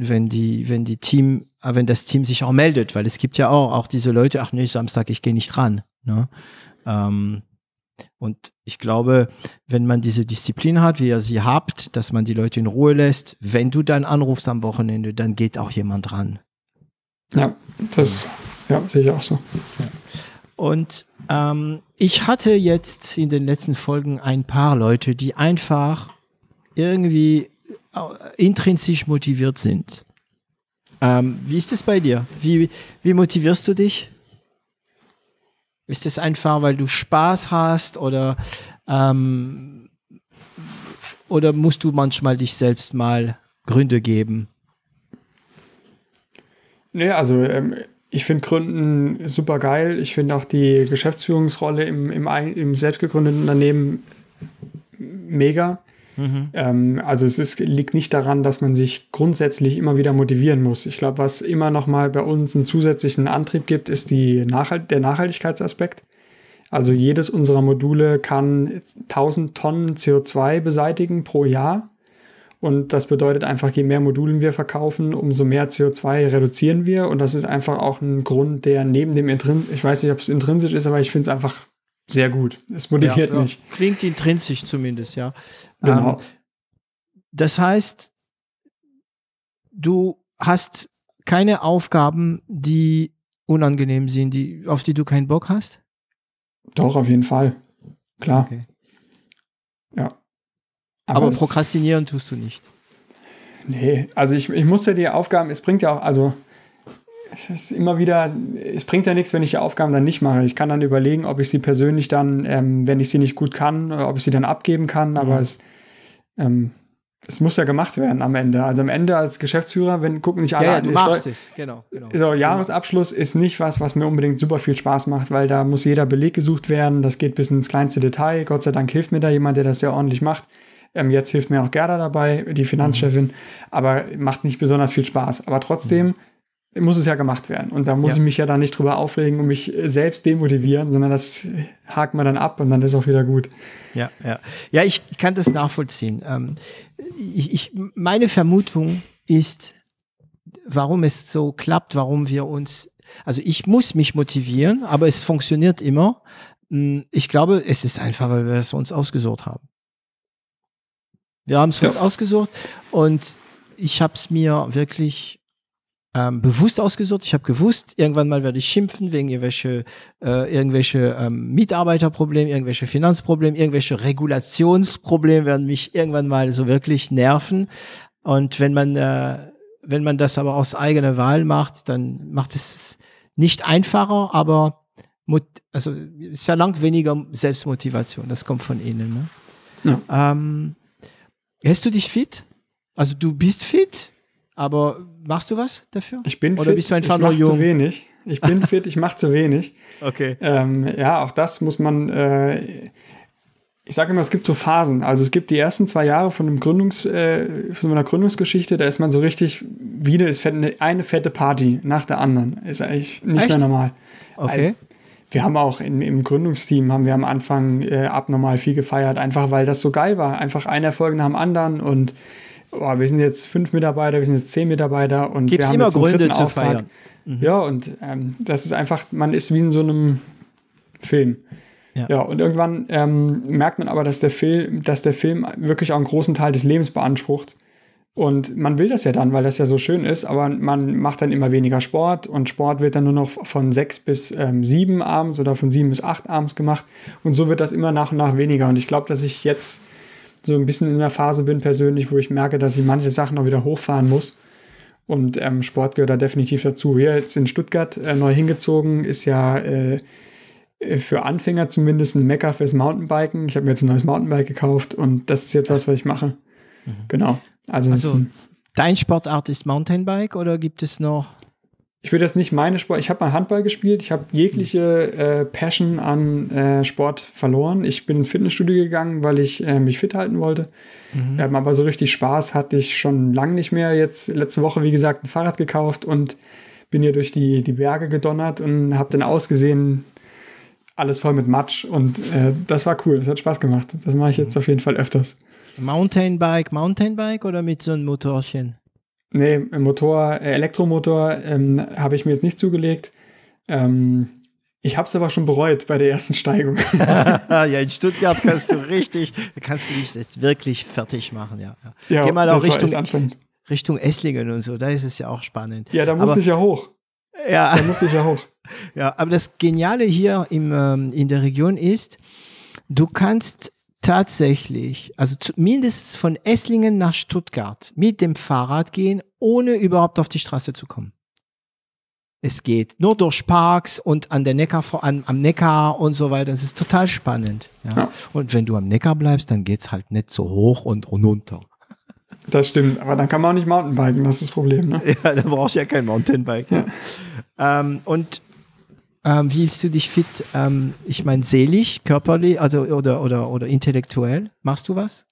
das Team sich auch meldet, weil es gibt ja auch diese Leute, ach nee, Samstag, ich gehe nicht ran. Ne? Und ich glaube, wenn man diese Disziplin hat, wie ihr sie habt, dass man die Leute in Ruhe lässt, wenn du dann anrufst am Wochenende, dann geht auch jemand ran. Ja, das sehe ich auch so. Ja. Und ich hatte jetzt in den letzten Folgen ein paar Leute, die einfach irgendwie intrinsisch motiviert sind. Wie ist es bei dir? Wie motivierst du dich? Ist es einfach, weil du Spaß hast oder musst du manchmal dich selbst mal Gründe geben? Nee, also ich finde Gründen super geil. Ich finde auch die Geschäftsführungsrolle im selbstgegründeten Unternehmen mega. Also liegt nicht daran, dass man sich grundsätzlich immer wieder motivieren muss. Ich glaube, was immer noch mal bei uns einen zusätzlichen Antrieb gibt, ist der Nachhaltigkeitsaspekt. Also jedes unserer Module kann 1000 Tonnen CO2 beseitigen pro Jahr. Und das bedeutet einfach, je mehr Modulen wir verkaufen, umso mehr CO2 reduzieren wir. Und das ist einfach auch ein Grund, der neben dem ich weiß nicht, ob es intrinsisch ist, aber ich finde es einfach sehr gut. Es motiviert mich. Klingt intrinsisch zumindest, ja. Genau. Das heißt, du hast keine Aufgaben, die unangenehm sind, auf die du keinen Bock hast? Doch, auf jeden Fall. Klar. Okay. Ja. Aber prokrastinieren tust du nicht. Nee, also ich muss ja die Aufgaben, es bringt ja auch, also es bringt ja nichts, wenn ich die Aufgaben dann nicht mache. Ich kann dann überlegen, ob ich sie persönlich dann, wenn ich sie nicht gut kann, ob ich sie dann abgeben kann, aber es muss ja gemacht werden am Ende. Also am Ende als Geschäftsführer, gucken nicht alle an. Ja, du machst es, genau. So, Jahresabschluss ist nicht was mir unbedingt super viel Spaß macht, weil da muss jeder Beleg gesucht werden, das geht bis ins kleinste Detail. Gott sei Dank hilft mir da jemand, der das sehr ordentlich macht. Jetzt hilft mir auch Gerda dabei, die Finanzchefin, aber macht nicht besonders viel Spaß. Aber trotzdem muss es ja gemacht werden. Und da muss ich mich ja dann nicht drüber aufregen und mich selbst demotivieren, sondern das hakt man dann ab und dann ist auch wieder gut. Ja, ich kann das nachvollziehen. Meine Vermutung ist, warum es so klappt, warum wir uns, also ich muss mich motivieren, aber es funktioniert immer. Ich glaube, es ist einfach, weil wir es uns ausgesucht haben. Wir haben es uns ausgesucht und ich habe es mir wirklich bewusst ausgesucht. Ich habe gewusst, irgendwann mal werde ich schimpfen wegen irgendwelche Mitarbeiterprobleme, irgendwelche Finanzprobleme, irgendwelche Regulationsprobleme werden mich irgendwann mal so wirklich nerven. Und wenn man das aber aus eigener Wahl macht, dann macht es nicht einfacher, aber es verlangt weniger Selbstmotivation. Das kommt von innen. Ne? Ja. Hältst du dich fit? Also du bist fit, aber machst du was dafür? Ich bin Oder fit, bist du einfach ich nur mache jung? zu wenig. Ich bin fit, ich mache zu wenig. Okay. Auch das muss man, ich sage immer, es gibt so Phasen. Also es gibt die ersten 2 Jahre von einer Gründungsgeschichte, da ist man so richtig, eine fette Party nach der anderen. Ist eigentlich nicht mehr normal. Okay. Also, wir haben auch im Gründungsteam haben wir am Anfang abnormal viel gefeiert, einfach weil das so geil war. Einfach ein Erfolg nach dem anderen und wir sind jetzt 5 Mitarbeiter, wir sind jetzt 10 Mitarbeiter und gibt's wir haben immer jetzt einen Gründe dritten zu Auftrag. feiern. Ja, und das ist einfach, man ist wie in so einem Film. Ja, und irgendwann merkt man aber, dass der Film wirklich auch einen großen Teil des Lebens beansprucht. Und man will das ja dann, weil das ja so schön ist, aber man macht dann immer weniger Sport und Sport wird dann nur noch von 6 bis 7 abends oder von 7 bis 8 abends gemacht und so wird das immer nach und nach weniger und ich glaube, dass ich jetzt so ein bisschen in der Phase bin persönlich, wo ich merke, dass ich manche Sachen noch wieder hochfahren muss und Sport gehört da definitiv dazu. Hier jetzt in Stuttgart neu hingezogen, ist ja für Anfänger zumindest ein Mecker fürs Mountainbiken. Ich habe mir jetzt ein neues Mountainbike gekauft und das ist jetzt was ich mache. Genau. Also dein Sportart ist Mountainbike oder gibt es noch? Ich will das nicht meine Sport. Ich habe mal Handball gespielt. Ich habe jegliche Passion an Sport verloren. Ich bin ins Fitnessstudio gegangen, weil ich mich fit halten wollte. Aber so richtig Spaß hatte ich schon lange nicht mehr. Jetzt letzte Woche, wie gesagt, ein Fahrrad gekauft und bin hier durch die Berge gedonnert und habe dann ausgesehen, alles voll mit Matsch. Und das war cool. Das hat Spaß gemacht. Das mache ich jetzt auf jeden Fall öfters. Mountainbike oder mit so einem Motorchen? Nee, Elektromotor habe ich mir jetzt nicht zugelegt. Ich habe es aber schon bereut bei der ersten Steigung. Ja, in Stuttgart kannst du dich jetzt wirklich fertig machen. Ja. Geh mal auch Richtung Esslingen und so, da ist es ja auch spannend. Ja, da muss ich ja hoch. Ja. Da muss ich ja hoch. Ja, aber das Geniale hier in der Region ist, du kannst tatsächlich, also zumindest von Esslingen nach Stuttgart mit dem Fahrrad gehen, ohne überhaupt auf die Straße zu kommen. Es geht nur durch Parks und am Neckar und so weiter. Das ist total spannend. Ja. Und wenn du am Neckar bleibst, dann geht es halt nicht so hoch und runter. Das stimmt, aber dann kann man auch nicht Mountainbiken, das ist das Problem. Ne? Ja, da brauchst du ja kein Mountainbike. Ja. Wie hältst du dich fit? Ich meine, seelisch, körperlich, also oder intellektuell? Machst du was?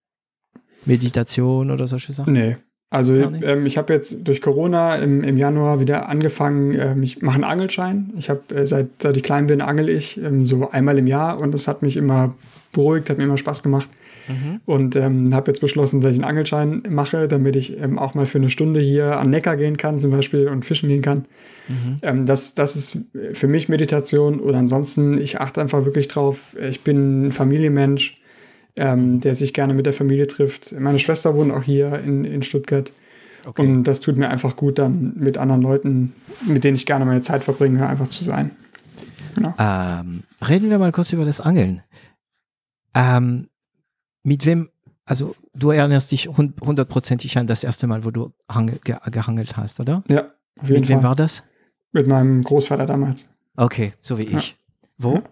Meditation oder solche Sachen? Nee. Also ich habe jetzt durch Corona im Januar wieder angefangen, ich mache einen Angelschein. Ich habe seit ich klein bin, angel ich so einmal im Jahr und das hat mich immer beruhigt, hat mir immer Spaß gemacht. Und habe jetzt beschlossen, dass ich einen Angelschein mache, damit ich auch mal für eine Stunde hier an Neckar gehen kann zum Beispiel und fischen gehen kann. Das ist für mich Meditation oder ansonsten, ich achte einfach wirklich drauf, ich bin ein Familienmensch, der sich gerne mit der Familie trifft. Meine Schwester wohnt auch hier in Stuttgart. Okay. Und das tut mir einfach gut, dann mit anderen Leuten, mit denen ich gerne meine Zeit verbringe, einfach zu sein. Genau. Reden wir mal kurz über das Angeln. Mit wem, also du erinnerst dich 100%ig an das erste Mal, wo du gehangelt hast, oder? Ja, auf jeden Fall. Mit wem war das? Mit meinem Großvater damals. Okay, so wie ich. Wo? Ja.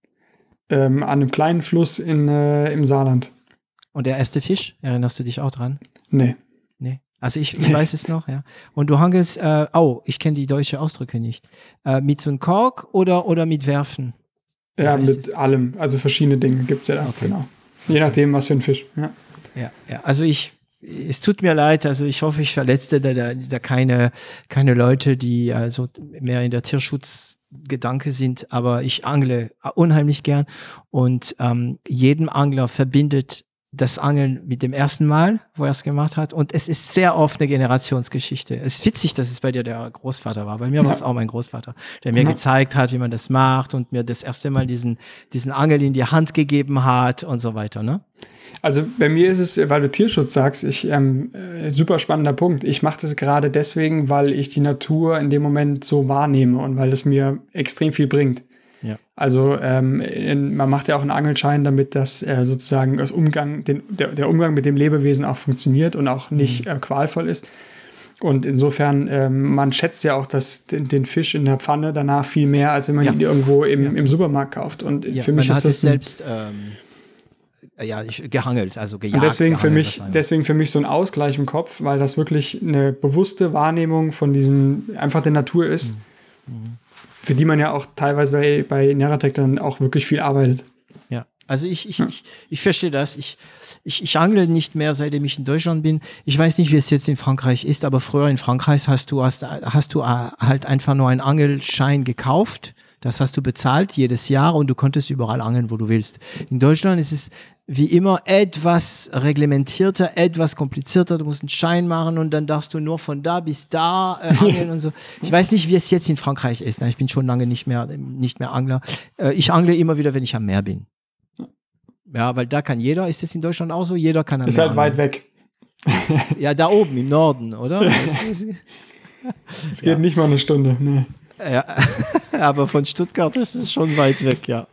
An einem kleinen Fluss im Saarland. Und der erste Fisch, erinnerst du dich auch dran? Nee. Also ich weiß es noch, ja. Und du hangelst, ich kenne die deutschen Ausdrücke nicht. Mit so einem Kork oder mit Werfen? Ja, mit allem. Also verschiedene Dinge gibt es ja da. Okay. Genau. Je nachdem, was für ein Fisch. Ja. Also es tut mir leid, also ich hoffe, ich verletze da keine Leute, die also mehr in der Tierschutzgedanke sind, aber ich angle unheimlich gern und jedem Angler verbindet das Angeln mit dem ersten Mal, wo er es gemacht hat, und es ist sehr oft eine Generationsgeschichte. Es ist witzig, dass es bei dir der Großvater war. Bei mir war es auch mein Großvater, der mir gezeigt hat, wie man das macht und mir das erste Mal diesen Angel in die Hand gegeben hat und so weiter, ne? Also bei mir ist es, weil du Tierschutz sagst, super spannender Punkt. Ich mache das gerade deswegen, weil ich die Natur in dem Moment so wahrnehme und weil es mir extrem viel bringt. Ja. Also man macht ja auch einen Angelschein, damit das sozusagen der Umgang mit dem Lebewesen auch funktioniert und auch nicht qualvoll ist. Und insofern, man schätzt ja auch den Fisch in der Pfanne danach viel mehr, als wenn man ihn irgendwo im Supermarkt kauft. Und für mich ist das selbst gehangelt, also gejagt. Und deswegen für mich so ein Ausgleich im Kopf, weil das wirklich eine bewusste Wahrnehmung von diesem, einfach der Natur ist, für die man ja auch teilweise bei Neratec dann auch wirklich viel arbeitet. Ja, also ich verstehe das. Ich angle nicht mehr, seitdem ich in Deutschland bin. Ich weiß nicht, wie es jetzt in Frankreich ist, aber früher in Frankreich hast du halt einfach nur einen Angelschein gekauft. Das hast du bezahlt jedes Jahr und du konntest überall angeln, wo du willst. In Deutschland ist es wie immer etwas reglementierter, etwas komplizierter. Du musst einen Schein machen und dann darfst du nur von da bis da angeln und so. Ich weiß nicht, wie es jetzt in Frankreich ist. Ich bin schon lange nicht mehr Angler. Ich angle immer wieder, wenn ich am Meer bin. Ja, weil da kann jeder. Ist es in Deutschland auch so? Jeder kann am Meer Ist halt weit weg. Ja, da oben im Norden, oder? Es geht nicht mal eine Stunde. Nee. Ja, aber von Stuttgart ist es schon weit weg, ja.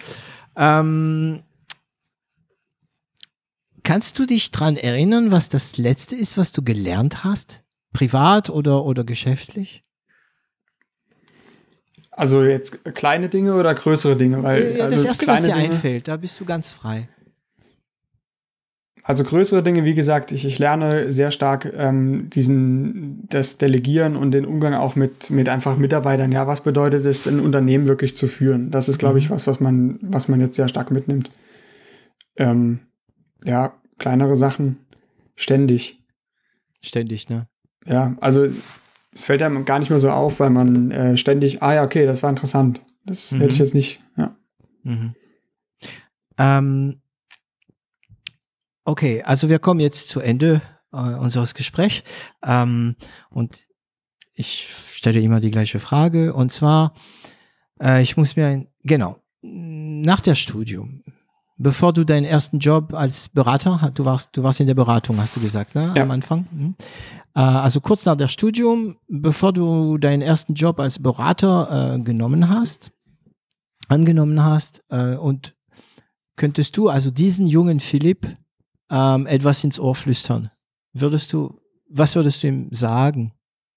Kannst du dich daran erinnern, was das Letzte ist, was du gelernt hast? Privat oder geschäftlich? Also jetzt kleine Dinge oder größere Dinge? Weil, das Erste, was dir einfällt, da bist du ganz frei. Also größere Dinge, wie gesagt, ich lerne sehr stark das Delegieren und den Umgang auch mit einfach Mitarbeitern. Ja, was bedeutet es, ein Unternehmen wirklich zu führen? Das ist, glaube ich, was man jetzt sehr stark mitnimmt. Ja, kleinere Sachen ständig. Ständig, ne? Ja, also es fällt einem gar nicht mehr so auf, weil man ständig, ja, okay, das war interessant. Das hätte ich jetzt nicht, ja. Okay, also wir kommen jetzt zu Ende unseres Gesprächs und ich stelle immer die gleiche Frage und zwar, ich muss mir, nach der Studium, bevor du deinen ersten Job als Berater, du warst in der Beratung, hast du gesagt, ne? Ja. Am Anfang. Also kurz nach der Studium, bevor du deinen ersten Job als Berater angenommen hast und könntest du also diesen jungen Philipp etwas ins Ohr flüstern, was würdest du ihm sagen?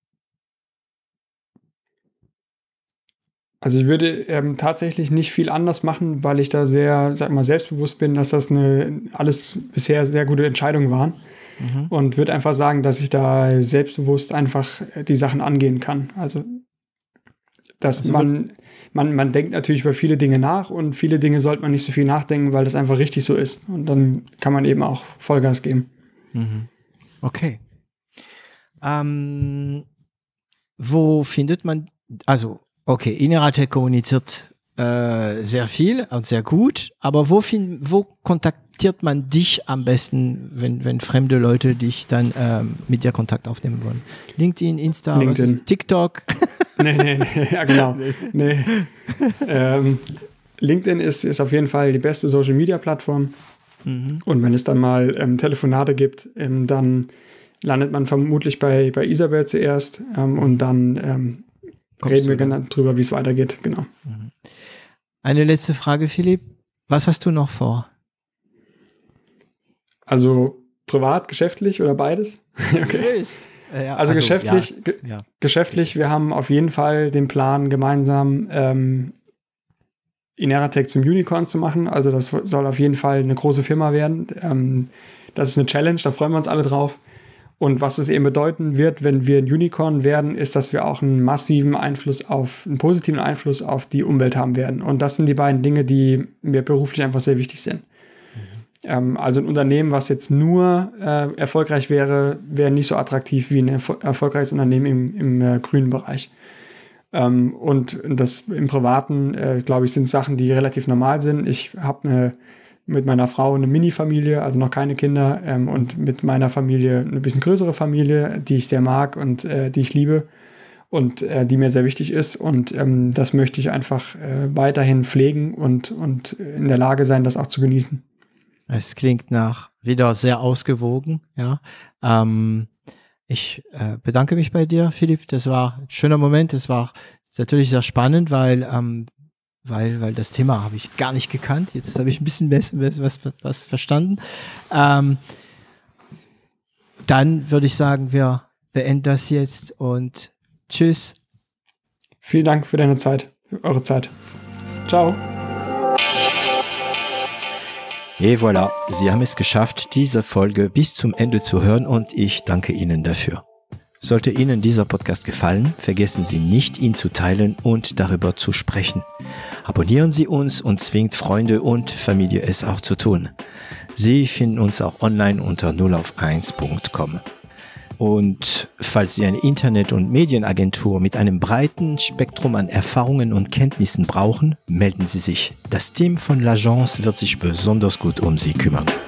Also ich würde tatsächlich nicht viel anders machen, weil ich da sehr, sag mal, selbstbewusst bin, dass das alles bisher sehr gute Entscheidungen waren. Und würde einfach sagen, dass ich da selbstbewusst einfach die Sachen angehen kann. Also dass man denkt natürlich über viele Dinge nach und viele Dinge sollte man nicht so viel nachdenken, weil das einfach richtig so ist. Und dann kann man eben auch Vollgas geben. Okay. Wo findet man, also okay, Ineratec kommuniziert sehr viel und sehr gut, aber wo kontaktiert man dich am besten, wenn fremde Leute dich dann mit dir Kontakt aufnehmen wollen? LinkedIn, Insta, LinkedIn. TikTok? Nee, ja genau. Nee. LinkedIn ist auf jeden Fall die beste Social-Media-Plattform. Und wenn es dann mal Telefonate gibt, dann landet man vermutlich bei Isabel zuerst und dann reden wir gerne drüber, wie es weitergeht. Genau. Eine letzte Frage, Philipp. Was hast du noch vor? Also privat, geschäftlich oder beides? Okay. Also geschäftlich, geschäftlich, wir haben auf jeden Fall den Plan, gemeinsam Ineratec zum Unicorn zu machen. Also das soll auf jeden Fall eine große Firma werden. Das ist eine Challenge, da freuen wir uns alle drauf. Und was es eben bedeuten wird, wenn wir ein Unicorn werden, ist, dass wir auch einen positiven Einfluss auf die Umwelt haben werden. Und das sind die beiden Dinge, die mir beruflich einfach sehr wichtig sind. Also ein Unternehmen, was jetzt nur erfolgreich wäre nicht so attraktiv wie ein erfolgreiches Unternehmen im grünen Bereich. Und das im Privaten, glaube ich, sind Sachen, die relativ normal sind. Ich habe mit meiner Frau eine Mini-Familie, also noch keine Kinder, und mit meiner Familie eine bisschen größere Familie, die ich sehr mag und die ich liebe und die mir sehr wichtig ist. Und das möchte ich einfach weiterhin pflegen und in der Lage sein, das auch zu genießen. Es klingt nach wieder sehr ausgewogen, ja. Ich bedanke mich bei dir, Philipp. Das war ein schöner Moment. Das war natürlich sehr spannend, weil das Thema habe ich gar nicht gekannt. Jetzt habe ich ein bisschen was verstanden. Dann würde ich sagen, wir beenden das jetzt und tschüss. Vielen Dank für eure Zeit. Ciao. Et voilà, Sie haben es geschafft, diese Folge bis zum Ende zu hören und ich danke Ihnen dafür. Sollte Ihnen dieser Podcast gefallen, vergessen Sie nicht, ihn zu teilen und darüber zu sprechen. Abonnieren Sie uns und zwingt Freunde und Familie es auch zu tun. Sie finden uns auch online unter 0auf1.com. Und falls Sie eine Internet- und Medienagentur mit einem breiten Spektrum an Erfahrungen und Kenntnissen brauchen, melden Sie sich. Das Team von L'Agence wird sich besonders gut um Sie kümmern.